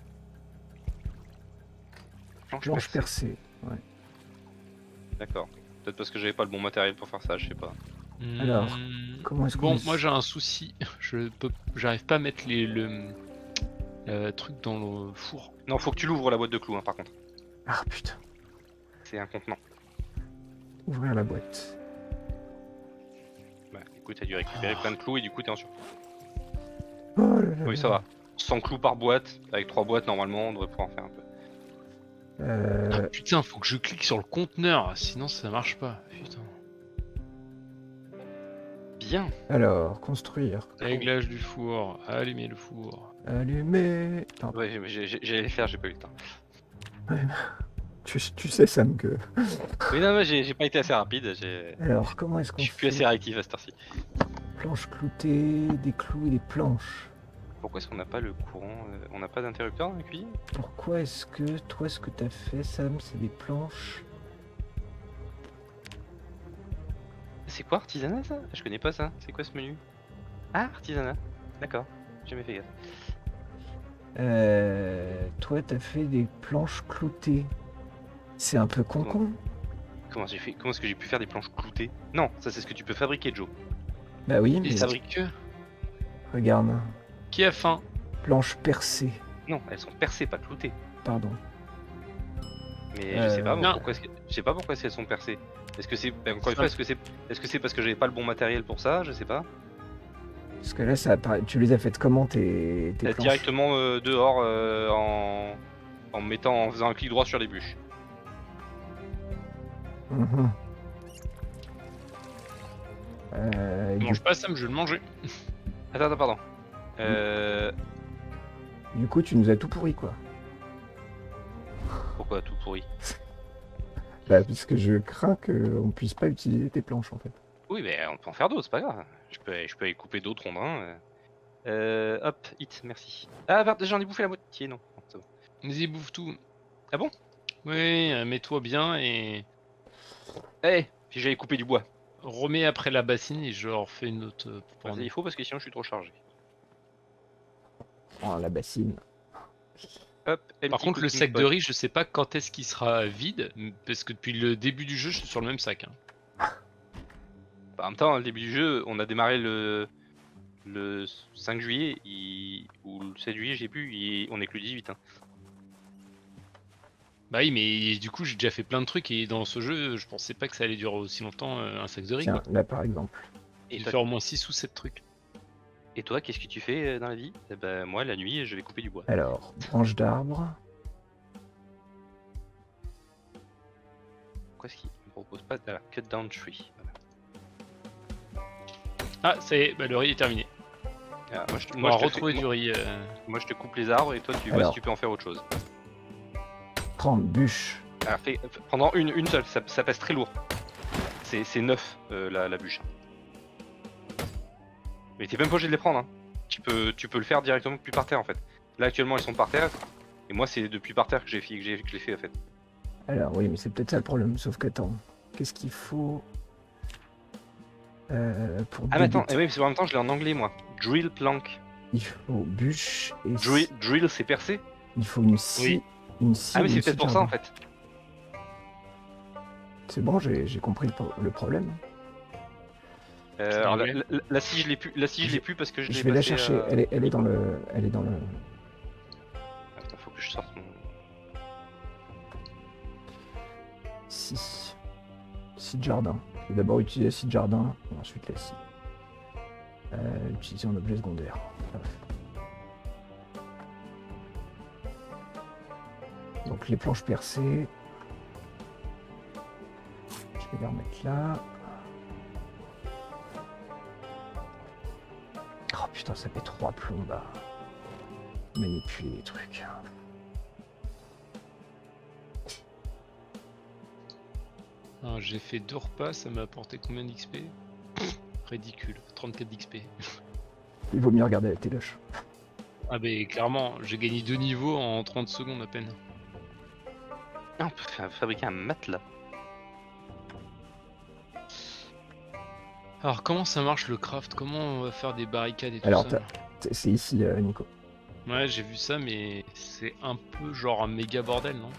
[SPEAKER 1] Planches
[SPEAKER 2] Planche
[SPEAKER 1] percées.
[SPEAKER 2] percée. Ouais.
[SPEAKER 1] D'accord. Peut-être parce que j'avais pas le bon matériel pour faire ça, je sais pas.
[SPEAKER 2] Alors,
[SPEAKER 3] Hmm,
[SPEAKER 2] comment est-ce qu'on
[SPEAKER 3] Bon,
[SPEAKER 2] est-
[SPEAKER 3] moi j'ai un souci. Je peux, j'arrive pas à mettre les, le, le truc dans le four.
[SPEAKER 1] Non, faut que tu l'ouvres la boîte de clous, hein, par contre.
[SPEAKER 2] Ah putain.
[SPEAKER 1] C'est un contenant.
[SPEAKER 2] Ouvrir la boîte.
[SPEAKER 1] Bah, du coup, t'as dû récupérer plein de clous et du coup, t'es en sur.
[SPEAKER 2] Oh là là
[SPEAKER 1] Oui,
[SPEAKER 2] là.
[SPEAKER 1] ça va. cent clous par boîte. Avec trois boîtes, normalement, on devrait pouvoir en faire un peu.
[SPEAKER 2] Euh,
[SPEAKER 3] Ah putain, faut que je clique sur le conteneur, sinon ça marche pas. Putain.
[SPEAKER 1] Bien.
[SPEAKER 2] alors, construire.
[SPEAKER 3] Réglage du four, allumer le four.
[SPEAKER 2] Allumer. Non,
[SPEAKER 1] Ouais, mais j'ai- j'ai- j'allais le faire, j'ai pas eu le temps.
[SPEAKER 2] Tu, tu sais, Sam, que...
[SPEAKER 1] Oui, non, mais j'ai j'ai pas été assez rapide. j'ai-
[SPEAKER 2] Alors, comment est-ce qu'on
[SPEAKER 1] Je suis plus
[SPEAKER 2] fait?
[SPEAKER 1] assez réactif à cette heure-ci.
[SPEAKER 2] Planches cloutées, des clous et des planches.
[SPEAKER 1] Pourquoi est-ce qu'on n'a pas le courant euh, On n'a pas d'interrupteur dans la cuisine?
[SPEAKER 2] Pourquoi est-ce que, toi, ce que t'as fait, Sam, c'est des planches?
[SPEAKER 1] C'est quoi artisanat ça? Je connais pas ça. C'est quoi ce menu? Ah, artisanat. D'accord. J'ai jamais fait gaffe.
[SPEAKER 2] Euh, toi, t'as fait des planches cloutées. C'est un peu con-con.
[SPEAKER 1] Comment j'ai fait Comment est-ce que j'ai pu faire des planches cloutées? Non, ça c'est ce que tu peux fabriquer, Joe.
[SPEAKER 2] Bah oui,
[SPEAKER 3] Et
[SPEAKER 2] mais
[SPEAKER 3] ça fabrique que.
[SPEAKER 2] regarde.
[SPEAKER 3] Qui a faim?
[SPEAKER 2] Planches percées.
[SPEAKER 1] Non, elles sont percées, pas cloutées.
[SPEAKER 2] Pardon.
[SPEAKER 1] Mais je sais pas,
[SPEAKER 2] Euh,
[SPEAKER 1] moi,
[SPEAKER 3] non.
[SPEAKER 1] pourquoi est-ce que... je sais pas pourquoi est-ce qu'elles sont percées. Est-ce que c'est ben, encore une
[SPEAKER 3] Ça-
[SPEAKER 1] fois, est-ce que c'est est-ce que c'est parce que j'avais pas le bon matériel pour ça? Je sais pas.
[SPEAKER 2] Parce que là, ça apparaît- tu les as faites comment tes, tes
[SPEAKER 1] Euh,
[SPEAKER 2] planches?
[SPEAKER 1] directement euh, dehors euh, en en mettant en faisant un clic droit sur les bûches.
[SPEAKER 2] Mhm. Euh,
[SPEAKER 3] Je
[SPEAKER 2] du,
[SPEAKER 3] mange pas ça, mais je vais le manger.
[SPEAKER 1] Attends, attends, pardon. Euh...
[SPEAKER 2] du coup, tu nous as tout pourri, quoi.
[SPEAKER 1] Pourquoi tout pourri?
[SPEAKER 2] Bah, parce que je crains qu'on puisse pas utiliser tes planches, en fait.
[SPEAKER 1] Oui, mais on peut en faire d'autres, c'est pas grave. Je peux, je peux aller couper d'autres rondins. euh. Euh, hop, hit, merci. Ah, merde, j'en ai bouffé la moitié, non. Non, c'est bon.
[SPEAKER 3] Vas-y, bouffe tout.
[SPEAKER 1] Ah bon?
[SPEAKER 3] Oui, euh, mets-toi bien et
[SPEAKER 1] Eh, puis j'allais couper du bois.
[SPEAKER 3] remets après la bassine et je leur fais une autre euh, pour
[SPEAKER 1] Vas-y,
[SPEAKER 3] un-
[SPEAKER 1] il faut parce que sinon je suis trop chargé.
[SPEAKER 2] Oh, la bassine.
[SPEAKER 1] Hop,
[SPEAKER 3] Par
[SPEAKER 1] empty
[SPEAKER 3] contre, le
[SPEAKER 1] cooking
[SPEAKER 3] sac de
[SPEAKER 1] pot.
[SPEAKER 3] riz, je sais pas quand est-ce qu'il sera vide, m- parce que depuis le début du jeu, je suis sur le même sac. hein.
[SPEAKER 1] Bah, en même temps, au début du jeu, on a démarré le, le cinq juillet, il- ou le sept juillet, j'ai plus, il- on est que le dix-huit. Hein.
[SPEAKER 3] Bah oui, mais du coup, j'ai déjà fait plein de trucs et dans ce jeu, je pensais pas que ça allait durer aussi longtemps euh, un sac de riz.
[SPEAKER 2] Tiens,
[SPEAKER 3] quoi.
[SPEAKER 2] là, par exemple.
[SPEAKER 1] Et
[SPEAKER 3] J'ai
[SPEAKER 1] toi,
[SPEAKER 3] fait au moins six ou sept trucs.
[SPEAKER 1] et toi, qu'est-ce que tu fais euh, dans la vie? Eh ben, moi, la nuit, je vais couper du bois.
[SPEAKER 2] Alors, branche d'arbre.
[SPEAKER 1] Pourquoi est-ce qu'il me propose pas de la cut down tree? Voilà.
[SPEAKER 3] Ah, ça y est, bah, le riz est terminé.
[SPEAKER 1] Ah, moi, je, te-
[SPEAKER 3] On
[SPEAKER 1] moi,
[SPEAKER 3] va
[SPEAKER 1] je te
[SPEAKER 3] retrouver
[SPEAKER 1] fais-
[SPEAKER 3] du
[SPEAKER 1] moi-
[SPEAKER 3] riz. euh,
[SPEAKER 1] moi, je te coupe les arbres et toi, tu vois
[SPEAKER 2] Alors.
[SPEAKER 1] si tu peux en faire autre chose.
[SPEAKER 2] trente bûches.
[SPEAKER 1] Alors, fais, fais- pendant une, une seule, ça, ça pèse très lourd. C'est c'est neuf euh, la, la bûche. Mais t'es même pas obligé de les prendre. Hein. Tu, peux, tu peux le faire directement depuis par terre en fait. Là actuellement ils sont par terre. Et moi c'est depuis par terre que j'ai fait, que j'ai- que je l'ai fait en fait.
[SPEAKER 2] Alors, oui, mais c'est peut-être ça le problème. Sauf qu'attends, qu'est-ce qu'il faut euh, pour
[SPEAKER 1] Ah mais attends,
[SPEAKER 2] débuter?
[SPEAKER 1] eh oui, parce qu'en même temps je l'ai en anglais moi. Drill plank.
[SPEAKER 2] Il faut bûche et
[SPEAKER 1] Drill, drill c'est percé.
[SPEAKER 2] il faut une scie.
[SPEAKER 3] Oui.
[SPEAKER 2] Une scie
[SPEAKER 1] Ah mais
[SPEAKER 2] ou
[SPEAKER 1] c'est
[SPEAKER 2] une
[SPEAKER 1] peut-être
[SPEAKER 2] scie
[SPEAKER 1] pour ça en
[SPEAKER 2] jardin.
[SPEAKER 1] fait.
[SPEAKER 2] C'est bon, j'ai j'ai compris le, pro- le problème.
[SPEAKER 1] Euh,
[SPEAKER 3] C'est
[SPEAKER 1] alors, la,
[SPEAKER 3] anglais.
[SPEAKER 1] la- la scie je l'ai plus, la scie je
[SPEAKER 2] Je-
[SPEAKER 1] l'ai plus parce que je l'ai
[SPEAKER 2] Je vais la
[SPEAKER 1] passé,
[SPEAKER 2] chercher.
[SPEAKER 1] euh,
[SPEAKER 2] Elle, est, elle est dans le. Elle est dans le.
[SPEAKER 1] Ah, putain, faut que je sorte mon.
[SPEAKER 2] Scie. Scie de jardin. Je vais d'abord utiliser la scie de jardin, et ensuite la scie. Euh, utiliser en objet secondaire. Donc les planches percées. Je vais les remettre là. Oh putain, ça fait trois plombes à manipuler les trucs.
[SPEAKER 3] Alors, j'ai fait deux repas, ça m'a apporté combien d'X P? Ridicule, trente-quatre d'X P.
[SPEAKER 2] Il vaut mieux regarder la téloche.
[SPEAKER 3] Ah bah clairement, j'ai gagné deux niveaux en trente secondes à peine.
[SPEAKER 1] Ah, on peut fa- fabriquer un matelas.
[SPEAKER 3] Alors comment ça marche le craft? Comment on va faire des barricades et tout
[SPEAKER 2] Alors,
[SPEAKER 3] ça?
[SPEAKER 2] C'est c'est ici, euh, Nico.
[SPEAKER 3] Ouais, j'ai vu ça, mais c'est un peu genre un méga bordel, non?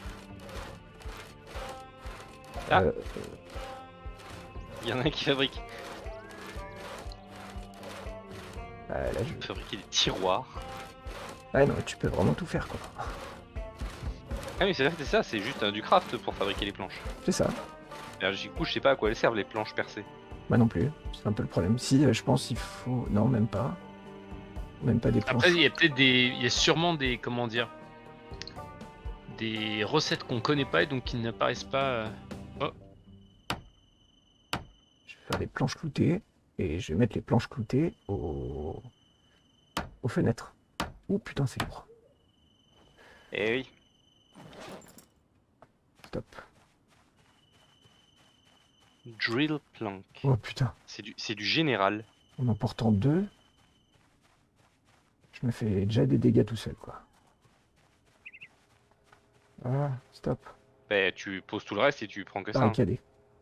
[SPEAKER 1] Ah.
[SPEAKER 2] Euh,
[SPEAKER 1] Il y en a un qui fabrique,
[SPEAKER 2] euh, là, je-
[SPEAKER 1] fabriquer des tiroirs.
[SPEAKER 2] Ouais, non, tu peux vraiment tout faire, quoi.
[SPEAKER 1] Ah mais c'est vrai que c'est ça, c'est juste euh, du craft pour fabriquer les planches.
[SPEAKER 2] C'est ça.
[SPEAKER 1] Alors, du coup je sais pas à quoi elles servent les planches percées.
[SPEAKER 2] Moi non plus. C'est un peu le problème. Si, euh, je pense qu'il faut... Non, même pas. Même pas des planches.
[SPEAKER 3] Après, il y a peut-être des. Il y a sûrement des. Comment dire? Des recettes qu'on connaît pas et donc qui n'apparaissent pas. euh,
[SPEAKER 2] Je vais faire des planches cloutées. Et je vais mettre les planches cloutées au... aux fenêtres. Ouh, putain, c'est lourd.
[SPEAKER 1] Eh oui.
[SPEAKER 2] stop.
[SPEAKER 1] Drill plank.
[SPEAKER 2] Oh putain,
[SPEAKER 1] C'est du, c'est du général.
[SPEAKER 2] en en portant deux, je me fais déjà des dégâts tout seul, quoi. Ah, stop.
[SPEAKER 1] Bah, tu poses tout le reste et tu prends que ça. hein.
[SPEAKER 2] Barricadé.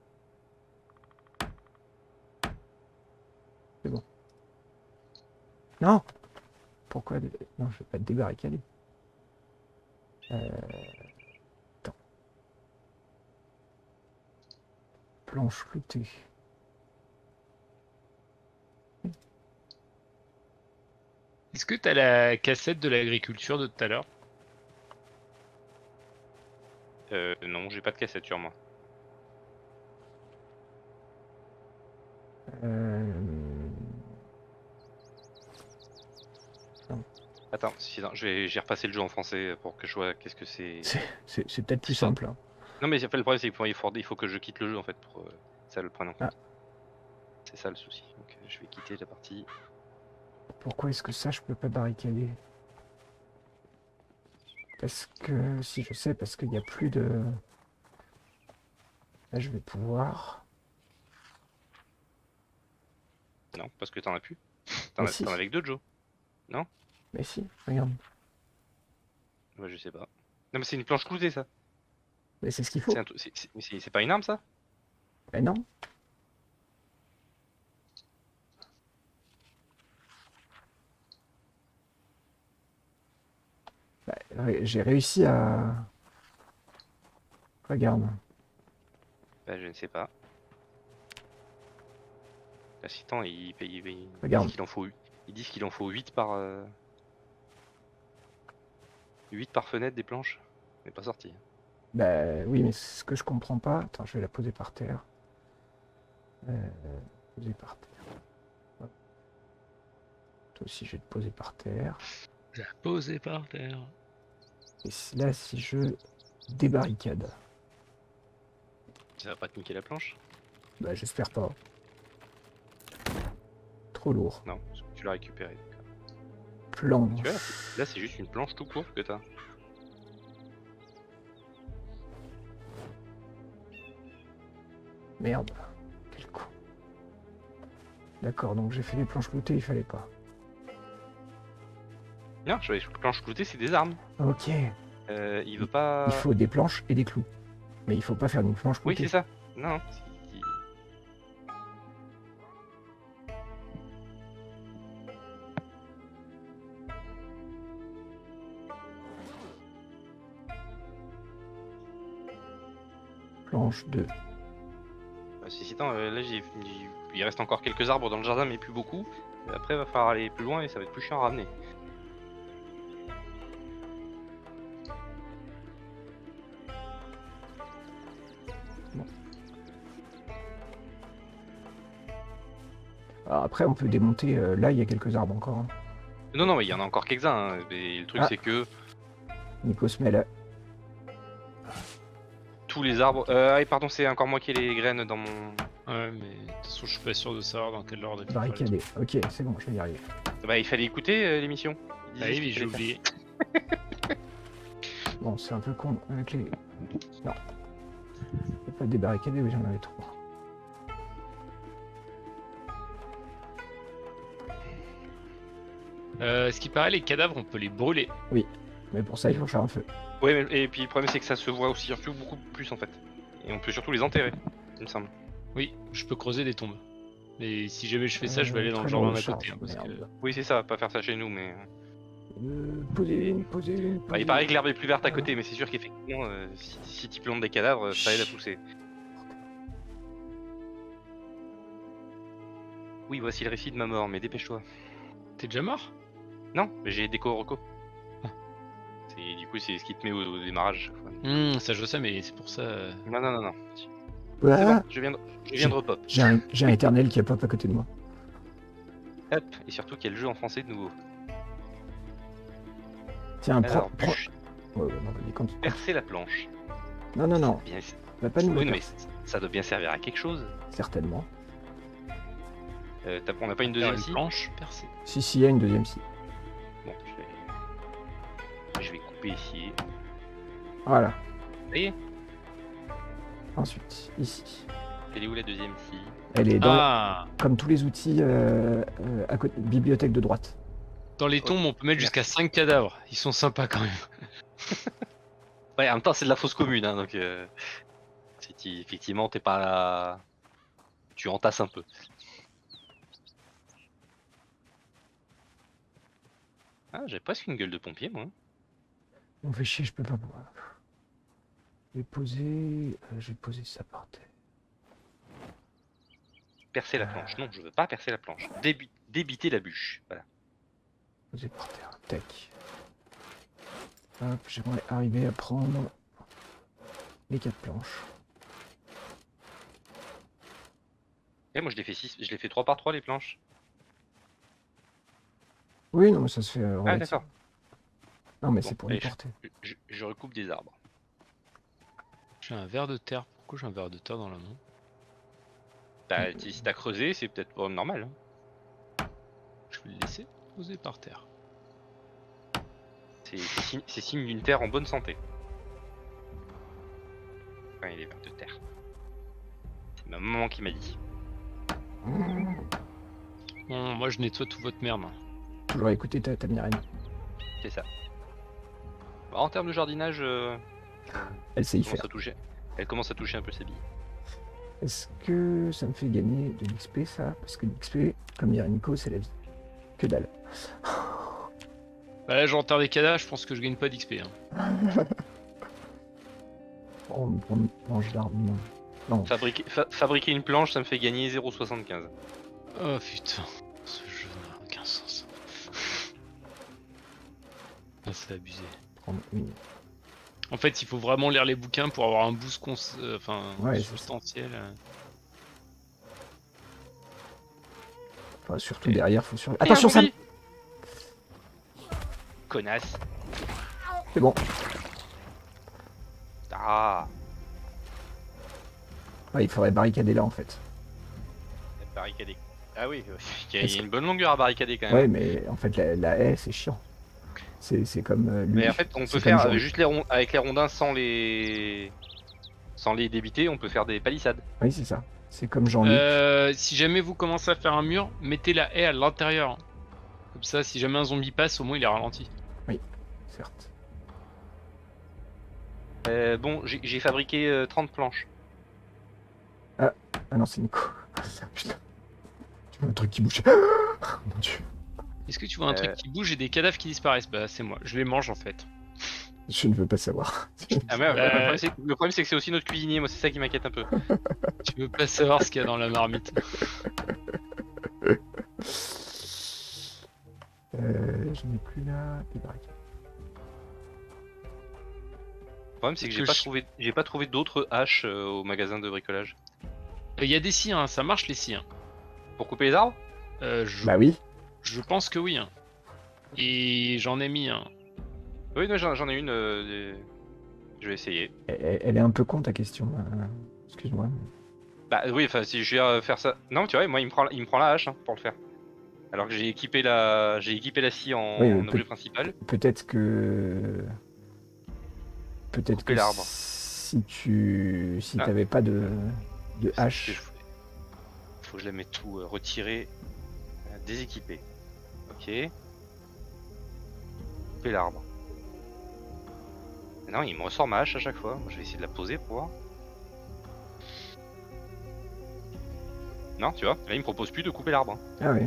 [SPEAKER 2] C'est bon. Non! Pourquoi dé- Non, je vais pas te débarricader. Euh... Attends. Planche floutée.
[SPEAKER 3] Est-ce que t'as la cassette de l'agriculture de tout à l'heure?
[SPEAKER 1] Euh, non, j'ai pas de cassette sur moi.
[SPEAKER 2] Euh...
[SPEAKER 1] Attends, si, non, je vais, j'ai repassé le jeu en français pour que je vois qu'est-ce que c'est.
[SPEAKER 2] C'est c'est- c'est peut-être plus
[SPEAKER 1] Ça.
[SPEAKER 2] simple. hein.
[SPEAKER 1] Non, mais en fait, le problème, c'est qu'il faut, il faut, il faut que je quitte le jeu en fait pour euh, ça le prenne en compte.
[SPEAKER 2] Ah.
[SPEAKER 1] C'est ça le souci. Donc, euh, je vais quitter la partie.
[SPEAKER 2] Pourquoi est-ce que ça, je peux pas barricader? Parce que... Si, je sais, parce qu'il n'y a plus de... Là, je vais pouvoir...
[SPEAKER 1] Non, parce que t'en as plus. T'en
[SPEAKER 2] Mais
[SPEAKER 1] as,
[SPEAKER 2] si.
[SPEAKER 1] t'en as avec deux, Joe.
[SPEAKER 2] Mais si, regarde.
[SPEAKER 1] Ouais, je sais pas. Non, mais c'est une planche cloutée ça.
[SPEAKER 2] Mais c'est ce qu'il faut.
[SPEAKER 1] C'est un truc- c'est- c'est- mais c'est c'est pas une arme ça?
[SPEAKER 2] Mais non. Bah, ré- j'ai réussi à... Regarde.
[SPEAKER 1] Bah, je ne sais pas. L'assistant, il, il, il, il
[SPEAKER 2] Regarde.
[SPEAKER 1] dit qu'il en faut, ils disent qu'il en faut huit par. Euh... huit par fenêtre des planches. Mais pas sorti.
[SPEAKER 2] Bah oui, mais ce que je comprends pas... Attends, je vais la poser par terre. Euh, poser par terre. Hop. Toi aussi, je vais te poser par terre.
[SPEAKER 3] J'ai posé par terre.
[SPEAKER 2] Et si- là, si je débarricade...
[SPEAKER 1] Ça va pas te niquer la planche?
[SPEAKER 2] Bah j'espère pas. Trop lourd.
[SPEAKER 1] Non, parce que tu l'as récupéré.
[SPEAKER 2] Planche.
[SPEAKER 1] Tu vois, là c'est juste une planche tout court que t'as.
[SPEAKER 2] Merde. Quel con. D'accord, donc j'ai fait des planches cloutées, il fallait pas.
[SPEAKER 1] Non, je vais planche cloutée, c'est des armes.
[SPEAKER 2] Ok.
[SPEAKER 1] Euh, il veut pas.
[SPEAKER 2] Il faut des planches et des clous. Mais il faut pas faire une planche
[SPEAKER 1] Oui,
[SPEAKER 2] cloutée.
[SPEAKER 1] c'est ça. Non. il-
[SPEAKER 2] Planche deux.
[SPEAKER 1] Euh, Si, si, attends, euh, là j'ai, il- il reste encore quelques arbres dans le jardin, mais plus beaucoup. Et après, il va falloir aller plus loin et ça va être plus chiant à ramener.
[SPEAKER 2] Alors après, on peut démonter. euh, là, il y a quelques arbres encore. hein.
[SPEAKER 1] Non, non, mais il y en a encore quelques-uns. hein. Mais le truc,
[SPEAKER 2] Ah.
[SPEAKER 1] c'est que
[SPEAKER 2] Nico se met là.
[SPEAKER 1] tous les arbres. Euh, ah, et pardon, c'est encore moi qui ai les graines dans mon.
[SPEAKER 3] Ouais, mais de toute façon, je suis pas sûr de savoir dans quel ordre il faut faire les
[SPEAKER 2] Barricadé. Ok, c'est bon, je vais y arriver.
[SPEAKER 1] Bah, il fallait écouter euh, l'émission. Il
[SPEAKER 3] trucs. Ah
[SPEAKER 1] disait
[SPEAKER 3] oui,
[SPEAKER 1] ce
[SPEAKER 3] mais
[SPEAKER 1] qu'il
[SPEAKER 3] j'ai
[SPEAKER 1] fallait faire.
[SPEAKER 3] oublié.
[SPEAKER 2] Bon, c'est un peu con avec les. Non. Je peux pas débarricader, oui, j'en avais trop.
[SPEAKER 3] Euh, ce qui paraît, les cadavres, on peut les brûler.
[SPEAKER 2] Mais pour ça, il faut faire un feu.
[SPEAKER 1] Ouais, mais- et puis le problème, c'est que ça se voit aussi surtout beaucoup plus en fait. Et on peut surtout les enterrer, il me semble.
[SPEAKER 3] Oui, je peux creuser des tombes. Mais si jamais je fais ça,
[SPEAKER 2] Euh,
[SPEAKER 3] je vais aller dans le
[SPEAKER 2] très
[SPEAKER 3] jardin
[SPEAKER 2] longue
[SPEAKER 3] d'à
[SPEAKER 2] charge,
[SPEAKER 3] côté. hein, parce que...
[SPEAKER 2] merde.
[SPEAKER 1] Oui, c'est ça, pas faire ça chez nous, mais.
[SPEAKER 2] Euh, posez une, posez une.
[SPEAKER 1] Bah, il paraît que l'herbe est plus verte à côté, mais c'est sûr qu'effectivement, euh, si, si tu plantes des cadavres, ça aide à pousser. Oui, voici le récit de ma mort, mais dépêche-toi.
[SPEAKER 3] T'es déjà mort?
[SPEAKER 1] Non, mais j'ai déco Rocco.
[SPEAKER 3] Ah.
[SPEAKER 1] C'est du coup c'est ce qui te met au, au démarrage chaque fois.
[SPEAKER 3] Hmm, ça je sais, mais c'est pour ça... euh,
[SPEAKER 1] Non non non non.
[SPEAKER 2] Ouais,
[SPEAKER 1] C'est bon, je viens de, je viens de repop.
[SPEAKER 2] J'ai un, j'ai un éternel qui a pop à côté de moi.
[SPEAKER 1] Hop, et surtout qu'il y a le jeu en français de nouveau.
[SPEAKER 2] Tiens, prends.
[SPEAKER 1] Alors,
[SPEAKER 2] prends-
[SPEAKER 1] bûche,
[SPEAKER 2] Ouais, ouais, non, vas-y, continue.
[SPEAKER 1] percer la planche.
[SPEAKER 2] Non, non, non.
[SPEAKER 1] Bien,
[SPEAKER 2] Va pas nous
[SPEAKER 1] oui,
[SPEAKER 2] le
[SPEAKER 1] mais
[SPEAKER 2] faire.
[SPEAKER 1] ça doit bien servir à quelque chose.
[SPEAKER 2] Certainement.
[SPEAKER 1] Euh, t'as- on n'a pas une
[SPEAKER 3] faire
[SPEAKER 1] deuxième
[SPEAKER 3] une
[SPEAKER 1] scie?
[SPEAKER 3] planche percée.
[SPEAKER 2] Si, si, il y a une deuxième scie.
[SPEAKER 1] Bon, je vais... je vais couper ici.
[SPEAKER 2] Voilà.
[SPEAKER 1] Ça y est.
[SPEAKER 2] Ensuite, ici.
[SPEAKER 1] Elle est où la deuxième scie?
[SPEAKER 2] Elle est dans,
[SPEAKER 3] Ah,
[SPEAKER 2] comme tous les outils, euh, euh, à côté, bibliothèque de droite.
[SPEAKER 3] dans les tombes, on peut mettre jusqu'à cinq cadavres. Ils sont sympas quand même.
[SPEAKER 1] Ouais, en même temps, c'est de la fosse commune, hein, donc euh, c'est- effectivement, t'es pas. Tu entasses un peu. Ah, j'ai presque une gueule de pompier, moi.
[SPEAKER 2] On fait chier, je peux pas boire. Je vais poser, euh, je vais poser ça par terre.
[SPEAKER 1] Percer la planche. Non, je veux pas percer la planche. Débi- débiter la bûche. Voilà.
[SPEAKER 2] Poser par terre. Tac. Hop, j'aimerais arriver à prendre les quatre planches.
[SPEAKER 1] Et moi, je l'ai fait six, je l'ai fait trois par trois les planches.
[SPEAKER 2] Oui, non, mais ça se fait. Euh,
[SPEAKER 1] Ah,
[SPEAKER 2] relative.
[SPEAKER 1] d'accord.
[SPEAKER 2] Non, mais
[SPEAKER 1] Bon,
[SPEAKER 2] c'est pour
[SPEAKER 1] allez,
[SPEAKER 2] les porter.
[SPEAKER 1] Je, je recoupe des arbres.
[SPEAKER 3] J'ai un verre de terre. Pourquoi j'ai un verre de terre dans la main?
[SPEAKER 1] Bah, si t'as creusé, c'est peut-être pas normal. Hein.
[SPEAKER 3] Je vais le laisser poser par terre.
[SPEAKER 1] C'est c'est signe, c'est signe d'une terre en bonne santé. Enfin, il est vers de terre. C'est ma maman qui m'a dit.
[SPEAKER 3] Bon, moi je nettoie tout votre merde.
[SPEAKER 2] Toujours écouter ta, ta Myrène.
[SPEAKER 1] C'est ça. Bah, en termes de jardinage, euh,
[SPEAKER 2] Elle sait y
[SPEAKER 1] elle, commence
[SPEAKER 2] faire.
[SPEAKER 1] à toucher, elle commence à toucher un peu sa bille.
[SPEAKER 2] Est-ce que ça me fait gagner de l'X P ça? Parce que l'X P, comme dirait Nico, c'est la vie. Que dalle.
[SPEAKER 3] Bah là j'enterre des cadavres, je pense que je gagne pas d'X P. Hein.
[SPEAKER 2] On, on mange d'arbre. Non. non.
[SPEAKER 1] Fabriquer, fa- fabriquer une planche, ça me fait gagner zéro virgule soixante-quinze.
[SPEAKER 3] Oh putain, ce jeu n'a aucun sens. Ah, c'est abusé.
[SPEAKER 2] Prendre une.
[SPEAKER 3] En fait, il faut vraiment lire les bouquins pour avoir un boost cons euh, enfin,
[SPEAKER 2] Ouais, c'est
[SPEAKER 3] substantiel. euh.
[SPEAKER 2] Enfin, surtout
[SPEAKER 3] Et-
[SPEAKER 2] derrière, faut sur.
[SPEAKER 1] Et
[SPEAKER 2] Attention,
[SPEAKER 1] un
[SPEAKER 2] ça.
[SPEAKER 1] zombie Connasse.
[SPEAKER 2] C'est bon.
[SPEAKER 1] Ah,
[SPEAKER 2] Ouais, il faudrait barricader là en fait.
[SPEAKER 1] barricadé. Ah oui, il y a- il y a une bonne longueur à barricader quand même.
[SPEAKER 2] Ouais, mais en fait, la, la haie, c'est chiant. C'est c'est comme. euh, lui.
[SPEAKER 1] Mais en fait, on
[SPEAKER 2] C'est
[SPEAKER 1] peut
[SPEAKER 2] comme
[SPEAKER 1] faire
[SPEAKER 2] Jean-
[SPEAKER 1] euh, juste les ronds, avec les rondins sans les sans les débiter, on peut faire des palissades.
[SPEAKER 2] Oui, c'est ça. C'est comme Jean-Luc.
[SPEAKER 3] Euh, si jamais vous commencez à faire un mur, mettez la haie à l'intérieur. hein. Comme ça, si jamais un zombie passe, au moins il est ralenti.
[SPEAKER 2] Certes.
[SPEAKER 1] Euh, bon, j'ai j'ai fabriqué euh, trente planches.
[SPEAKER 2] Ah non, c'est Nico. Putain. Tu vois un truc qui bouge. Mon dieu.
[SPEAKER 3] Est-ce que tu vois un
[SPEAKER 1] Euh.
[SPEAKER 3] truc qui bouge et des cadavres qui disparaissent? Bah c'est moi, je les mange en fait.
[SPEAKER 2] Je ne veux pas savoir.
[SPEAKER 1] Ah merde,
[SPEAKER 3] Euh.
[SPEAKER 1] le problème, c'est- le problème c'est que c'est aussi notre cuisinier, moi c'est ça qui m'inquiète un peu.
[SPEAKER 3] Tu veux pas savoir ce qu'il y a dans la marmite?
[SPEAKER 2] Euh, je n'ai plus là. Des barricades.
[SPEAKER 1] Le problème c'est que
[SPEAKER 3] Est-ce
[SPEAKER 1] j'ai
[SPEAKER 3] que
[SPEAKER 1] pas
[SPEAKER 3] je-
[SPEAKER 1] trouvé j'ai pas trouvé d'autres haches euh, au magasin de bricolage.
[SPEAKER 3] Il y a des scies, hein, ça marche les scies. hein.
[SPEAKER 1] Pour couper les arbres?
[SPEAKER 3] Euh, je,
[SPEAKER 2] Bah oui.
[SPEAKER 3] je pense que oui. hein. Et j'en ai mis un.
[SPEAKER 1] Oui, non, j'en j'en ai une. euh, des- Je vais essayer.
[SPEAKER 2] Elle, elle est un peu con ta question. euh, Excuse-moi.
[SPEAKER 1] Bah oui, enfin si je viens faire ça. Non, tu vois, moi il me prend, il me prend la hache hein, pour le faire. Alors que j'ai équipé la, j'ai équipé la scie en,
[SPEAKER 2] Oui, mais
[SPEAKER 1] en
[SPEAKER 2] peut-
[SPEAKER 1] objet principal.
[SPEAKER 2] Peut-être que. Peut-être
[SPEAKER 1] Couper
[SPEAKER 2] que
[SPEAKER 1] l'arbre.
[SPEAKER 2] si tu. Si
[SPEAKER 1] Ah.
[SPEAKER 2] t'avais pas de. de
[SPEAKER 1] C'est ce que je
[SPEAKER 2] hache.
[SPEAKER 1] voulais. Faut que je la mette tout euh, retiré, euh, déséquipé. Ok. Couper l'arbre. Non, il me ressort ma hache à chaque fois. Moi, je vais essayer de la poser pour voir. Non, tu vois, là il me propose plus de couper l'arbre. hein.
[SPEAKER 2] Ah oui.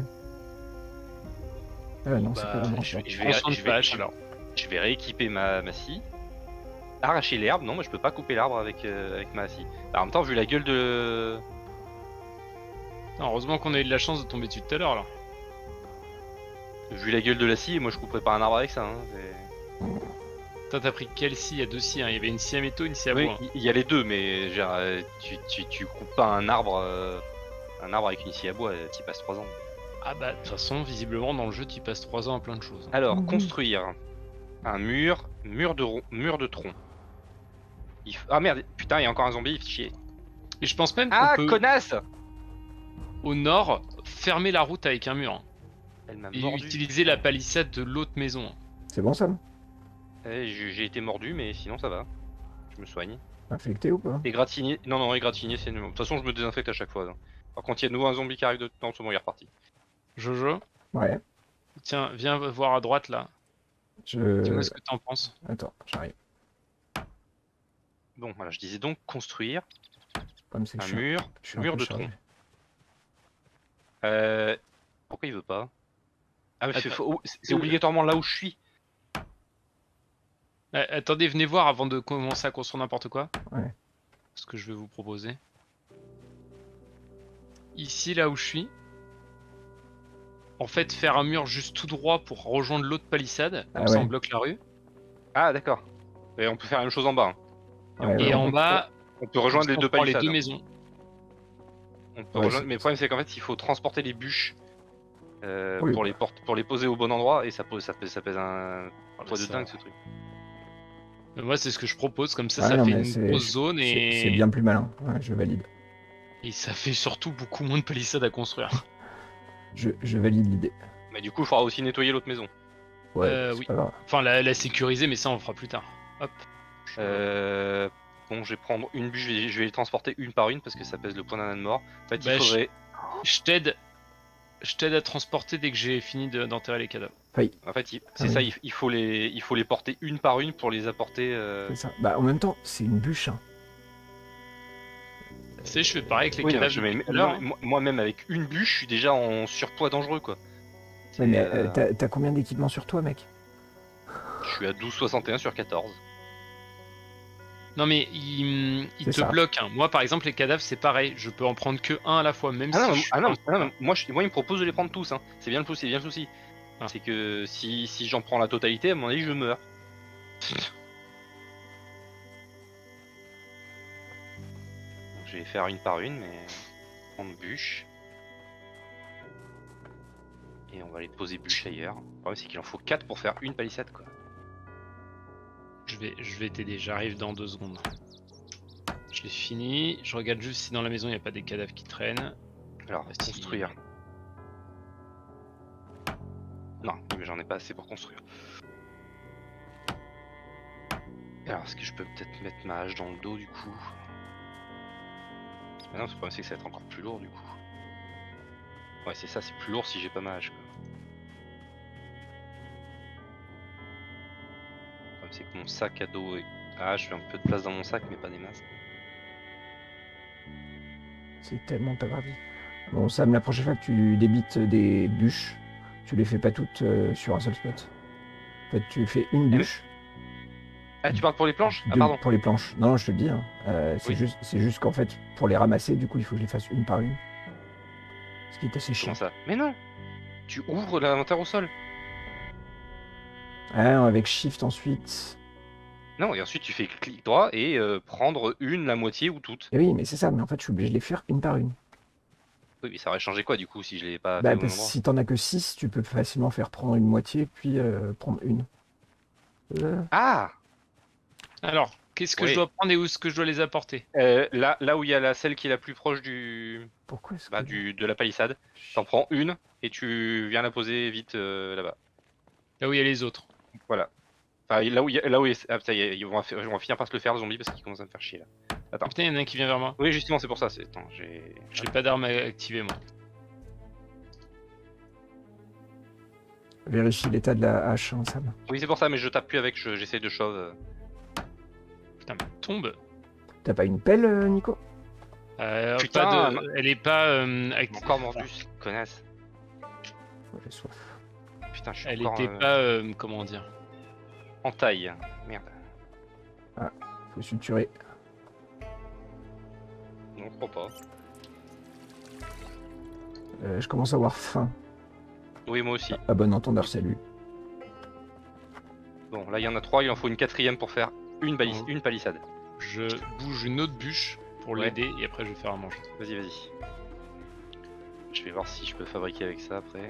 [SPEAKER 2] Ah non, c'est
[SPEAKER 3] Bah,
[SPEAKER 2] pas vraiment
[SPEAKER 1] je
[SPEAKER 2] ça.
[SPEAKER 1] vais, je vais,
[SPEAKER 3] Prends soin de
[SPEAKER 1] je
[SPEAKER 3] ta
[SPEAKER 1] vais-
[SPEAKER 3] hache,
[SPEAKER 1] je-
[SPEAKER 3] alors.
[SPEAKER 1] je vais rééquiper ma, ma scie. Arracher l'herbe, non, moi je peux pas couper l'arbre avec, euh, avec ma scie. Bah, en même temps, vu la gueule de.
[SPEAKER 3] Non, heureusement qu'on a eu de la chance de tomber dessus tout à l'heure là.
[SPEAKER 1] Vu la gueule de la scie, moi je couperais pas un arbre avec ça. Hein. c'est-
[SPEAKER 3] Toi t'as pris quelle scie? Il y a deux scies, hein. Il y avait une scie à métaux, une scie à
[SPEAKER 1] Oui,
[SPEAKER 3] bois.
[SPEAKER 1] il y, y a les deux, mais genre, euh, tu, tu, tu coupes pas un arbre, euh, un arbre avec une scie à bois, euh, t'y passes trois ans.
[SPEAKER 3] Ah bah de toute façon, visiblement dans le jeu tu passes trois ans à plein de choses.
[SPEAKER 1] Alors,
[SPEAKER 2] Mhm.
[SPEAKER 1] construire un mur, mur de rond, mur de tronc. Il f- Ah merde, putain, il y a encore un zombie, il fait chier.
[SPEAKER 3] Et je pense même qu'on
[SPEAKER 1] Ah,
[SPEAKER 3] peut,
[SPEAKER 1] connasse!
[SPEAKER 3] au nord, fermer la route avec un mur. hein.
[SPEAKER 1] Elle m'a
[SPEAKER 3] Et
[SPEAKER 1] mordu.
[SPEAKER 3] utiliser la palissade de l'autre maison. hein.
[SPEAKER 2] C'est bon ça?
[SPEAKER 1] Eh, J'ai j'ai été mordu, mais sinon ça va. Je me soigne.
[SPEAKER 2] Infecté ou pas?
[SPEAKER 1] Égratigné. Non, non, égratigné, c'est nul. De toute façon, je me désinfecte à chaque fois. Donc. Par contre, il y a de nouveau un zombie qui arrive de temps, tout le monde est reparti.
[SPEAKER 3] Jojo,
[SPEAKER 2] Ouais.
[SPEAKER 3] tiens, viens voir à droite là.
[SPEAKER 2] Je.
[SPEAKER 3] Dis-moi ce que t'en penses.
[SPEAKER 2] Attends, j'arrive.
[SPEAKER 1] Bon, voilà, je disais donc construire
[SPEAKER 2] Comme c'est que
[SPEAKER 1] un
[SPEAKER 2] je suis-
[SPEAKER 1] mur,
[SPEAKER 2] je suis un
[SPEAKER 1] mur
[SPEAKER 2] peu
[SPEAKER 1] de
[SPEAKER 2] chargé.
[SPEAKER 1] tronc. Euh... Pourquoi il veut pas? Ah, mais
[SPEAKER 3] Attends.
[SPEAKER 1] faut- oh, c'est obligatoirement là où je suis.
[SPEAKER 3] Euh, attendez, venez voir avant de commencer à construire n'importe quoi.
[SPEAKER 2] Ouais.
[SPEAKER 3] Ce que je vais vous proposer. Ici, là où je suis. En fait, faire un mur juste tout droit pour rejoindre l'autre palissade. Comme
[SPEAKER 2] Ah
[SPEAKER 3] ça,
[SPEAKER 2] ouais.
[SPEAKER 3] on bloque la rue.
[SPEAKER 1] Ah, d'accord. Et on peut faire la même chose en bas. hein.
[SPEAKER 2] Ouais,
[SPEAKER 3] Et
[SPEAKER 2] ouais.
[SPEAKER 3] en bas,
[SPEAKER 1] On peut rejoindre les
[SPEAKER 3] on
[SPEAKER 1] deux
[SPEAKER 3] prend les
[SPEAKER 1] palissades.
[SPEAKER 3] deux
[SPEAKER 1] hein.
[SPEAKER 3] maisons.
[SPEAKER 1] On peut
[SPEAKER 2] Ouais,
[SPEAKER 1] rejoindre-
[SPEAKER 2] c'est-
[SPEAKER 1] Mais le problème, c'est qu'en fait, il faut transporter les bûches euh,
[SPEAKER 2] Oui,
[SPEAKER 1] pour,
[SPEAKER 2] bah.
[SPEAKER 1] les porte- pour les poser au bon endroit. Et ça pose, ça pèse, ça pèse un poids de
[SPEAKER 3] Ça-
[SPEAKER 1] dingue, ce truc.
[SPEAKER 3] Mais moi, c'est ce que je propose. Comme ça,
[SPEAKER 2] Ouais,
[SPEAKER 3] ça
[SPEAKER 2] non,
[SPEAKER 3] fait
[SPEAKER 2] mais
[SPEAKER 3] une
[SPEAKER 2] c'est-
[SPEAKER 3] grosse zone
[SPEAKER 2] C'est
[SPEAKER 3] et...
[SPEAKER 2] c'est bien plus malin. Ouais, je valide.
[SPEAKER 3] et ça fait surtout beaucoup moins de palissades à construire.
[SPEAKER 2] Je, je valide l'idée.
[SPEAKER 1] Mais du coup, il faudra aussi nettoyer l'autre maison.
[SPEAKER 2] Ouais,
[SPEAKER 3] Euh,
[SPEAKER 2] c'est
[SPEAKER 3] oui.
[SPEAKER 2] pas grave.
[SPEAKER 3] Enfin, la, la sécuriser, mais ça, on le fera plus tard. Hop.
[SPEAKER 1] Euh... Bon, je vais prendre une bûche, je vais, je vais les transporter une par une parce que ça pèse le point d'un âne mort. En fait,
[SPEAKER 3] Bah,
[SPEAKER 1] il faudrait.
[SPEAKER 3] Je t'aide. Je t'aide à transporter dès que j'ai fini de- d'enterrer les cadavres.
[SPEAKER 1] En fait, il- c'est
[SPEAKER 2] Ah oui.
[SPEAKER 1] ça, il, il faut les, il faut les porter une par une pour les apporter. euh,
[SPEAKER 2] C'est ça. Bah, en même temps, c'est une bûche. Hein.
[SPEAKER 3] Tu sais, je fais pareil avec les
[SPEAKER 1] Oui, non,
[SPEAKER 3] cadavres
[SPEAKER 1] je
[SPEAKER 3] depuis
[SPEAKER 1] mets-
[SPEAKER 3] tout à l'heure,
[SPEAKER 1] non,
[SPEAKER 3] hein.
[SPEAKER 1] moi- Moi-même avec une bûche, je suis déjà en surpoids dangereux quoi.
[SPEAKER 2] Ouais, mais
[SPEAKER 1] C'est,
[SPEAKER 2] euh,
[SPEAKER 1] euh,
[SPEAKER 2] t'as t'as combien d'équipements sur toi, mec?
[SPEAKER 1] Je suis à douze virgule soixante et un sur quatorze.
[SPEAKER 3] Non mais il, il
[SPEAKER 2] C'est
[SPEAKER 3] te
[SPEAKER 2] ça.
[SPEAKER 3] bloque. Hein. Moi par exemple les cadavres c'est pareil, je peux en prendre que un à la fois, même
[SPEAKER 1] Ah non,
[SPEAKER 3] si
[SPEAKER 1] mais-
[SPEAKER 3] je suis
[SPEAKER 1] ah non,
[SPEAKER 3] en-
[SPEAKER 1] ah non, mais moi, je- moi, il me propose de les prendre tous. Hein. C'est bien le souci, c'est bien le souci.
[SPEAKER 3] Ah.
[SPEAKER 1] C'est que si, si j'en prends la totalité, à mon avis, je meurs. Donc, je vais faire une par une, mais prendre bûche. Et on va les poser bûche ailleurs. Le problème, c'est qu'il en faut quatre pour faire une palissade, quoi.
[SPEAKER 3] Je vais, je vais t'aider, j'arrive dans deux secondes. Je l'ai fini, je regarde juste si dans la maison il n'y a pas des cadavres qui traînent.
[SPEAKER 1] Alors,
[SPEAKER 3] Ah, si.
[SPEAKER 1] construire. Non, mais j'en ai pas assez pour construire. Alors, est-ce que je peux peut-être mettre ma hache dans le dos du coup? Mais non, le problème c'est que ça va être encore plus lourd du coup. Ouais, c'est ça, c'est plus lourd si j'ai pas ma hache. Quoi. Le problème c'est que mon sac à dos et à hache fait un peu de place dans mon sac, mais pas des masses.
[SPEAKER 2] C'est tellement pas grave. Bon, Sam, la prochaine fois que tu débites des bûches, tu les fais pas toutes euh, sur un seul spot. En fait, tu fais une
[SPEAKER 1] mais-
[SPEAKER 2] bûche.
[SPEAKER 1] Ah, tu parles pour les planches? Ah,
[SPEAKER 2] deux
[SPEAKER 1] pardon.
[SPEAKER 2] pour les planches. Non, non, je te le dis. Hein. Euh, c'est
[SPEAKER 1] Oui.
[SPEAKER 2] juste, c'est juste qu'en fait, pour les ramasser, du coup, il faut que je les fasse une par une. Ce qui est assez chiant.
[SPEAKER 1] Comment ça? Mais non! Tu ouvres l'inventaire au sol.
[SPEAKER 2] Ah, avec Shift ensuite.
[SPEAKER 1] Non, et ensuite tu fais clic droit et euh, prendre une, la moitié ou toutes.
[SPEAKER 2] Et oui, mais c'est ça. Mais en fait, je suis obligé de les faire une par une.
[SPEAKER 1] Oui, mais ça aurait changé quoi du coup si je l'ai pas
[SPEAKER 2] Bah,
[SPEAKER 1] fait au bon
[SPEAKER 2] parce que
[SPEAKER 1] endroit?
[SPEAKER 2] si t'en as que six, tu peux facilement faire prendre une moitié, puis euh, prendre une. Euh,
[SPEAKER 1] Ah!
[SPEAKER 3] Alors, qu'est-ce que
[SPEAKER 1] Oui.
[SPEAKER 3] je dois prendre et où est-ce que je dois les apporter?
[SPEAKER 1] Euh, là, là où il y a la celle qui est la plus proche du,
[SPEAKER 2] pourquoi est-ce
[SPEAKER 1] bah,
[SPEAKER 2] que...
[SPEAKER 1] du de la palissade, t'en prends une et tu viens la poser vite euh, là-bas.
[SPEAKER 3] Là où il y a les autres.
[SPEAKER 1] Voilà. Enfin, là où il y a, là où il y a- ah, putain, il y a- ils vont, faire- ils vont finir par se le faire le zombie parce qu'ils commencent à me faire chier là. Attends.
[SPEAKER 3] Putain, il y en a un qui vient vers moi.
[SPEAKER 1] Oui, justement, c'est pour ça. C'est attends, j'ai.
[SPEAKER 3] Je n'ai pas d'arme à activer moi.
[SPEAKER 2] Vérifie l'état de la hache, hein, Sam.
[SPEAKER 1] Oui, c'est pour ça, mais je tape plus avec. je- J'essaie de shove. euh.
[SPEAKER 3] Putain, mais elle tombe.
[SPEAKER 2] T'as pas une pelle, euh, Nico?
[SPEAKER 3] Euh,
[SPEAKER 1] Putain,
[SPEAKER 3] pas de-
[SPEAKER 1] non.
[SPEAKER 3] Elle est pas euh,
[SPEAKER 1] Ils
[SPEAKER 3] acti-
[SPEAKER 1] m'ont encore mordu, ce connasse.
[SPEAKER 2] Ouais, j'ai soif.
[SPEAKER 1] Putain, je suis
[SPEAKER 3] Elle
[SPEAKER 1] encore
[SPEAKER 3] était
[SPEAKER 1] euh,
[SPEAKER 3] pas euh, comment dire.
[SPEAKER 1] en taille. Merde.
[SPEAKER 2] Faut suturer.
[SPEAKER 1] Non, je crois pas.
[SPEAKER 2] Euh, je commence à avoir faim.
[SPEAKER 1] Oui, moi aussi.
[SPEAKER 2] À bon entendeur, salut.
[SPEAKER 1] Bon, là, il y en a trois. Il en faut une quatrième pour faire une, balis-
[SPEAKER 3] Oh.
[SPEAKER 1] une palissade.
[SPEAKER 3] Je bouge une autre bûche pour
[SPEAKER 1] Ouais.
[SPEAKER 3] l'aider et après je vais faire à manger.
[SPEAKER 1] Vas-y, vas-y. Je vais voir si je peux fabriquer avec ça après.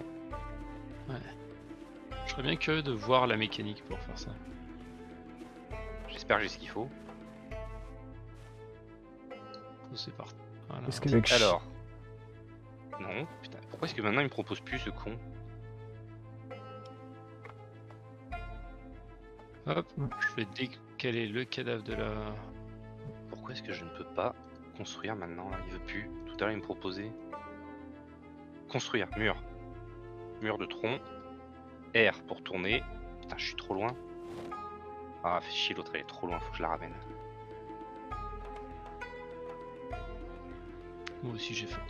[SPEAKER 3] Je serais bien curieux de voir la mécanique pour faire ça.
[SPEAKER 1] J'espère que j'ai ce qu'il faut.
[SPEAKER 3] Oh, c'est parti. Voilà.
[SPEAKER 2] Est-ce qu'avec...
[SPEAKER 1] Alors. Non, putain. Pourquoi est-ce que maintenant il me propose plus ce con?
[SPEAKER 3] Hop, je vais décaler le cadavre de la.
[SPEAKER 1] est-ce que je ne peux pas construire maintenant là? Il veut plus. Tout à l'heure il me proposait construire mur, mur de tronc, R pour tourner. Putain, je suis trop loin. Ah, fait chier, l'autre elle est trop loin, faut que je la ramène.
[SPEAKER 3] Moi aussi j'ai faim.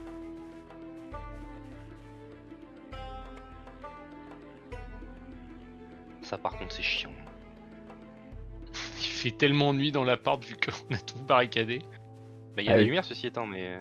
[SPEAKER 1] Ça par contre c'est chiant.
[SPEAKER 3] Il fait tellement nuit dans l'appart vu qu'on a tout barricadé.
[SPEAKER 1] Bah il y a
[SPEAKER 2] Ah
[SPEAKER 1] la
[SPEAKER 2] oui.
[SPEAKER 1] lumière ceci étant, mais...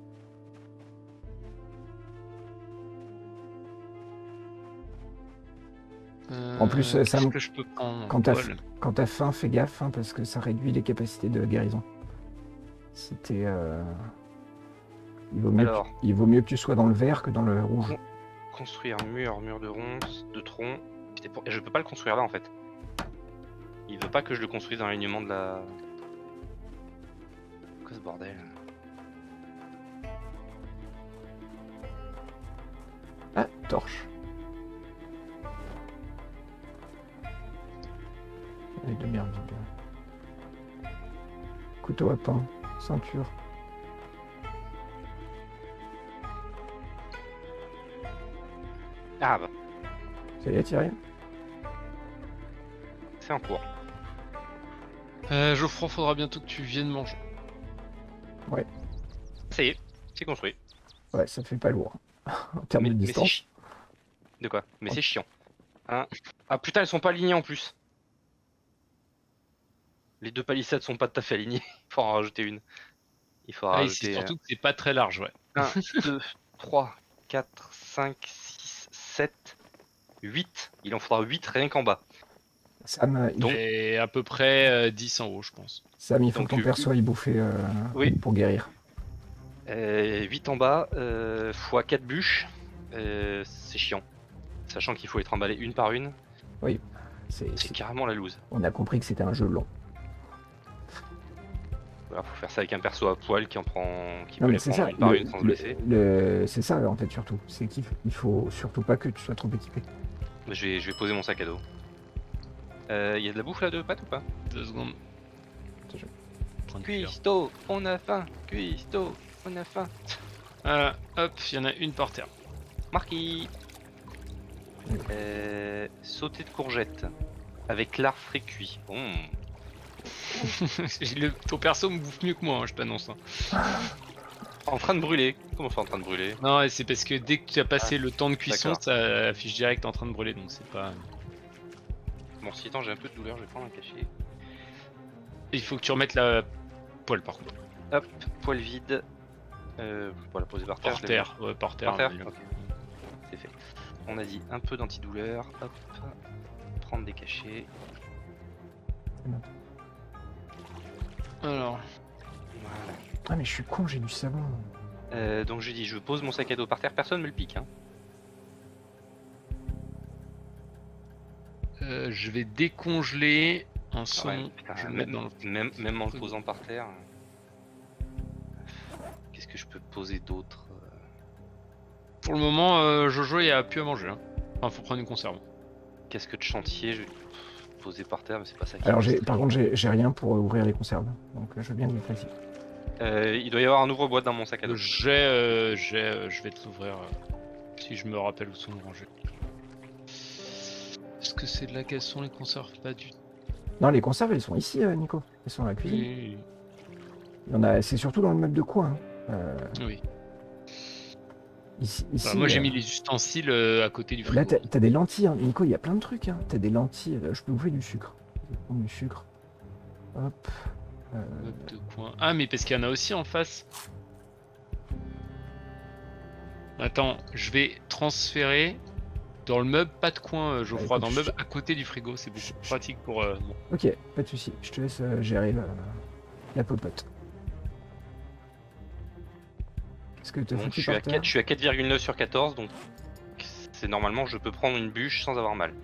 [SPEAKER 3] Euh,
[SPEAKER 2] En plus, euh,
[SPEAKER 3] qu'est-ce
[SPEAKER 2] Sam,
[SPEAKER 3] que je peux prendre
[SPEAKER 2] Quand t'as
[SPEAKER 3] Paul
[SPEAKER 2] quand t'as faim, fais gaffe, hein, parce que ça réduit les capacités de guérison. C'était... Euh... Il, vaut mieux
[SPEAKER 1] Alors.
[SPEAKER 2] que- il vaut mieux que tu sois dans le vert que dans le rouge.
[SPEAKER 1] Construire mur, mur de ronces, de tronc. C'était pour- Et je peux pas le construire là en fait. Il veut pas que je le construise dans l'alignement de la... Quoi ce bordel?
[SPEAKER 2] Ah, torche. Les demi-heures vides. Couteau à pain, ceinture.
[SPEAKER 1] Ah bah,
[SPEAKER 2] Ça y est, Thierry?
[SPEAKER 1] c'est en cours.
[SPEAKER 3] Euh, Geoffroy, faudra bientôt que tu viennes manger.
[SPEAKER 1] Ça y est, c'est construit.
[SPEAKER 2] Ouais, ça fait pas lourd. En termes
[SPEAKER 1] Mais,
[SPEAKER 2] de
[SPEAKER 1] mais c'est
[SPEAKER 2] distance.
[SPEAKER 1] chi- De quoi? Mais c'est chiant. Hein? Ah putain, elles sont pas alignées en plus. Les deux palissades sont pas tout à fait alignées. Il faut en rajouter une. Il faut en
[SPEAKER 3] Ah, et
[SPEAKER 1] rajouter
[SPEAKER 3] c'est surtout que c'est pas très large, ouais.
[SPEAKER 1] un, deux, trois, quatre, cinq, six, sept, huit. Il en faudra huit rien qu'en bas.
[SPEAKER 2] Sam, il,
[SPEAKER 1] Donc-
[SPEAKER 3] Et à peu près euh, dix en haut, je pense.
[SPEAKER 2] Sam, il faut
[SPEAKER 1] donc,
[SPEAKER 2] que ton
[SPEAKER 1] euh,
[SPEAKER 2] perso aille bouffer euh,
[SPEAKER 1] Oui.
[SPEAKER 2] pour guérir.
[SPEAKER 1] Euh, huit en bas, euh, fois quatre bûches. Euh, c'est chiant. Sachant qu'il faut les trimballer une par une.
[SPEAKER 2] C'est-
[SPEAKER 1] C'est
[SPEAKER 2] c'est-
[SPEAKER 1] carrément la loose.
[SPEAKER 2] On a compris que c'était un jeu long.
[SPEAKER 1] Voilà, faut faire ça avec un perso à poil qui en prend, qui
[SPEAKER 2] Non,
[SPEAKER 1] peut
[SPEAKER 2] mais
[SPEAKER 1] les
[SPEAKER 2] c'est
[SPEAKER 1] prendre
[SPEAKER 2] ça.
[SPEAKER 1] une par
[SPEAKER 2] le-
[SPEAKER 1] une sans se
[SPEAKER 2] le-
[SPEAKER 1] blesser.
[SPEAKER 2] le- C'est ça, en fait, surtout. C'est qu'il f- il faut surtout pas que tu sois trop équipé.
[SPEAKER 1] Je vais, je vais poser mon sac à dos. Il y a de la bouffe là de pâtes ou pas?
[SPEAKER 3] Deux secondes.
[SPEAKER 2] C'est chaud.
[SPEAKER 3] En train de cuire.
[SPEAKER 1] Cuisto, on a faim. Cuisto, on a faim.
[SPEAKER 3] Voilà, hop, il y en a une par terre.
[SPEAKER 1] Marquis. Euh, sauté de courgette avec lard frais cuit. Bon.
[SPEAKER 3] Le- ton perso me bouffe mieux que moi, hein, je t'annonce. hein.
[SPEAKER 1] En train de brûler. Comment ça en train de brûler?
[SPEAKER 3] Non, et c'est parce que dès que tu as passé le temps de cuisson,
[SPEAKER 1] d'accord.
[SPEAKER 3] ça affiche direct en train de brûler, donc c'est pas.
[SPEAKER 1] Bon, si tant j'ai un peu de douleur, je vais prendre un cachet.
[SPEAKER 3] Il faut que tu remettes la poêle par contre.
[SPEAKER 1] Hop, poêle vide. Euh, voilà, posé par terre.
[SPEAKER 3] Par
[SPEAKER 1] je l'ai
[SPEAKER 3] terre, ouais, par terre.
[SPEAKER 1] Par terre
[SPEAKER 3] ouais.
[SPEAKER 1] Ok. C'est fait. On a dit un peu d'antidouleur. Hop. Prendre des cachets.
[SPEAKER 3] Alors,
[SPEAKER 1] Voilà.
[SPEAKER 2] Ah, mais je suis con, j'ai du savon.
[SPEAKER 1] Euh, donc je dis, je pose mon sac à dos par terre. Personne me le pique. Hein.
[SPEAKER 3] euh, je vais décongeler un son.
[SPEAKER 1] Ouais, putain,
[SPEAKER 3] je vais le
[SPEAKER 1] même,
[SPEAKER 3] mettre dans le.
[SPEAKER 1] même, même en le posant par terre. Qu'est-ce que je peux poser d'autre?
[SPEAKER 3] Pour le moment, euh, Jojo, il n'y a plus à manger. Hein. Enfin, faut prendre une conserve.
[SPEAKER 1] Qu'est-ce que de chantier je vais poser par terre, mais c'est pas ça qui
[SPEAKER 2] Alors,
[SPEAKER 1] me
[SPEAKER 2] j'ai,
[SPEAKER 1] stresse.
[SPEAKER 2] par contre, j'ai j'ai rien pour ouvrir les conserves. Donc, euh, je veux bien que vous le fassiez.
[SPEAKER 1] Euh, il doit y avoir un ouvre-boîte dans mon sac à dos.
[SPEAKER 3] J'ai, euh, j'ai, euh, je vais te l'ouvrir euh, si je me rappelle où sont rangés. Est-ce que c'est de là qu'elles sont les conserves? Pas du
[SPEAKER 2] Non, les conserves, elles sont ici, euh, Nico. Elles sont dans la cuisine.
[SPEAKER 3] tout.
[SPEAKER 2] Il y en a, c'est surtout dans le meuble de coin. hein. Euh,
[SPEAKER 3] Oui.
[SPEAKER 2] ici, ici,
[SPEAKER 3] Bah, moi j'ai
[SPEAKER 2] euh,
[SPEAKER 3] mis les ustensiles euh, à côté du frigo.
[SPEAKER 2] Là, t'as, t'as des lentilles. hein. Nico, il y a plein de trucs. Hein. T'as des lentilles. euh, Je peux bouffer du sucre. Je vais prendre du sucre. Hop. Euh,
[SPEAKER 3] Hop, de coin. Ah mais parce qu'il y en a aussi en face. Attends, je vais transférer dans le meuble, pas de coin, euh, Geoffroy,
[SPEAKER 2] écoute,
[SPEAKER 3] dans le meuble
[SPEAKER 2] je-
[SPEAKER 3] à côté du frigo, c'est beaucoup
[SPEAKER 2] je-
[SPEAKER 3] plus pratique pour. euh, bon.
[SPEAKER 2] Ok, pas de souci. Je te laisse euh, gérer la, la popote. Est-ce que tu as
[SPEAKER 1] Donc, je
[SPEAKER 2] foutu
[SPEAKER 1] suis à
[SPEAKER 2] par terre
[SPEAKER 1] quatre je suis à quatre virgule neuf sur quatorze, donc c'est normalement je peux prendre une bûche sans avoir mal.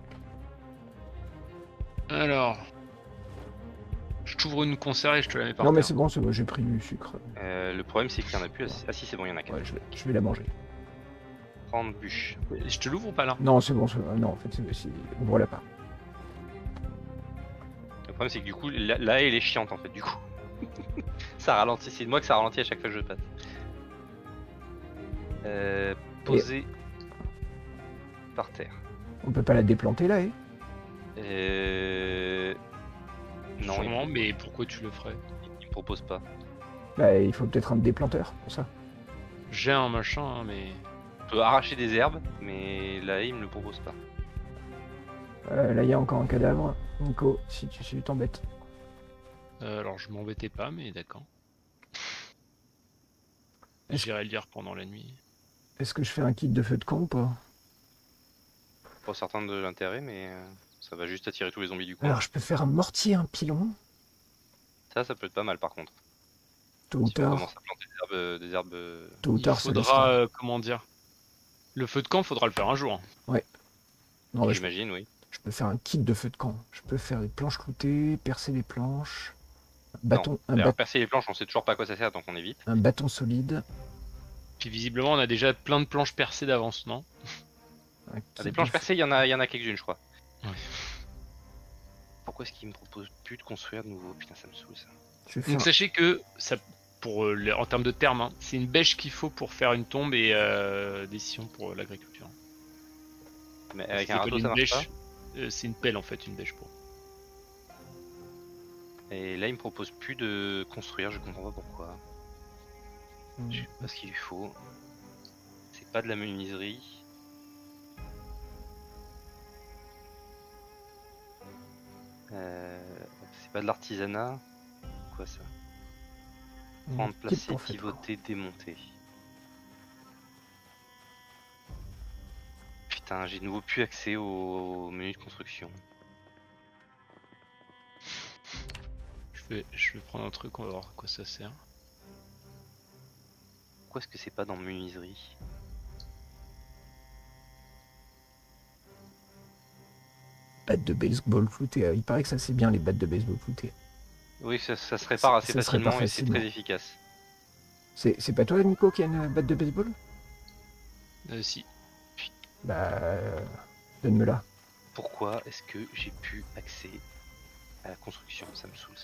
[SPEAKER 3] Alors, je t'ouvre une conserve et je te la mets par
[SPEAKER 2] Non, mais
[SPEAKER 3] terre.
[SPEAKER 2] c'est bon, c'est bon, j'ai pris du sucre.
[SPEAKER 1] Euh, le problème c'est qu'il y en a plus. Ah si, c'est bon, il y en a quatre.
[SPEAKER 2] Ouais, je vais, je vais la manger.
[SPEAKER 1] Prendre bûche.
[SPEAKER 3] Je te l'ouvre ou pas là?
[SPEAKER 2] Non, c'est bon, c'est bon. Non, en fait, c'est, c'est... ouvre-la pas.
[SPEAKER 1] Le problème c'est que du coup, là, là, elle est chiante en fait. Du coup, Ça ralentit, c'est moi que ça ralentit à chaque fois que je passe. Euh, poser par terre.
[SPEAKER 2] On peut pas la déplanter là, eh
[SPEAKER 1] Euh... Non, il,
[SPEAKER 3] Sûrement,
[SPEAKER 1] me-
[SPEAKER 3] mais pourquoi tu le ferais?
[SPEAKER 1] il me propose pas.
[SPEAKER 2] Bah, il faut peut-être un déplanteur pour ça.
[SPEAKER 3] J'ai un machin, hein, mais.
[SPEAKER 1] On peut arracher des herbes, mais là il me le propose pas.
[SPEAKER 2] Euh, là, il y a encore un cadavre. Nico, si tu si tu t'embêtes.
[SPEAKER 3] Euh, alors je m'embêtais pas, mais d'accord.
[SPEAKER 2] Est-ce-
[SPEAKER 3] J'irai le lire pendant la nuit.
[SPEAKER 2] Est-ce que je fais un kit de feu de camp ou pas?
[SPEAKER 1] Pas certain de l'intérêt, mais euh, ça va juste attirer tous les zombies du coin.
[SPEAKER 2] Alors, je peux faire un mortier, un pilon.
[SPEAKER 1] Ça, ça peut être pas mal par contre.
[SPEAKER 2] Tôt ou
[SPEAKER 1] Si on
[SPEAKER 2] tard,
[SPEAKER 1] commence à planter des herbes, euh, des herbes euh,
[SPEAKER 2] tôt ou
[SPEAKER 3] Il
[SPEAKER 2] tard, ça
[SPEAKER 3] faudra,
[SPEAKER 2] laissera.
[SPEAKER 3] euh, comment dire, le feu de camp, faudra le faire un jour.
[SPEAKER 2] Non, bah, je,
[SPEAKER 1] j'imagine, oui.
[SPEAKER 2] je peux faire un kit de feu de camp. Je peux faire des planches cloutées, percer les planches. Un bâton,
[SPEAKER 1] Non.
[SPEAKER 2] un,
[SPEAKER 1] D'ailleurs,
[SPEAKER 2] bat-
[SPEAKER 1] percer les planches, on sait toujours pas à quoi ça sert, donc on évite.
[SPEAKER 2] un bâton solide.
[SPEAKER 3] Puis visiblement, on a déjà plein de planches percées d'avance, non?
[SPEAKER 2] un
[SPEAKER 1] Ah,
[SPEAKER 2] kit
[SPEAKER 1] des
[SPEAKER 2] de
[SPEAKER 1] planches
[SPEAKER 2] feu-
[SPEAKER 1] percées, il y en a, il y en a quelques-unes, je crois.
[SPEAKER 3] Ouais.
[SPEAKER 1] Pourquoi est-ce qu'il me propose plus de construire de nouveau? Putain, ça me saoule ça.
[SPEAKER 2] Je vais faire
[SPEAKER 3] Donc sachez que, ça, pour, euh, les- en termes de termes, hein, c'est une bêche qu'il faut pour faire une tombe et euh, des sillons pour euh, l'agriculture.
[SPEAKER 1] Mais avec
[SPEAKER 3] C'est
[SPEAKER 1] un
[SPEAKER 3] pas
[SPEAKER 1] râteau,
[SPEAKER 3] une
[SPEAKER 1] ça marche
[SPEAKER 3] bêche, euh, c'est une pelle en fait, une bêche pour.
[SPEAKER 1] pas. Et là, il me propose plus de construire, je comprends pas pourquoi. Je sais pas ce qu'il lui faut. C'est pas de la menuiserie. Euh, c'est pas de l'artisanat. Quoi ça?
[SPEAKER 2] un
[SPEAKER 1] Prendre,
[SPEAKER 2] kit
[SPEAKER 1] placer,
[SPEAKER 2] pour feu de camp.
[SPEAKER 1] pivoter, démonter. Putain, j'ai de nouveau plus accès au, au menu de construction.
[SPEAKER 3] Je vais, je vais prendre un truc, on va voir à quoi ça sert.
[SPEAKER 1] Pourquoi est-ce que c'est pas dans menuiserie?
[SPEAKER 2] Batte de baseball cloutée. euh, Il paraît que ça c'est bien les battes de baseball cloutées.
[SPEAKER 1] Oui, ça, ça se répare
[SPEAKER 2] Ça-
[SPEAKER 1] assez
[SPEAKER 2] ça se
[SPEAKER 1] facilement
[SPEAKER 2] répare
[SPEAKER 1] et c'est
[SPEAKER 2] facilement.
[SPEAKER 1] très efficace.
[SPEAKER 2] C'est c'est pas toi Nico qui a une batte de baseball?
[SPEAKER 3] Euh, si.
[SPEAKER 2] Bah, euh, donne-me-la.
[SPEAKER 1] Pourquoi est-ce que j'ai plus accès à la construction? Ça me saoule ça.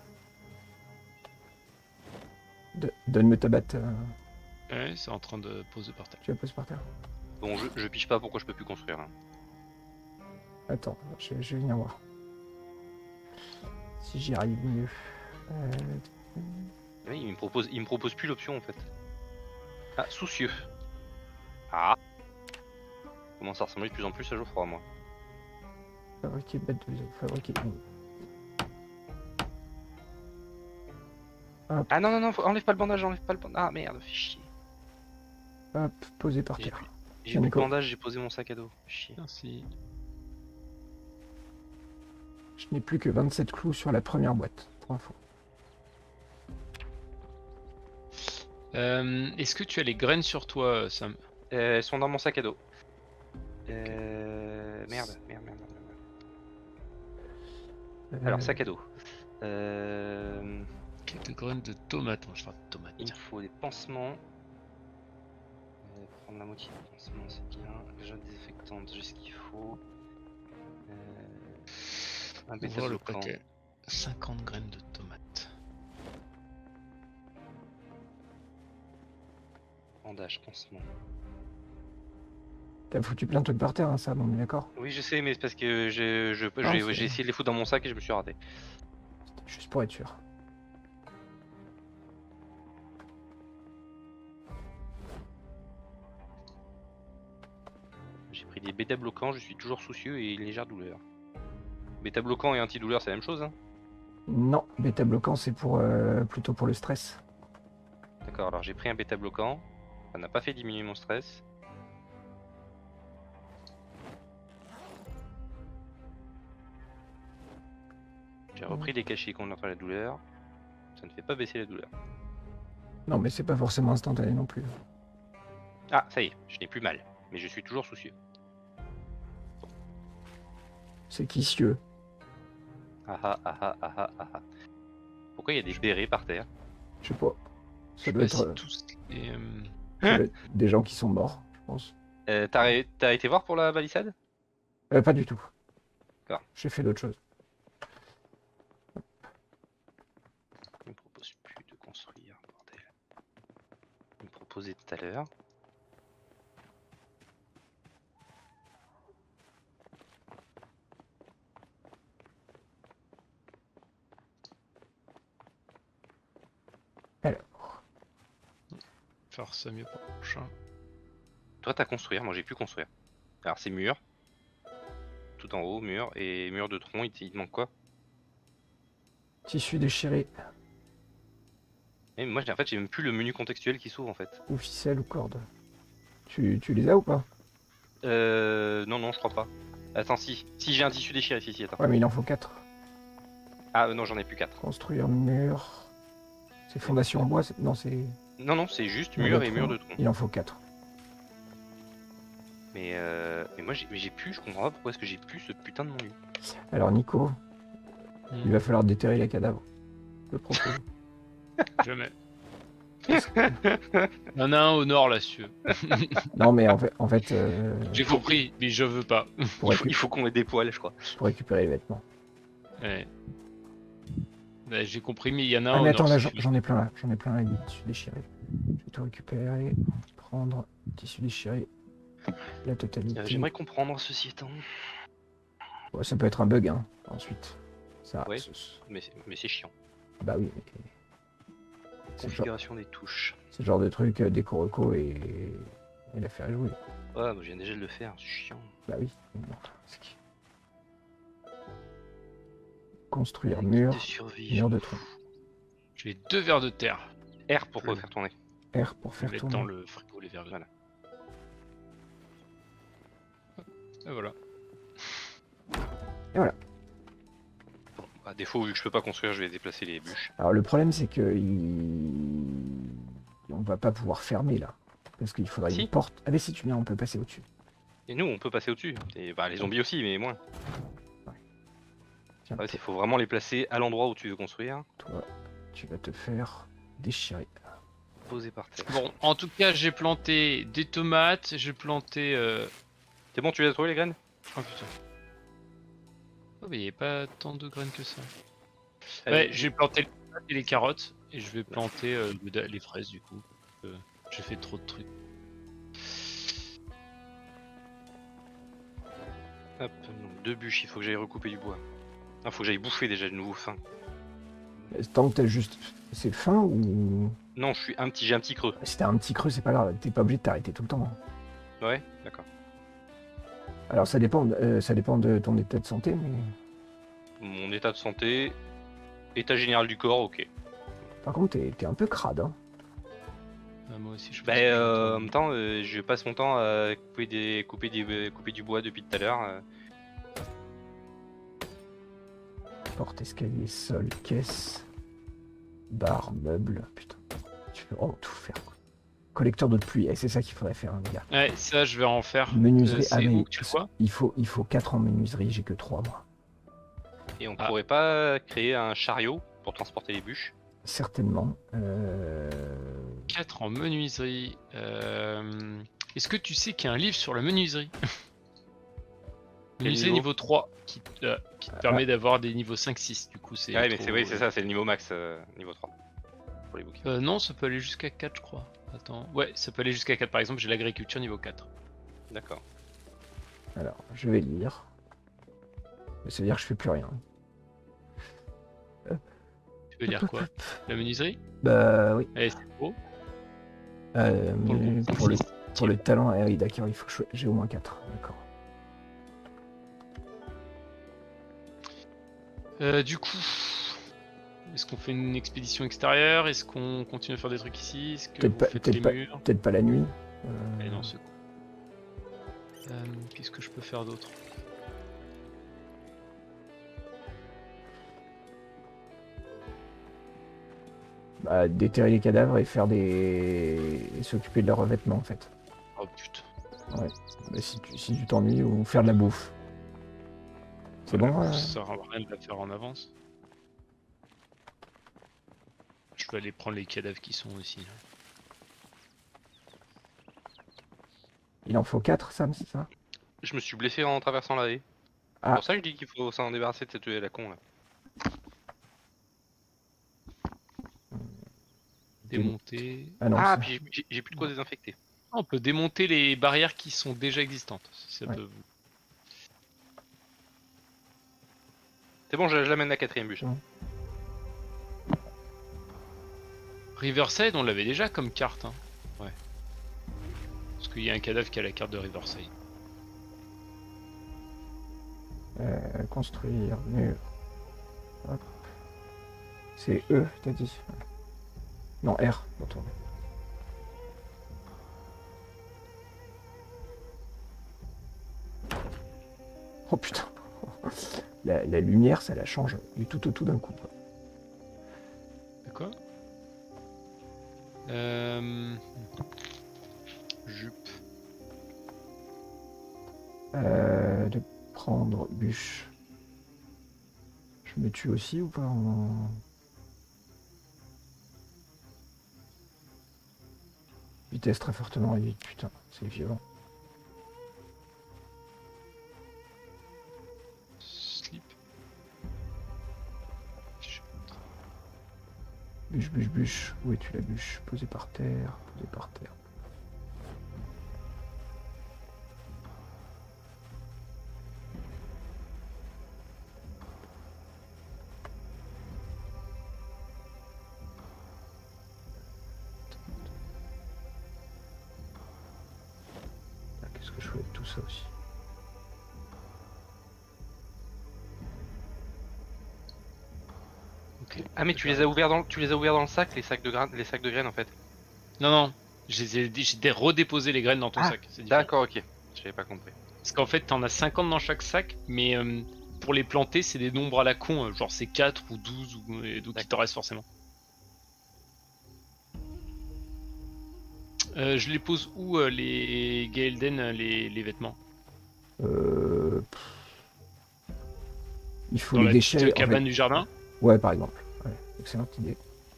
[SPEAKER 2] De- Donne-me ta batte. euh,
[SPEAKER 3] Ouais, c'est en train de poser par terre.
[SPEAKER 2] Tu la poses par terre.
[SPEAKER 1] Bon, je, je pige pas pourquoi je peux plus construire. hein.
[SPEAKER 2] Attends, je, je vais venir voir. Si j'y arrive mieux. Euh,
[SPEAKER 1] Oui, il me propose, il me propose plus l'option en fait. Ah, soucieux. Ah. Comment ça ressemble de plus en plus à Geoffroy, moi.
[SPEAKER 2] fabriquer batte de baseball. Fabriquer.
[SPEAKER 1] Ah non, non, non, faut- enlève pas le bandage, enlève pas le bandage. Ah merde, fais chier.
[SPEAKER 2] Hop, poser par
[SPEAKER 1] J'ai
[SPEAKER 2] terre.
[SPEAKER 1] plus, j'ai
[SPEAKER 2] Tiens,
[SPEAKER 1] plus de
[SPEAKER 2] Nico.
[SPEAKER 1] bandage, j'ai posé mon sac à dos. Chier.
[SPEAKER 3] Merci.
[SPEAKER 2] Je n'ai plus que vingt-sept clous sur la première boîte. Pour info.
[SPEAKER 3] Euh, Est-ce que tu as les graines sur toi, Sam?
[SPEAKER 1] Euh, elles sont dans mon sac à dos. Euh... Merde, merde, merde, merde. merde. Alors,
[SPEAKER 2] Euh,
[SPEAKER 1] sac à dos. Euh...
[SPEAKER 3] Quelques graines de tomates. Moi, je vais faire de tomates.
[SPEAKER 1] Il me
[SPEAKER 3] tiens.
[SPEAKER 1] faut des pansements. Euh, prendre la moitié des pansements, c'est bien. Déjà désinfectante, j'ai ce qu'il faut. Euh... Un
[SPEAKER 3] On voit le
[SPEAKER 1] bêta-bloquant.
[SPEAKER 3] paquet. cinquante graines de tomates.
[SPEAKER 1] Bandage, pansement.
[SPEAKER 2] T'as foutu plein de trucs par terre, hein, ça, on est d'accord?
[SPEAKER 1] Oui, je sais, mais c'est parce que je- je-
[SPEAKER 2] Ah,
[SPEAKER 1] j'ai
[SPEAKER 2] c'est-
[SPEAKER 1] j'ai essayé de les foutre dans mon sac et je me suis raté.
[SPEAKER 2] Juste pour être sûr.
[SPEAKER 1] J'ai pris des bêta-bloquants, je suis toujours soucieux et une légère douleur. Bêta-bloquant et antidouleur, c'est la même chose, hein?
[SPEAKER 2] Non, bêta bloquant, c'est pour euh, plutôt pour le stress.
[SPEAKER 1] D'accord, alors j'ai pris un bêta-bloquant. Ça n'a pas fait diminuer mon stress. J'ai repris des cachets contre la douleur. Ça ne fait pas baisser la douleur.
[SPEAKER 2] Non, mais c'est pas forcément instantané non plus.
[SPEAKER 1] Ah, ça y est, je n'ai plus mal. Mais je suis toujours soucieux.
[SPEAKER 2] C'est quicieux.
[SPEAKER 1] Ah ah ah ah ah ah ah ah. Pourquoi il y a des bérets par terre?
[SPEAKER 2] Je sais pas.
[SPEAKER 3] Je
[SPEAKER 2] Ça
[SPEAKER 3] sais
[SPEAKER 2] doit
[SPEAKER 3] pas
[SPEAKER 2] être,
[SPEAKER 3] si
[SPEAKER 2] euh,
[SPEAKER 3] tous les, euh,
[SPEAKER 2] ça doit être des gens qui sont morts, je pense.
[SPEAKER 1] euh, T'as ré- t'as été voir pour la balissade?
[SPEAKER 2] Euh, pas du tout.
[SPEAKER 1] D'accord.
[SPEAKER 2] J'ai fait d'autres choses.
[SPEAKER 1] Il me posé tout à l'heure.
[SPEAKER 2] Alors,
[SPEAKER 3] Faire ça mieux pour le prochain.
[SPEAKER 1] Toi t'as construire, moi j'ai pu construire. Alors c'est mur. Tout en haut, mur. Et mur de tronc, il te, il te manque quoi?
[SPEAKER 2] tissu déchiré,
[SPEAKER 1] Et moi j'ai- en fait j'ai même plus le menu contextuel qui s'ouvre en fait.
[SPEAKER 2] ou ficelle ou corde. Tu, tu les as ou pas?
[SPEAKER 1] Euh... Non non je crois pas. Attends si, si j'ai un tissu déchiré, si si attends.
[SPEAKER 2] Ouais, mais il en faut quatre.
[SPEAKER 1] Ah euh, non j'en ai plus quatre.
[SPEAKER 2] Construire mur. C'est fondation en bois, c'est- non, c'est.
[SPEAKER 1] Non non c'est juste
[SPEAKER 2] mur
[SPEAKER 1] mur
[SPEAKER 2] de
[SPEAKER 1] et mur
[SPEAKER 2] tronc.
[SPEAKER 1] de tronc.
[SPEAKER 2] Il en faut quatre.
[SPEAKER 1] Mais euh... Mais moi j'ai mais j'ai plus, je comprends pas pourquoi est-ce que j'ai plus ce putain de menu.
[SPEAKER 2] Alors, Nico,
[SPEAKER 3] Hmm.
[SPEAKER 2] il va falloir déterrer les cadavres. Je propose.
[SPEAKER 3] Jamais. Il y en a un au nord là, si tu veux.
[SPEAKER 2] Non, mais en fait, en fait euh,
[SPEAKER 3] J'ai compris, mais je veux pas.
[SPEAKER 2] pour,
[SPEAKER 1] Il faut,
[SPEAKER 2] récu-
[SPEAKER 1] il faut qu'on ait des poils je crois.
[SPEAKER 2] pour récupérer les vêtements.
[SPEAKER 3] Ouais. Bah, j'ai compris, mais il y en a un
[SPEAKER 2] Ah,
[SPEAKER 3] au
[SPEAKER 2] mais attends,
[SPEAKER 3] nord.
[SPEAKER 2] là,
[SPEAKER 3] si
[SPEAKER 2] j'en
[SPEAKER 3] tu veux.
[SPEAKER 2] j'en ai plein là. J'en ai plein là, des tissus déchirés. Je vais tout récupérer. Prendre tissu déchiré. La totalité.
[SPEAKER 1] Euh, J'aimerais comprendre ceci étant.
[SPEAKER 2] Ouais, ça peut être un bug, hein, ensuite. Ça,
[SPEAKER 1] Ouais.
[SPEAKER 2] ce- ce-
[SPEAKER 1] Mais, c'est- mais c'est chiant.
[SPEAKER 2] Bah oui. mais C'est le, genre,
[SPEAKER 1] Configuration des touches.
[SPEAKER 2] c'est le genre de truc, euh, déco reco et, et la faire jouer.
[SPEAKER 1] Ouais, moi je viens déjà de le faire, c'est chiant.
[SPEAKER 2] Bah oui. mais bon, c'est qui- Construire
[SPEAKER 1] Guide
[SPEAKER 2] mur,
[SPEAKER 1] de survie.
[SPEAKER 2] mur de tronc.
[SPEAKER 3] J'ai deux vers de terre.
[SPEAKER 1] R pour
[SPEAKER 3] Le-
[SPEAKER 1] faire tourner.
[SPEAKER 2] R pour
[SPEAKER 3] Je
[SPEAKER 2] faire
[SPEAKER 3] vais mettre
[SPEAKER 2] tourner.
[SPEAKER 3] dans le frigo les vers de
[SPEAKER 1] Voilà.
[SPEAKER 3] Et voilà.
[SPEAKER 1] Bon, à défaut, vu que je peux pas construire, je vais déplacer les bûches.
[SPEAKER 2] Alors le problème c'est que il... on va pas pouvoir fermer là. Parce qu'il faudrait
[SPEAKER 1] Si.
[SPEAKER 2] une porte. Ah mais si tu viens, on peut passer au-dessus.
[SPEAKER 1] Et nous, on peut passer au-dessus. Et bah, les zombies aussi, mais moins.
[SPEAKER 2] Tiens,
[SPEAKER 1] Ouais, il faut vraiment les placer à l'endroit où tu veux construire.
[SPEAKER 2] toi, tu vas te faire déchirer.
[SPEAKER 1] Poser par terre.
[SPEAKER 3] Bon, en tout cas, j'ai planté des tomates, j'ai planté. Euh...
[SPEAKER 1] C'est bon, tu les as trouvées les graines?
[SPEAKER 3] Oh putain. Oh, mais il n'y a pas tant de graines que ça.
[SPEAKER 1] Allez,
[SPEAKER 3] Ouais, j'ai planté les tomates et les carottes, et je vais planter euh, le- les fraises du coup. Euh, j'ai fait trop de trucs.
[SPEAKER 1] Hop, donc deux bûches, il faut que j'aille recouper du bois. Ah, faut que j'aille bouffer déjà de nouveau faim.
[SPEAKER 2] Mais tant que t'as juste. C'est fin ou.
[SPEAKER 1] Non, je suis un petit, j'ai un petit creux.
[SPEAKER 2] Si t'as un petit creux, c'est pas grave. T'es pas obligé de t'arrêter tout le temps.
[SPEAKER 1] Ouais, d'accord.
[SPEAKER 2] Alors ça dépend, euh, ça dépend de ton état de santé, mais.
[SPEAKER 1] Mon état de santé, état général du corps, ok.
[SPEAKER 2] Par contre, t'es t'es un peu crade. Hein.
[SPEAKER 3] Ah, moi aussi, je
[SPEAKER 1] Bah,
[SPEAKER 3] pense que je vais
[SPEAKER 1] euh, en
[SPEAKER 3] planter-
[SPEAKER 1] même temps, euh, je passe mon temps à couper, des, couper, des, euh, couper du bois depuis tout à l'heure. euh.
[SPEAKER 2] Porte, escalier, sol, caisse, barre, meuble. Putain, tu peux vraiment tout faire. Quoi. Collecteur d'eau de pluie, eh, c'est ça qu'il faudrait faire, hein, les gars.
[SPEAKER 3] Ouais, ça, je vais en faire.
[SPEAKER 2] Menuiserie,
[SPEAKER 3] Euh,
[SPEAKER 2] ah
[SPEAKER 3] c'est
[SPEAKER 2] mais
[SPEAKER 3] où que tu le vois
[SPEAKER 2] il faut il faut quatre en menuiserie, j'ai que trois moi.
[SPEAKER 1] Et on
[SPEAKER 3] Ah.
[SPEAKER 1] pourrait pas créer un chariot pour transporter les bûches?
[SPEAKER 2] Certainement. Euh...
[SPEAKER 3] quatre en menuiserie. Euh, Est-ce que tu sais qu'il y a un livre sur la menuiserie? Menuiserie
[SPEAKER 1] niveau
[SPEAKER 3] niveau trois qui, te- euh, qui te permet d'avoir des niveaux cinq six. Du coup, c'est.
[SPEAKER 1] Ouais, mais
[SPEAKER 3] trop-
[SPEAKER 1] c'est oui, c'est ça, c'est le niveau max, euh, niveau trois. Pour les bouquins.
[SPEAKER 3] Euh, non, ça peut aller jusqu'à quatre, je crois. Attends. Ouais, ça peut aller jusqu'à quatre. Par exemple, j'ai l'agriculture niveau quatre.
[SPEAKER 1] D'accord.
[SPEAKER 2] Alors, je vais lire. Mais ça veut dire que je fais plus rien.
[SPEAKER 3] Tu veux dire quoi? La menuiserie?
[SPEAKER 2] Bah oui.
[SPEAKER 3] Eh, c'est beau.
[SPEAKER 2] Euh,
[SPEAKER 3] Pour le
[SPEAKER 2] mais
[SPEAKER 3] groupe
[SPEAKER 2] pour, le,
[SPEAKER 3] cinq six.
[SPEAKER 2] pour le talent, ah oui d'accord, il faut que je- j'ai au moins quatre. D'accord.
[SPEAKER 3] Euh, du coup, est-ce qu'on fait une expédition extérieure? Est-ce qu'on continue à faire des trucs ici? Est-ce que
[SPEAKER 2] Peut-être
[SPEAKER 3] vous
[SPEAKER 2] pas,
[SPEAKER 3] faites
[SPEAKER 2] peut-être
[SPEAKER 3] les
[SPEAKER 2] pas,
[SPEAKER 3] murs?
[SPEAKER 2] peut-être pas la nuit. Euh,
[SPEAKER 3] Eh non, c'est cool. Euh, Qu'est-ce que je peux faire d'autre?
[SPEAKER 2] bah, déterrer les cadavres et faire des. et s'occuper de leurs revêtements en fait.
[SPEAKER 3] Oh putain.
[SPEAKER 2] Bah, si tu si tu t'ennuies ou faire de la bouffe. C'est bon euh,
[SPEAKER 3] Ça sert à rien de la faire en avance. Je peux aller prendre les cadavres qui sont aussi là.
[SPEAKER 2] Il en faut quatre, Sam, c'est ça?
[SPEAKER 1] Je me suis blessé en traversant la haie. C'est
[SPEAKER 2] Ah.
[SPEAKER 1] pour ça que je dis qu'il faut s'en débarrasser de cette haie à la con là.
[SPEAKER 3] Démonter.
[SPEAKER 2] Ah non,
[SPEAKER 1] Ah,
[SPEAKER 2] ça-
[SPEAKER 1] puis j'ai- j'ai plus de quoi désinfecter.
[SPEAKER 3] Ah, on peut démonter les barrières qui sont déjà existantes. Si ça
[SPEAKER 2] Ouais.
[SPEAKER 3] peut vous...
[SPEAKER 1] C'est bon, je, je l'amène la quatrième bûche.
[SPEAKER 2] Ouais.
[SPEAKER 3] Riverside, on l'avait déjà comme carte. Hein. Ouais. Parce qu'il y a un cadavre qui a la carte de Riverside.
[SPEAKER 2] Euh, construire, mur. Hop. C'est E, t'as dit. Non, R, retourne. Oh putain. La, la lumière, ça la change du tout au tout d'un coup.
[SPEAKER 3] De quoi euh... Jupe.
[SPEAKER 2] Euh, de prendre bûche. Je me tue aussi ou pas en... Vitesse très fortement réduite, putain, c'est violent.
[SPEAKER 3] Slip.
[SPEAKER 2] Bûche, bûche, bûche. Où es-tu la bûche? Posée par terre, posée par terre. Ah, qu'est-ce que je fais avec tout ça aussi?
[SPEAKER 3] Ok.
[SPEAKER 1] Ah, mais tu les as ouverts dans, tu les as ouverts dans le sac, les sacs de graines, les sacs de graines en fait.
[SPEAKER 3] Non, non. J'ai j'ai redéposé les graines dans ton
[SPEAKER 1] Ah,
[SPEAKER 3] sac. c'est différent.
[SPEAKER 1] D'accord, ok. J'avais pas compris.
[SPEAKER 3] Parce qu'en fait, t'en as cinquante dans chaque sac, mais euh, pour les planter, c'est des nombres à la con. euh, Genre c'est quatre ou douze, ou... et donc il t'en reste forcément. Euh, je les pose où euh, les Gaelden, euh, les, les vêtements?
[SPEAKER 2] Euh... Il faut
[SPEAKER 3] Dans
[SPEAKER 2] les
[SPEAKER 3] la
[SPEAKER 2] déchets.
[SPEAKER 3] petite
[SPEAKER 2] en
[SPEAKER 3] cabane
[SPEAKER 2] fait.
[SPEAKER 3] du jardin?
[SPEAKER 2] Ouais, par exemple. Ouais, excellente idée.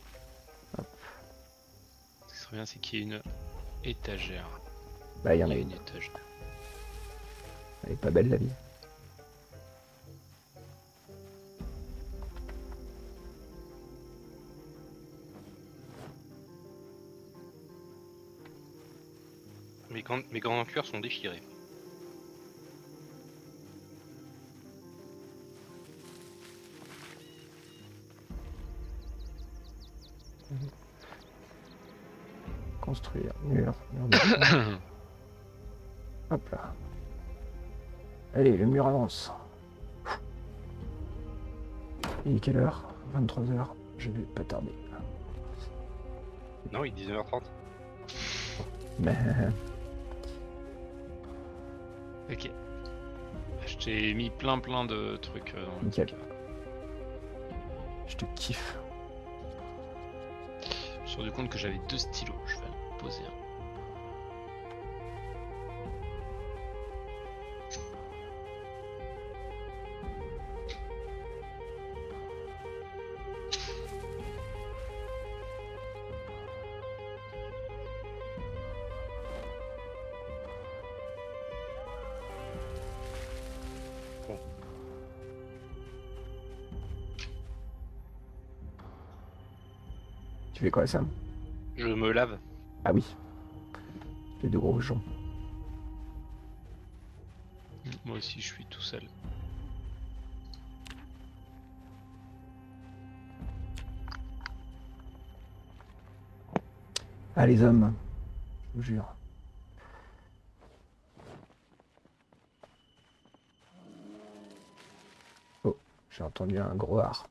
[SPEAKER 3] Ce qui serait bien, c'est qu'il y ait une étagère.
[SPEAKER 2] Bah, il y en
[SPEAKER 3] Il
[SPEAKER 2] a
[SPEAKER 3] y a
[SPEAKER 2] une.
[SPEAKER 3] une étagère.
[SPEAKER 2] Elle est pas belle la vie.
[SPEAKER 1] Mes gants, mes gants en cuir sont déchirés.
[SPEAKER 2] Construire, mur, mur de... Hop là. Allez, le mur avance. Il est quelle heure? vingt-trois heures. Je vais pas tarder.
[SPEAKER 1] Non, il est dix-neuf heures trente.
[SPEAKER 2] Mais...
[SPEAKER 3] Ok. Je t'ai mis plein plein de trucs euh, dans le
[SPEAKER 2] Nickel.
[SPEAKER 3] truc.
[SPEAKER 2] Je te kiffe.
[SPEAKER 3] Je me suis rendu compte que j'avais deux stylos. Je vais en poser un.
[SPEAKER 2] Tu fais quoi, Sam?
[SPEAKER 1] Je me lave.
[SPEAKER 2] Ah oui. Les deux gros gens.
[SPEAKER 3] Moi aussi, je suis tout seul.
[SPEAKER 2] Ah, les hommes. Je vous jure. Oh, j'ai entendu un gros art.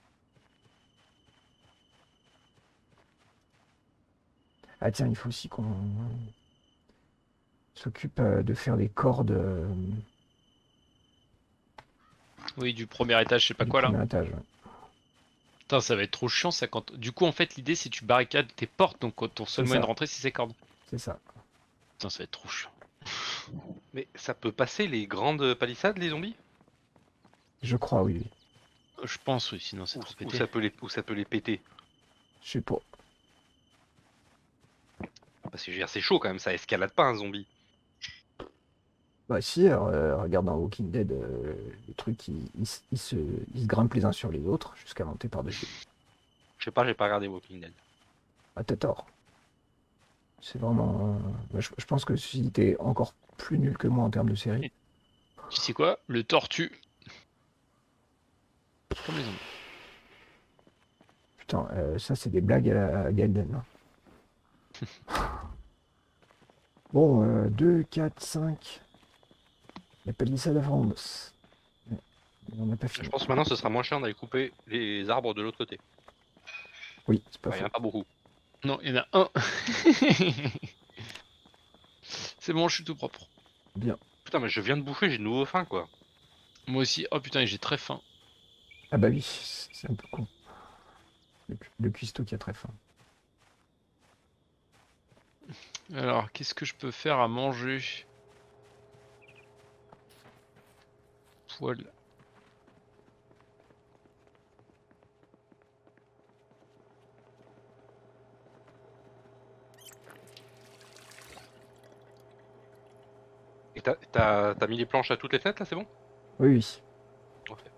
[SPEAKER 2] Ah tiens, il faut aussi qu'on s'occupe euh, de faire des cordes euh,
[SPEAKER 3] Oui, du premier étage, je sais pas
[SPEAKER 2] du
[SPEAKER 3] quoi là.
[SPEAKER 2] premier étage. Ouais.
[SPEAKER 3] Putain, ça va être trop chiant ça quand. Du coup, en fait, l'idée c'est tu barricades tes portes, donc ton seul
[SPEAKER 2] C'est
[SPEAKER 3] moyen
[SPEAKER 2] ça.
[SPEAKER 3] de rentrer c'est ces cordes.
[SPEAKER 2] C'est ça.
[SPEAKER 3] Putain, ça va être trop chiant.
[SPEAKER 1] Mais ça peut passer les grandes palissades, les zombies?
[SPEAKER 2] Je crois, oui. oui.
[SPEAKER 3] Je pense, oui, sinon c'est
[SPEAKER 1] Ou,
[SPEAKER 3] trop
[SPEAKER 1] ou
[SPEAKER 3] pété.
[SPEAKER 1] ça peut les, ou ça peut les péter?
[SPEAKER 2] Je sais pas.
[SPEAKER 1] Parce que je veux dire, c'est chaud quand même, ça escalade pas un zombie.
[SPEAKER 2] Bah si, euh, regarde dans Walking Dead, euh, les trucs, ils, ils se- ils se, ils se grimpent les uns sur les autres jusqu'à monter par-dessus.
[SPEAKER 1] Je sais pas, j'ai pas regardé Walking Dead.
[SPEAKER 2] Ah, t'as tort. C'est vraiment... Bah, je, je pense que si t'es encore plus nul que moi en termes de série...
[SPEAKER 3] Tu sais quoi? Le tortue. Comme les zombies.
[SPEAKER 2] Putain, euh, ça c'est des blagues à la à Gaiden. Hein. Bon, euh, deux, quatre, cinq. La palissade avance. Mais on n'a pas fini.
[SPEAKER 1] Je pense que maintenant ce sera moins cher d'aller couper les arbres de l'autre côté.
[SPEAKER 2] Oui, c'est pas
[SPEAKER 1] Enfin, il n'y en
[SPEAKER 2] faux.
[SPEAKER 1] a pas beaucoup.
[SPEAKER 3] Non, il y en a un. C'est bon, je suis tout propre.
[SPEAKER 2] Bien.
[SPEAKER 1] Putain, mais je viens de bouffer, j'ai de nouveau faim quoi.
[SPEAKER 3] Moi aussi. Oh putain, j'ai très faim.
[SPEAKER 2] Ah bah oui, c'est un peu con. Le, cu- le cuistot qui a très faim.
[SPEAKER 3] Alors, qu'est-ce que je peux faire à manger? Poil.
[SPEAKER 1] Et t'as- t'as t'as mis les planches à toutes les fenêtres là, c'est bon?
[SPEAKER 2] Oui, oui.
[SPEAKER 1] Parfait.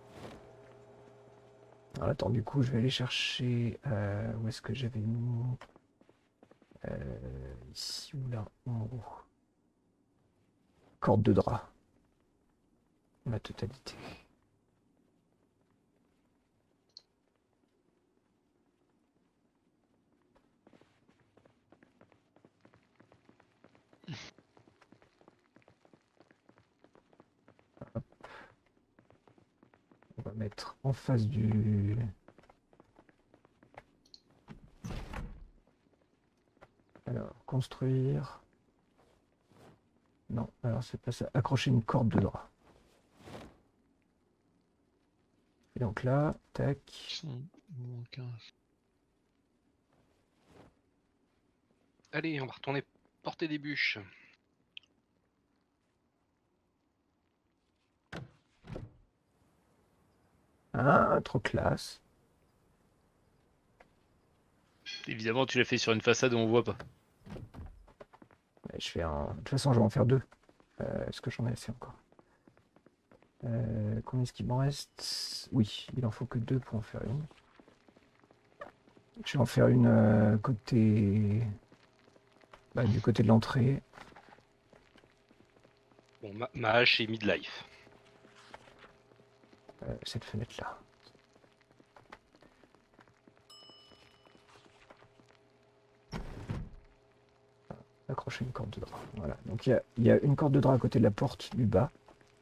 [SPEAKER 2] Alors attends, du coup, je vais aller chercher... euh, où est-ce que j'avais mis... Euh, ici ou là, en haut. Corde de drap. La totalité. On va mettre en face du... Alors, construire... Non, alors c'est pas ça. Accrocher une corde de drap. Et donc là, tac.
[SPEAKER 3] quinze.
[SPEAKER 1] Allez, on va retourner porter des bûches.
[SPEAKER 2] Ah, trop classe.
[SPEAKER 3] Évidemment, tu l'as fait sur une façade où on voit pas.
[SPEAKER 2] Je fais un... De toute façon, je vais en faire deux. Euh, Est-ce que j'en ai assez encore? Euh, combien est-ce qu'il m'en reste? Oui, il en faut que deux pour en faire une. Je vais en faire une euh, côté... Bah, du côté de l'entrée.
[SPEAKER 1] Bon, ma, ma hache est midlife.
[SPEAKER 2] Euh, cette fenêtre-là. Accrocher une corde de drap. Voilà. Donc il y a, il y a une corde de drap à côté de la porte du bas.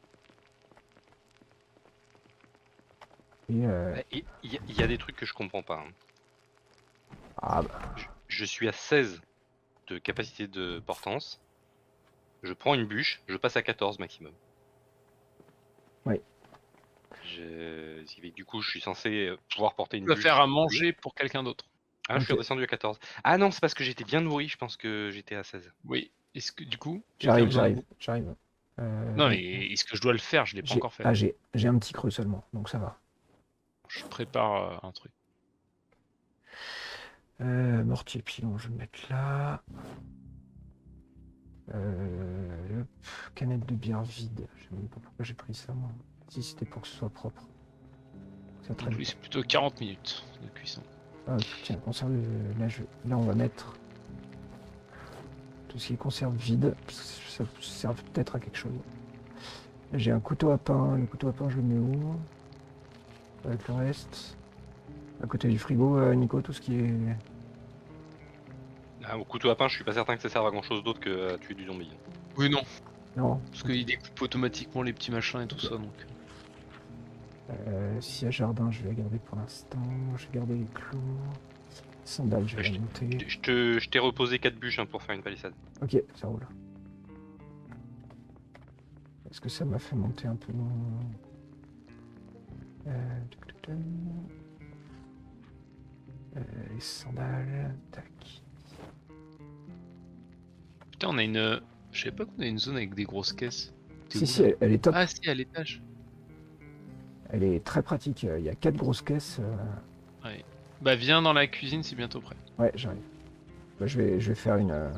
[SPEAKER 2] Et, euh,
[SPEAKER 1] Il y, y a des trucs que je comprends pas. Hein.
[SPEAKER 2] ah bah,
[SPEAKER 1] Je, je suis à seize de capacité de portance. Je prends une bûche, je passe à quatorze maximum.
[SPEAKER 2] Oui.
[SPEAKER 1] Je... Du coup, je suis censé pouvoir porter une
[SPEAKER 3] Tu vas
[SPEAKER 1] bûche.
[SPEAKER 3] faire à manger pour quelqu'un d'autre.
[SPEAKER 1] Ah, je suis
[SPEAKER 2] Ok.
[SPEAKER 1] redescendu à quatorze. Ah non, c'est parce que j'étais bien nourri, je pense que j'étais à seize.
[SPEAKER 3] Oui. Est-ce que du coup,
[SPEAKER 2] j'arrive,
[SPEAKER 3] quelqu'un a besoin de
[SPEAKER 2] j'arrive, j'arrive. Euh,
[SPEAKER 3] Non, mais est-ce que je dois le faire? Je l'ai pas
[SPEAKER 2] j'ai
[SPEAKER 3] encore fait.
[SPEAKER 2] ah, j'ai j'ai un petit creux seulement, donc ça va.
[SPEAKER 3] Je prépare euh, un truc.
[SPEAKER 2] Euh, mortier pilon, je vais le mettre là. Euh, hop, canette de bière vide. Je sais même pas pourquoi j'ai pris ça, moi. Si c'était pour que ce soit propre. Ça
[SPEAKER 3] Donc
[SPEAKER 2] traîne.
[SPEAKER 3] lui, c'est plutôt quarante minutes de cuisson.
[SPEAKER 2] Ah, tiens, conserve. Là, je... là, on va mettre tout ce qui est conserve vide. Parce que ça sert peut-être à quelque chose. Là, j'ai un couteau à pain. Le couteau à pain, je le mets où? Avec le reste. À côté du frigo, euh, Nico, tout ce qui est.
[SPEAKER 1] Ah, au couteau à pain, je suis pas certain que ça serve à grand chose d'autre que à tuer du zombie.
[SPEAKER 3] Oui, non.
[SPEAKER 2] Non.
[SPEAKER 3] Parce qu'il découpe automatiquement les petits machins et tout ça, donc.
[SPEAKER 2] Euh, S'il y a jardin, je vais la garder pour l'instant. Je vais garder les clous. Sandales, je vais
[SPEAKER 1] Je
[SPEAKER 2] la monter.
[SPEAKER 1] Je te- je t'ai reposé quatre bûches hein, pour faire une palissade.
[SPEAKER 2] Ok, ça roule. Est-ce que ça m'a fait monter un peu mon... Euh, tuc, tuc, tuc. Euh, les sandales, tac.
[SPEAKER 3] Putain, on a une. Je savais pas qu'on a une zone avec des grosses caisses. T'es
[SPEAKER 2] Si,
[SPEAKER 3] où,
[SPEAKER 2] si,
[SPEAKER 3] là
[SPEAKER 2] elle, elle est top.
[SPEAKER 3] Ah, si, à l'étage.
[SPEAKER 2] Elle est très pratique. Il y a quatre grosses caisses. euh,
[SPEAKER 3] Ouais. Bah, viens dans la cuisine, c'est bientôt prêt.
[SPEAKER 2] Ouais, j'arrive. Bah, je, vais, je vais faire une, euh,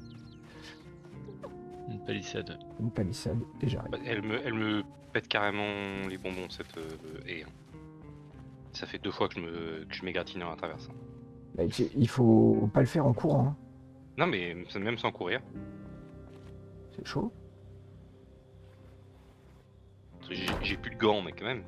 [SPEAKER 3] Une palissade.
[SPEAKER 2] une palissade et j'arrive.
[SPEAKER 1] Bah, elle, me, elle me pète carrément les bonbons cette euh, haie. hein. Ça fait deux fois que je me que je m'égratigne à travers ça.
[SPEAKER 2] Bah, tu- il faut pas le faire en courant, hein.
[SPEAKER 1] Non, mais c'est même sans courir.
[SPEAKER 2] C'est chaud.
[SPEAKER 1] J'ai j'ai plus de gants, mais quand même.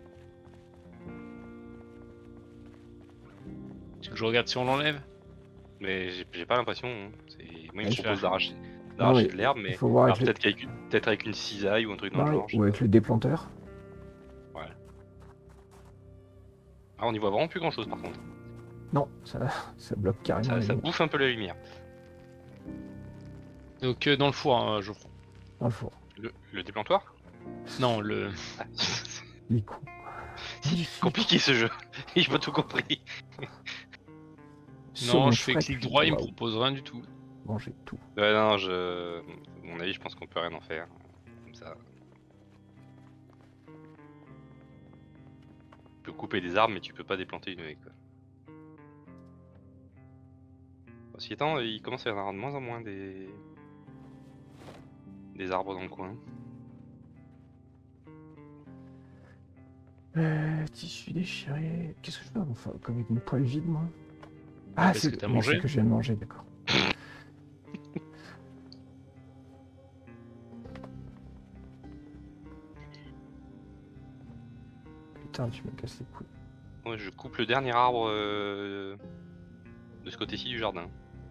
[SPEAKER 3] Tu veux que je regarde si on l'enlève?
[SPEAKER 1] Mais j'ai j'ai pas l'impression. Hein. C'est- Moi, il me
[SPEAKER 2] Ouais, je
[SPEAKER 1] propose
[SPEAKER 3] vais-
[SPEAKER 1] d'arracher
[SPEAKER 2] Non,
[SPEAKER 1] d'arracher
[SPEAKER 2] mais
[SPEAKER 1] de l'herbe,
[SPEAKER 2] il
[SPEAKER 1] mais
[SPEAKER 2] faut voir
[SPEAKER 1] alors
[SPEAKER 2] avec le...
[SPEAKER 1] peut-être qu'avec une... peut-être avec une cisaille ou un truc dans
[SPEAKER 2] Non,
[SPEAKER 1] le
[SPEAKER 2] mais-
[SPEAKER 1] genre. je
[SPEAKER 2] ou
[SPEAKER 1] sais
[SPEAKER 2] avec le déplanteur.
[SPEAKER 1] pas. Ouais. Ah, on y voit vraiment plus grand-chose par contre.
[SPEAKER 2] Non, ça, ça bloque carrément
[SPEAKER 1] Ça,
[SPEAKER 2] la
[SPEAKER 1] ça
[SPEAKER 2] lumière
[SPEAKER 1] bouffe un peu la lumière.
[SPEAKER 3] Donc euh, dans le four, hein, je crois.
[SPEAKER 2] dans le four.
[SPEAKER 1] Le, le déplantoir.
[SPEAKER 3] Non, le.
[SPEAKER 1] Ah.
[SPEAKER 2] Les coups.
[SPEAKER 1] C'est compliqué ce jeu. J'ai pas tout compris.
[SPEAKER 3] Non, je fais clic droit, il me
[SPEAKER 2] Waouh,
[SPEAKER 3] propose rien du tout.
[SPEAKER 2] manger tout.
[SPEAKER 1] Ouais, non, je. À mon avis, je pense qu'on peut rien en faire. Comme ça. Tu peux couper des arbres, mais tu peux pas déplanter une haie, quoi. Ceci étant, il commence à y en avoir de moins en moins des. des arbres dans le coin.
[SPEAKER 2] Euh, tissu déchiré. Qu'est-ce que je fais enfin, comme avec une poêle vide, moi? Ah,
[SPEAKER 3] parce
[SPEAKER 2] c'est
[SPEAKER 3] que t'as
[SPEAKER 2] oui,
[SPEAKER 3] mangé.
[SPEAKER 2] c'est que je viens de manger, d'accord. Putain, tu me casses les couilles.
[SPEAKER 1] Ouais, je coupe le dernier arbre euh, de ce côté-ci du jardin.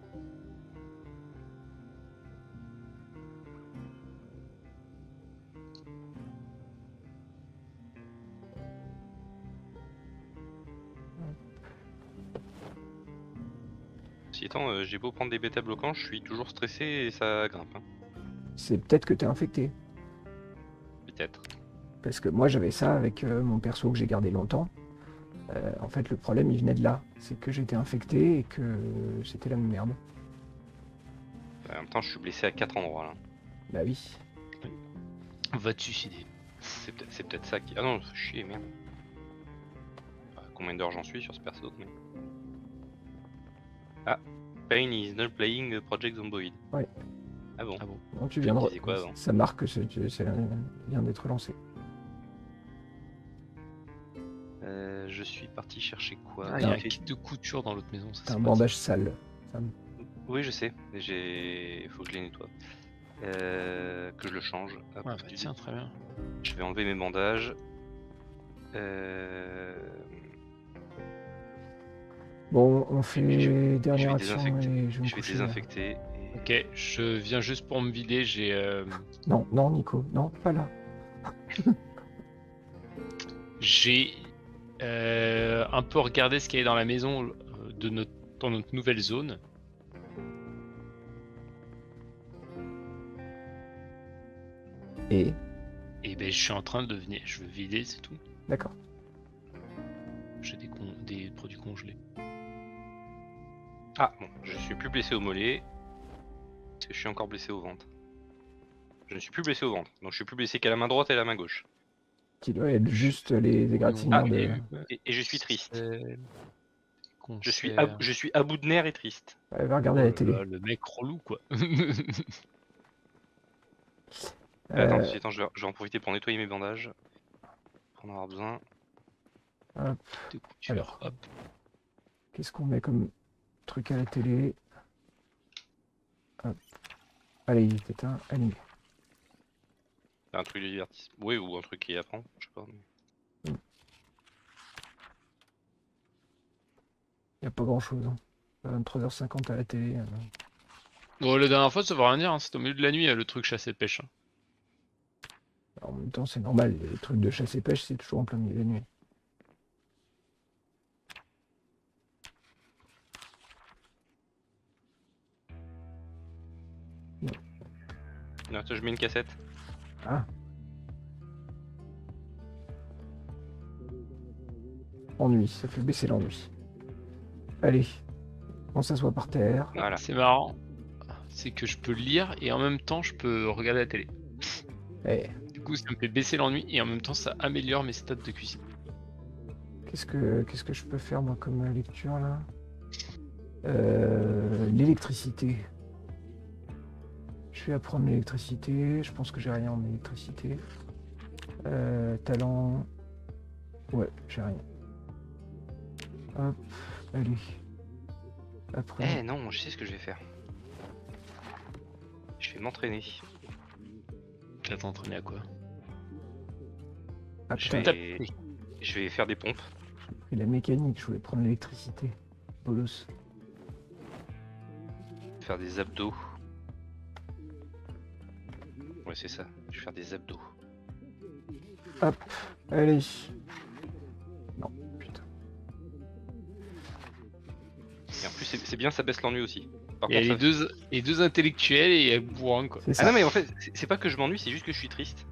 [SPEAKER 1] Ceci étant, euh, j'ai beau prendre des bêta bloquants, je suis toujours stressé et ça grimpe. Hein.
[SPEAKER 2] C'est peut-être que t'es infecté.
[SPEAKER 1] Peut-être.
[SPEAKER 2] Parce que moi, j'avais ça avec euh, mon perso que j'ai gardé longtemps. Euh, en fait, le problème, il venait de là. C'est que j'étais infecté et que c'était la merde.
[SPEAKER 1] En même temps, je suis blessé à quatre endroits là.
[SPEAKER 2] Bah oui.
[SPEAKER 3] Va te suicider.
[SPEAKER 1] C'est peut-être c'est peut-être ça qui. Ah non, faut chier, merde. Enfin, combien d'heures j'en suis sur ce perso mais... Ah, Pain is not playing Project Zomboid.
[SPEAKER 2] Ouais.
[SPEAKER 1] Ah bon.
[SPEAKER 3] Ah bon.
[SPEAKER 2] Donc, tu viens de...
[SPEAKER 1] disais quoi avant?
[SPEAKER 2] Ça marque que c'est- ça vient d'être lancé.
[SPEAKER 1] Euh, je suis parti chercher quoi?
[SPEAKER 3] Ah, il y a un
[SPEAKER 1] J'ai-
[SPEAKER 3] kit de couture dans l'autre maison. Ça,
[SPEAKER 2] T'as
[SPEAKER 3] c'est
[SPEAKER 2] un
[SPEAKER 3] pratique.
[SPEAKER 2] bandage sale. Ça me-
[SPEAKER 1] Oui, je sais. J'ai. Faut que je les nettoie. Euh, que je le change. Hop,
[SPEAKER 3] Ah, bah,
[SPEAKER 1] du-
[SPEAKER 3] tiens, très bien.
[SPEAKER 1] Je vais enlever mes bandages. Euh...
[SPEAKER 2] Bon, on fait
[SPEAKER 1] puis je- je
[SPEAKER 2] dernière
[SPEAKER 1] vais
[SPEAKER 2] action
[SPEAKER 1] désinfecter.
[SPEAKER 2] et je vais me
[SPEAKER 1] Je vais
[SPEAKER 2] coucher. là.
[SPEAKER 1] désinfecter. et-
[SPEAKER 3] Ok, je viens juste pour me vider. J'ai euh,
[SPEAKER 2] Non, non, Nico, non, pas là.
[SPEAKER 3] j'ai euh, un peu regardé ce qu'il y avait dans la maison euh, de notre, dans notre nouvelle zone.
[SPEAKER 2] Et
[SPEAKER 3] Et ben, je suis en train de venir. Je veux vider, c'est tout.
[SPEAKER 2] d'accord.
[SPEAKER 3] J'ai des, con- des produits congelés.
[SPEAKER 1] Ah bon, je suis plus blessé au mollet. Parce que je suis encore blessé au ventre. Je ne suis plus blessé au ventre. Donc je suis plus blessé qu'à la main droite et à la main gauche.
[SPEAKER 2] Qui doit être juste les égratignures
[SPEAKER 1] Ah,
[SPEAKER 2] de.
[SPEAKER 1] et- Et, et je suis triste.
[SPEAKER 3] Euh,
[SPEAKER 1] Je suis,
[SPEAKER 3] concert.
[SPEAKER 1] à, je suis à bout de nerfs et triste.
[SPEAKER 2] Ouais, va regarder
[SPEAKER 3] Oh
[SPEAKER 2] la
[SPEAKER 3] là
[SPEAKER 2] télé.
[SPEAKER 3] là, le mec relou quoi.
[SPEAKER 1] Attends,
[SPEAKER 2] Euh,
[SPEAKER 1] ceci étant, je vais, je vais en profiter pour nettoyer mes bandages. Pour en avoir besoin.
[SPEAKER 3] De couture,
[SPEAKER 2] Alors.
[SPEAKER 3] hop.
[SPEAKER 2] Qu'est-ce qu'on met comme truc à la télé? Hop. Allez, il est éteint, allumé.
[SPEAKER 1] Un truc de divertissement. Oui, ou un truc qui apprend, je sais pas. mais-
[SPEAKER 2] Il n'y a pas grand chose. Hein. vingt-trois heures cinquante à la télé. euh.
[SPEAKER 3] Bon, la dernière fois, ça veut rien dire, hein. C'était au milieu de la nuit, le truc chasse et pêche. hein.
[SPEAKER 2] En même temps, c'est normal. Les trucs de chasse et pêche, c'est toujours en plein milieu de la nuit.
[SPEAKER 1] Non, attends, je mets une cassette.
[SPEAKER 2] Ah. Ennui, ça fait baisser l'ennui. Allez, on s'assoit par terre.
[SPEAKER 1] Voilà.
[SPEAKER 3] C'est marrant. C'est que je peux lire et en même temps, je peux regarder la télé.
[SPEAKER 2] Eh,
[SPEAKER 3] Du coup, ça me fait baisser l'ennui et en même temps, ça améliore mes stats de cuisine.
[SPEAKER 2] qu'est-ce que qu'est-ce que je peux faire moi comme lecture là? Euh, L'électricité. Je vais apprendre l'électricité. Je pense que j'ai rien en électricité. Euh, talent. Ouais, j'ai rien. Hop, allez. après.
[SPEAKER 1] Eh non, je sais ce que je vais faire. Je vais m'entraîner.
[SPEAKER 3] Tu vas t'entraîner à quoi?
[SPEAKER 2] Ah
[SPEAKER 1] Je
[SPEAKER 2] putain,
[SPEAKER 1] vais... je vais faire des pompes.
[SPEAKER 2] j'ai pris la mécanique, je voulais prendre l'électricité. Bolos.
[SPEAKER 1] Faire des abdos. Ouais, c'est ça. Je vais faire des abdos.
[SPEAKER 2] Hop, allez. Non, putain.
[SPEAKER 1] Et en plus, c'est c'est bien, ça baisse l'ennui aussi. Par
[SPEAKER 3] Il y a
[SPEAKER 1] contre,
[SPEAKER 3] les
[SPEAKER 1] ça-
[SPEAKER 3] deux, les deux intellectuels et il y a Bourrin quoi.
[SPEAKER 2] C'est
[SPEAKER 1] Ah
[SPEAKER 2] ça.
[SPEAKER 1] non, mais en fait, c'est c'est pas que je m'ennuie, c'est juste que je suis triste.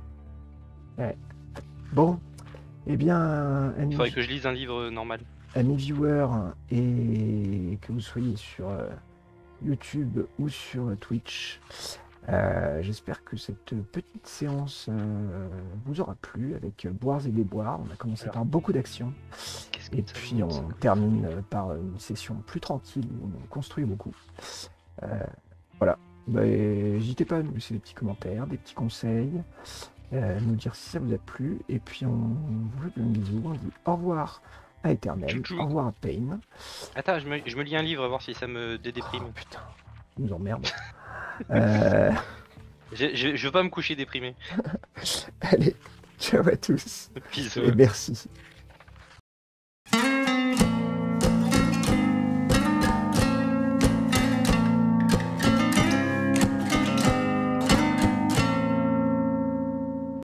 [SPEAKER 2] Bon, eh bien,
[SPEAKER 1] Il
[SPEAKER 2] amis,
[SPEAKER 1] faudrait que je lise un livre normal.
[SPEAKER 2] amis viewers, et que vous soyez sur euh, YouTube ou sur Twitch, euh, j'espère que cette petite séance euh, vous aura plu avec euh, Boires et Déboires. On a commencé
[SPEAKER 1] Alors.
[SPEAKER 2] par beaucoup d'actions
[SPEAKER 1] Qu'est-ce que
[SPEAKER 2] et
[SPEAKER 1] ça
[SPEAKER 2] puis
[SPEAKER 1] monte,
[SPEAKER 2] on
[SPEAKER 1] ça
[SPEAKER 2] termine euh, par une session plus tranquille où on construit beaucoup. Euh, voilà. Bah, n'hésitez pas à nous laisser des petits commentaires, des petits conseils, euh, nous dire si ça vous a plu. Et puis on vous fait plein de bisous. On dit au revoir à Eternel,
[SPEAKER 1] Tchou-tchou.
[SPEAKER 2] au revoir à Pain.
[SPEAKER 1] Attends, je me, je me lis un livre, voir si ça me
[SPEAKER 2] Oh,
[SPEAKER 1] dédéprime.
[SPEAKER 2] putain, il nous emmerde. euh,
[SPEAKER 1] Je, je, je veux pas me coucher déprimé.
[SPEAKER 2] allez, ciao à tous
[SPEAKER 1] Bisous.
[SPEAKER 2] et merci.